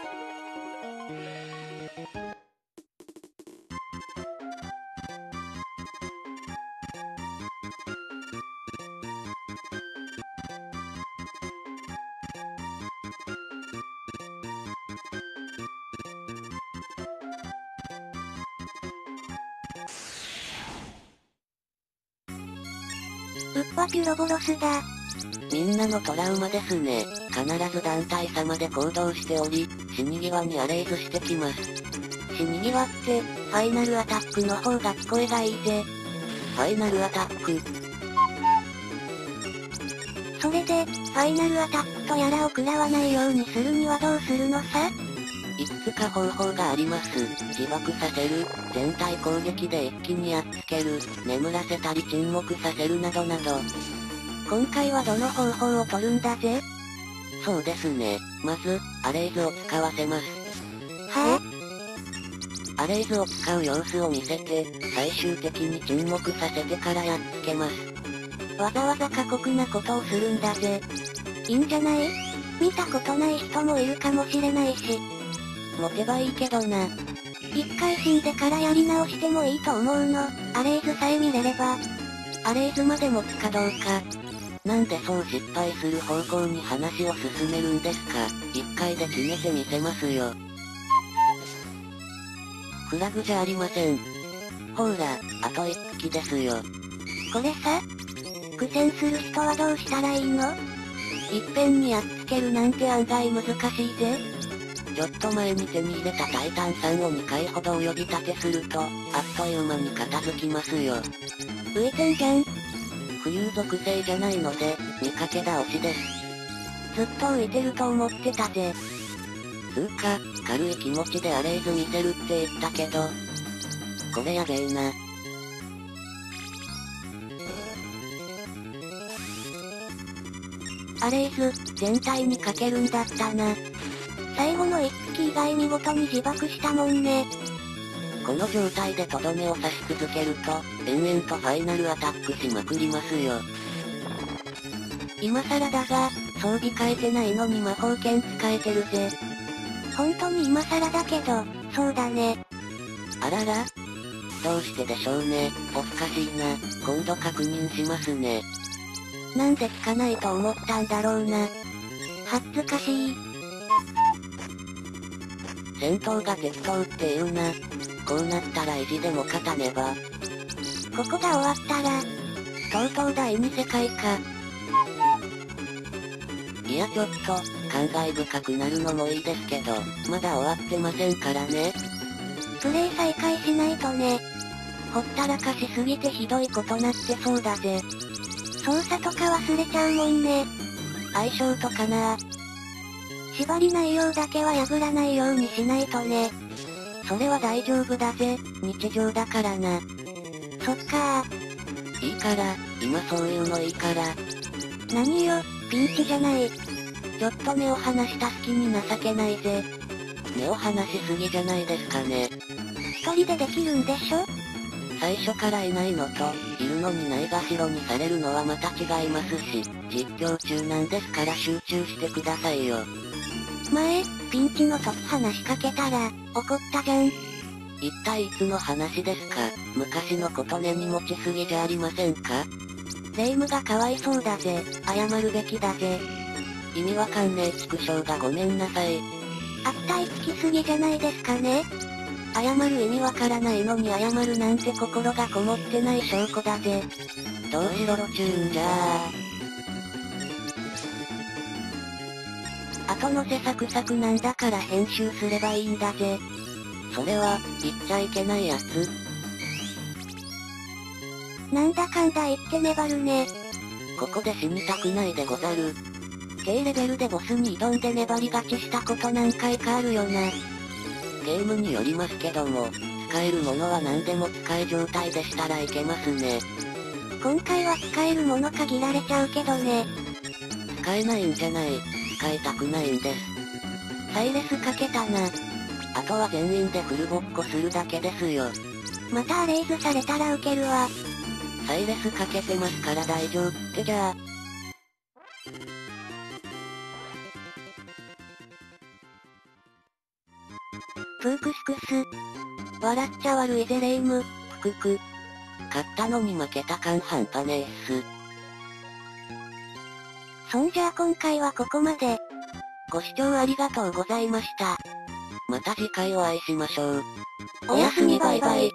ウッパピュロボロスだ。 みんなのトラウマですね。必ず団体様で行動しており、死に際にアレイズしてきます。 死に際って、ファイナルアタックの方が聞こえがいいぜ。 ファイナルアタック。 それで、ファイナルアタックとやらを食らわないようにするにはどうするのさ？ いくつか方法があります。自爆させる、全体攻撃で一気にやっつける、眠らせたり沈黙させるなどなど。 今回はどの方法を取るんだぜ？ そうですね。まず、アレイズを使わせます。 はぁ？アレイズを使う様子を見せて、最終的に沈黙させてからやっつけます。 わざわざ過酷なことをするんだぜ。いいんじゃない？見たことない人もいるかもしれないし。 持てばいいけどな。 一回死んでからやり直してもいいと思うの。アレイズさえ見れれば。 アレイズまで持つかどうか。なんでそう失敗する方向に話を進めるんですか？一回で決めてみせますよ。フラグじゃありません。ほーら、あと一匹ですよ。 これさ、苦戦する人はどうしたらいいの？ いっぺんにやっつけるなんて案外難しいぜ。ちょっと前に手に入れたタイタンさんをにかいほどお呼び立てすると、あっという間に片付きますよ。 浮いてんじゃん。 浮遊属性じゃないので、見かけ倒しです。 ずっと浮いてると思ってたぜ。 つうか、軽い気持ちでアレイズ見せるって言ったけど、これやべえな。 アレイズ、全体にかけるんだったな。最後の一突以外見事に自爆したもんね。 この状態でとどめを刺し続けると、延々とファイナルアタックしまくりますよ。 今更だが、装備変えてないのに魔法剣使えてるぜ。本当に今更だけど、そうだね。 あらら？どうしてでしょうね。おかしいな。今度確認しますね。 なんで聞かないと思ったんだろうな。恥ずかしい。 戦闘が適当って言うな。こうなったら意地でも勝たねば。 ここが終わったら、とうとう第二世界か。 いやちょっと、感慨深くなるのもいいですけど、まだ終わってませんからね。 プレイ再開しないとね。ほったらかしすぎてひどいことなってそうだぜ。操作とか忘れちゃうもんね。相性とかな。縛り内容だけは破らないようにしないとね。 それは大丈夫だぜ、日常だからな。 そっかー。いいから、今そういうのいいから。 何よ、ピンチじゃない。ちょっと目を離した隙に情けないぜ。 目を離しすぎじゃないですかね。 一人でできるんでしょ？ 最初からいないのと、いるのにないがしろにされるのはまた違いますし、実況中なんですから集中してくださいよ。 前、ピンチの時話しかけたら、怒ったじゃん。 一体いつの話ですか？昔のこと根に持ちすぎじゃありませんか？ 霊夢がかわいそうだぜ、謝るべきだぜ。 意味わかんねえ畜生がごめんなさい。 悪態つきすぎじゃないですかね？謝る意味わからないのに謝るなんて心がこもってない証拠だぜ。 どうしろろちゅうんじゃー。後乗せサクサクなんだから編集すればいいんだぜ。 それは、言っちゃいけないやつ。 なんだかんだ言って粘るね。 ここで死にたくないでござる。 低レベルでボスに挑んで粘り勝ちしたこと何回かあるよな。 ゲームによりますけども、使えるものは何でも使え状態でしたらいけますね。 今回は使えるもの限られちゃうけどね。 使えないんじゃない、使いたくないんです。 サイレスかけたな。 あとは全員でフルボッコするだけですよ。 またアレイズされたらウケるわ。 サイレスかけてますから大丈夫ってじゃあ。 プークスクス。笑っちゃ悪いぜレイム。 ぷくく。勝ったのに負けた感半端ねえっす。 そんじゃあ今回はここまで。ご視聴ありがとうございました。 また次回お会いしましょう。 おやすみバイバイ。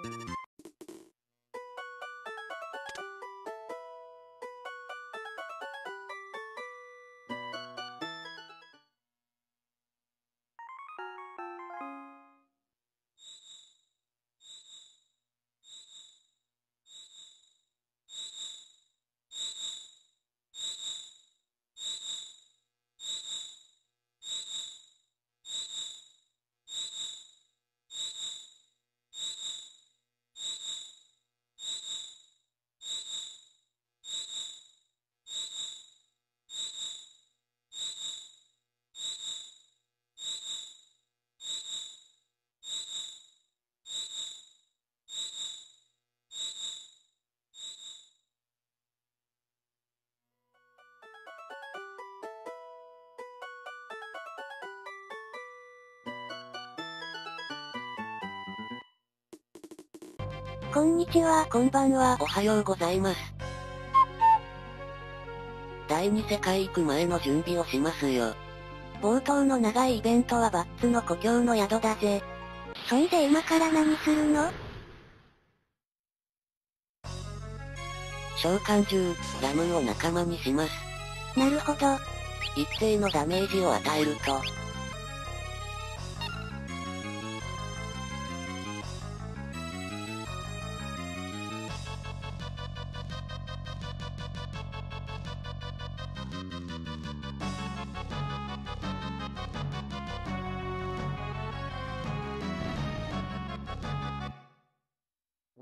こんにちは、こんばんは。 おはようございます。第二世界行く前の準備をしますよ。 冒頭の長いイベントはバッツの故郷の宿だぜ。そんで今から何するの？ 召喚獣、ラムンを仲間にします。 なるほど。 一定のダメージを与えると、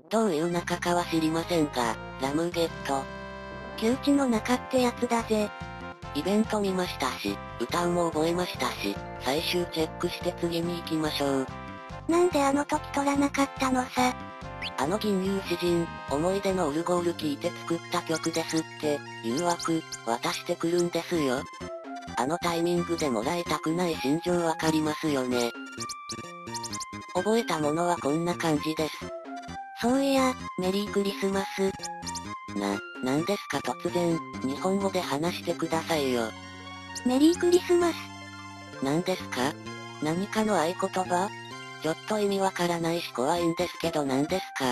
どういう仲かは知りませんが、ラムーゲット。 窮地の中ってやつだぜ。 イベント見ましたし、歌うも覚えましたし、最終チェックして次に行きましょう。 なんであの時取らなかったのさ。 あの銀融詩人、思い出のオルゴール聴いて作った曲ですって、誘惑、渡してくるんですよ。あのタイミングでもらいたくない心情わかりますよね。覚えたものはこんな感じです。 そういや、メリークリスマス。 な、なんですか突然、日本語で話してくださいよ。 メリークリスマス。 なんですか？何かの合言葉？ちょっと意味わからないし怖いんですけど何ですか？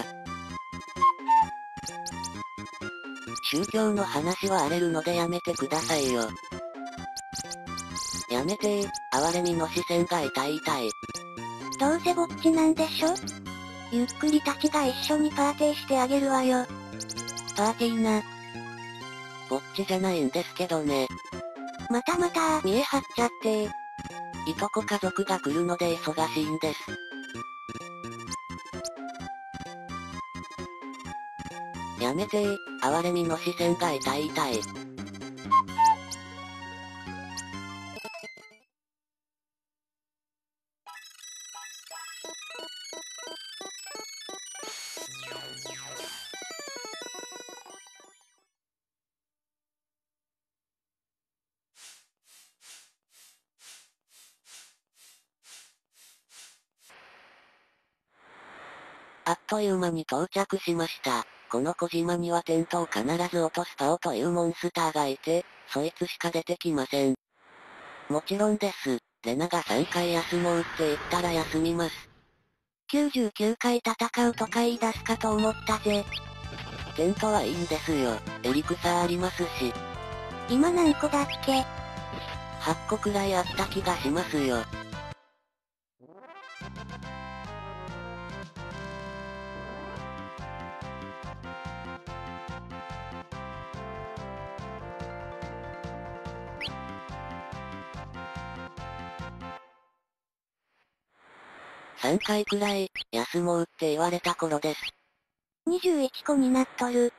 宗教の話は荒れるのでやめてくださいよ。やめてー、哀れみの視線が痛い痛い。 どうせぼっちなんでしょ？ゆっくりたちが一緒にパーティーしてあげるわよ。 パーティーな。ぼっちじゃないんですけどね。 またまた見え張っちゃってー。 いとこ家族が来るので忙しいんです。やめてー、哀れみの視線が痛い痛い。あっという間に到着しました。この小島にはテントを必ず落とすパオというモンスターがいて、そいつしか出てきません。もちろんです。レナがさんかい休もうって言ったら休みます。 きゅうじゅうきゅうかい戦うとか言い出すかと思ったぜ。 テントはいいんですよ。エリクサーありますし。 今何個だっけ？ はっこくらいあった気がしますよ。さんかいくらい、休もうって言われた頃です。 にじゅういっこになっとる。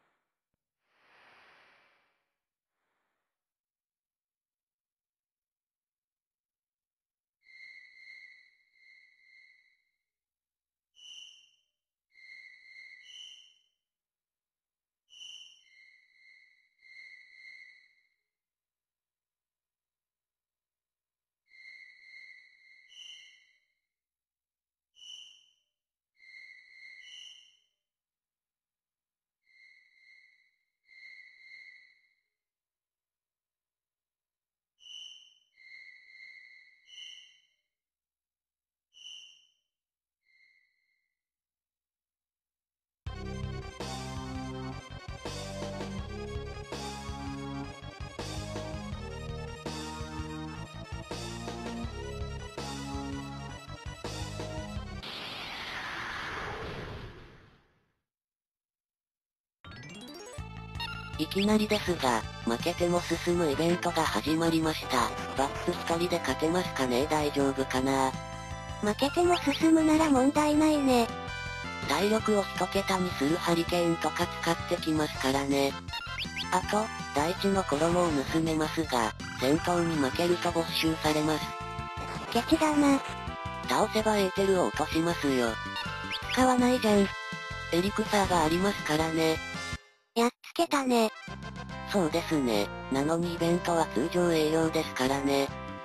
いきなりですが、負けても進むイベントが始まりました。バック一人で勝てますかね？大丈夫かな？ 負けても進むなら問題ないね。 体力を一桁にするハリケーンとか使ってきますからね。あと、大地の衣を盗めますが、戦闘に負けると没収されます。 ケチだな。 倒せばエーテルを落としますよ。 使わないじゃん。 エリクサーがありますからね。 やっつけたね。 そうですね。なのにイベントは通常営業ですからね。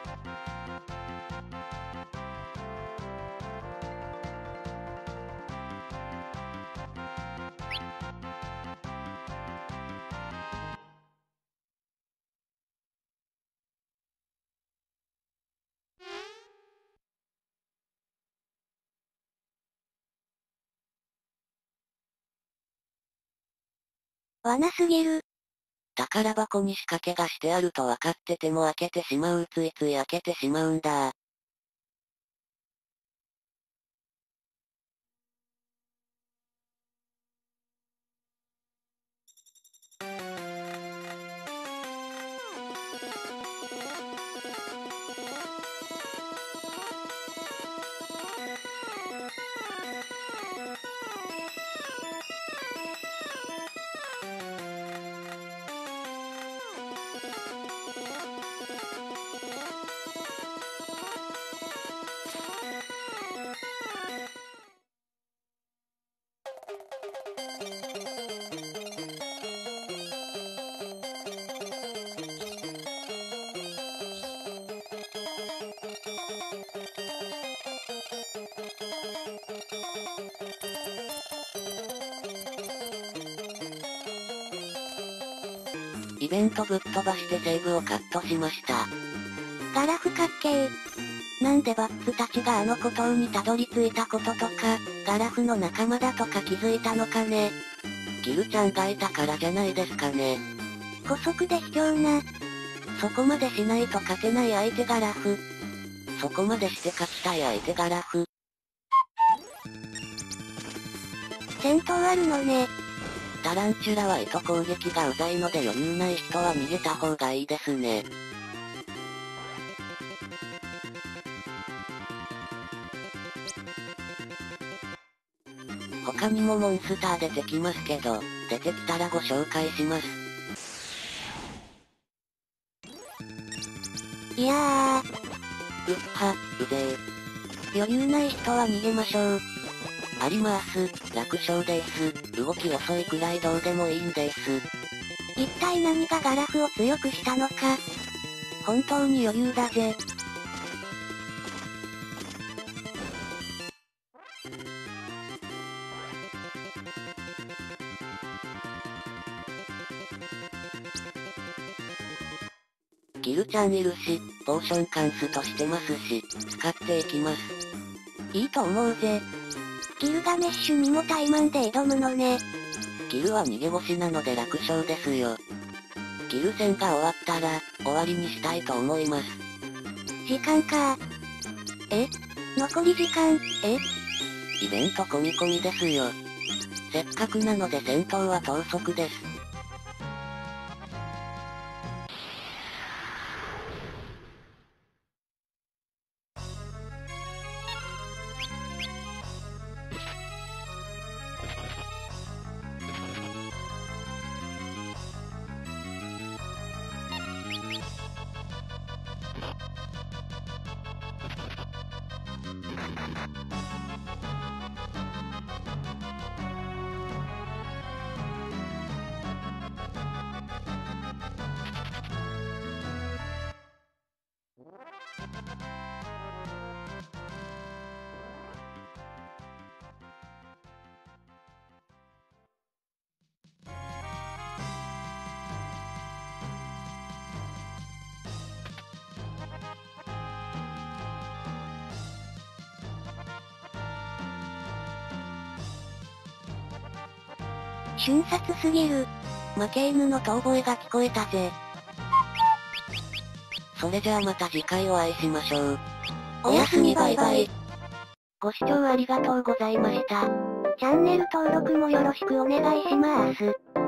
罠すぎる。 宝箱に仕掛けがしてあると分かってても開けてしまうついつい開けてしまうんだ。 イベントぶっ飛ばしてセーブをカットしました。 ガラフかっけー。なんでバッツたちがあの孤島にたどり着いたこととか、ガラフの仲間だとか気づいたのかね。 ギルちゃんがいたからじゃないですかね。 姑息で卑怯な。 そこまでしないと勝てない相手ガラフ。そこまでして勝ちたい相手ガラフ。 戦闘あるのね。 タランチュラは糸攻撃がうざいので余裕ない人は逃げた方がいいですね。他にもモンスター出てきますけど、出てきたらご紹介します。 いやー。 うっは、うぜー。余裕ない人は逃げましょう。 ありまーす、楽勝です。動き遅いくらいどうでもいいんです。 一体何がガラフを強くしたのか。本当に余裕だぜ。 ギルちゃんいるし、ポーションカンストしてますし、使っていきます。 いいと思うぜ。ギルガメッシュにもタイマンで挑むのね。 ギルは逃げ腰なので楽勝ですよ。ギル戦が終わったら、終わりにしたいと思います。 時間か。え？残り時間、え？ イベント込み込みですよ。せっかくなので戦闘は等速です。 瞬殺すぎる。負け犬の遠吠えが聞こえたぜ。 それじゃあまた次回お会いしましょう。 おやすみバイバイ。ご視聴ありがとうございました。チャンネル登録もよろしくお願いします。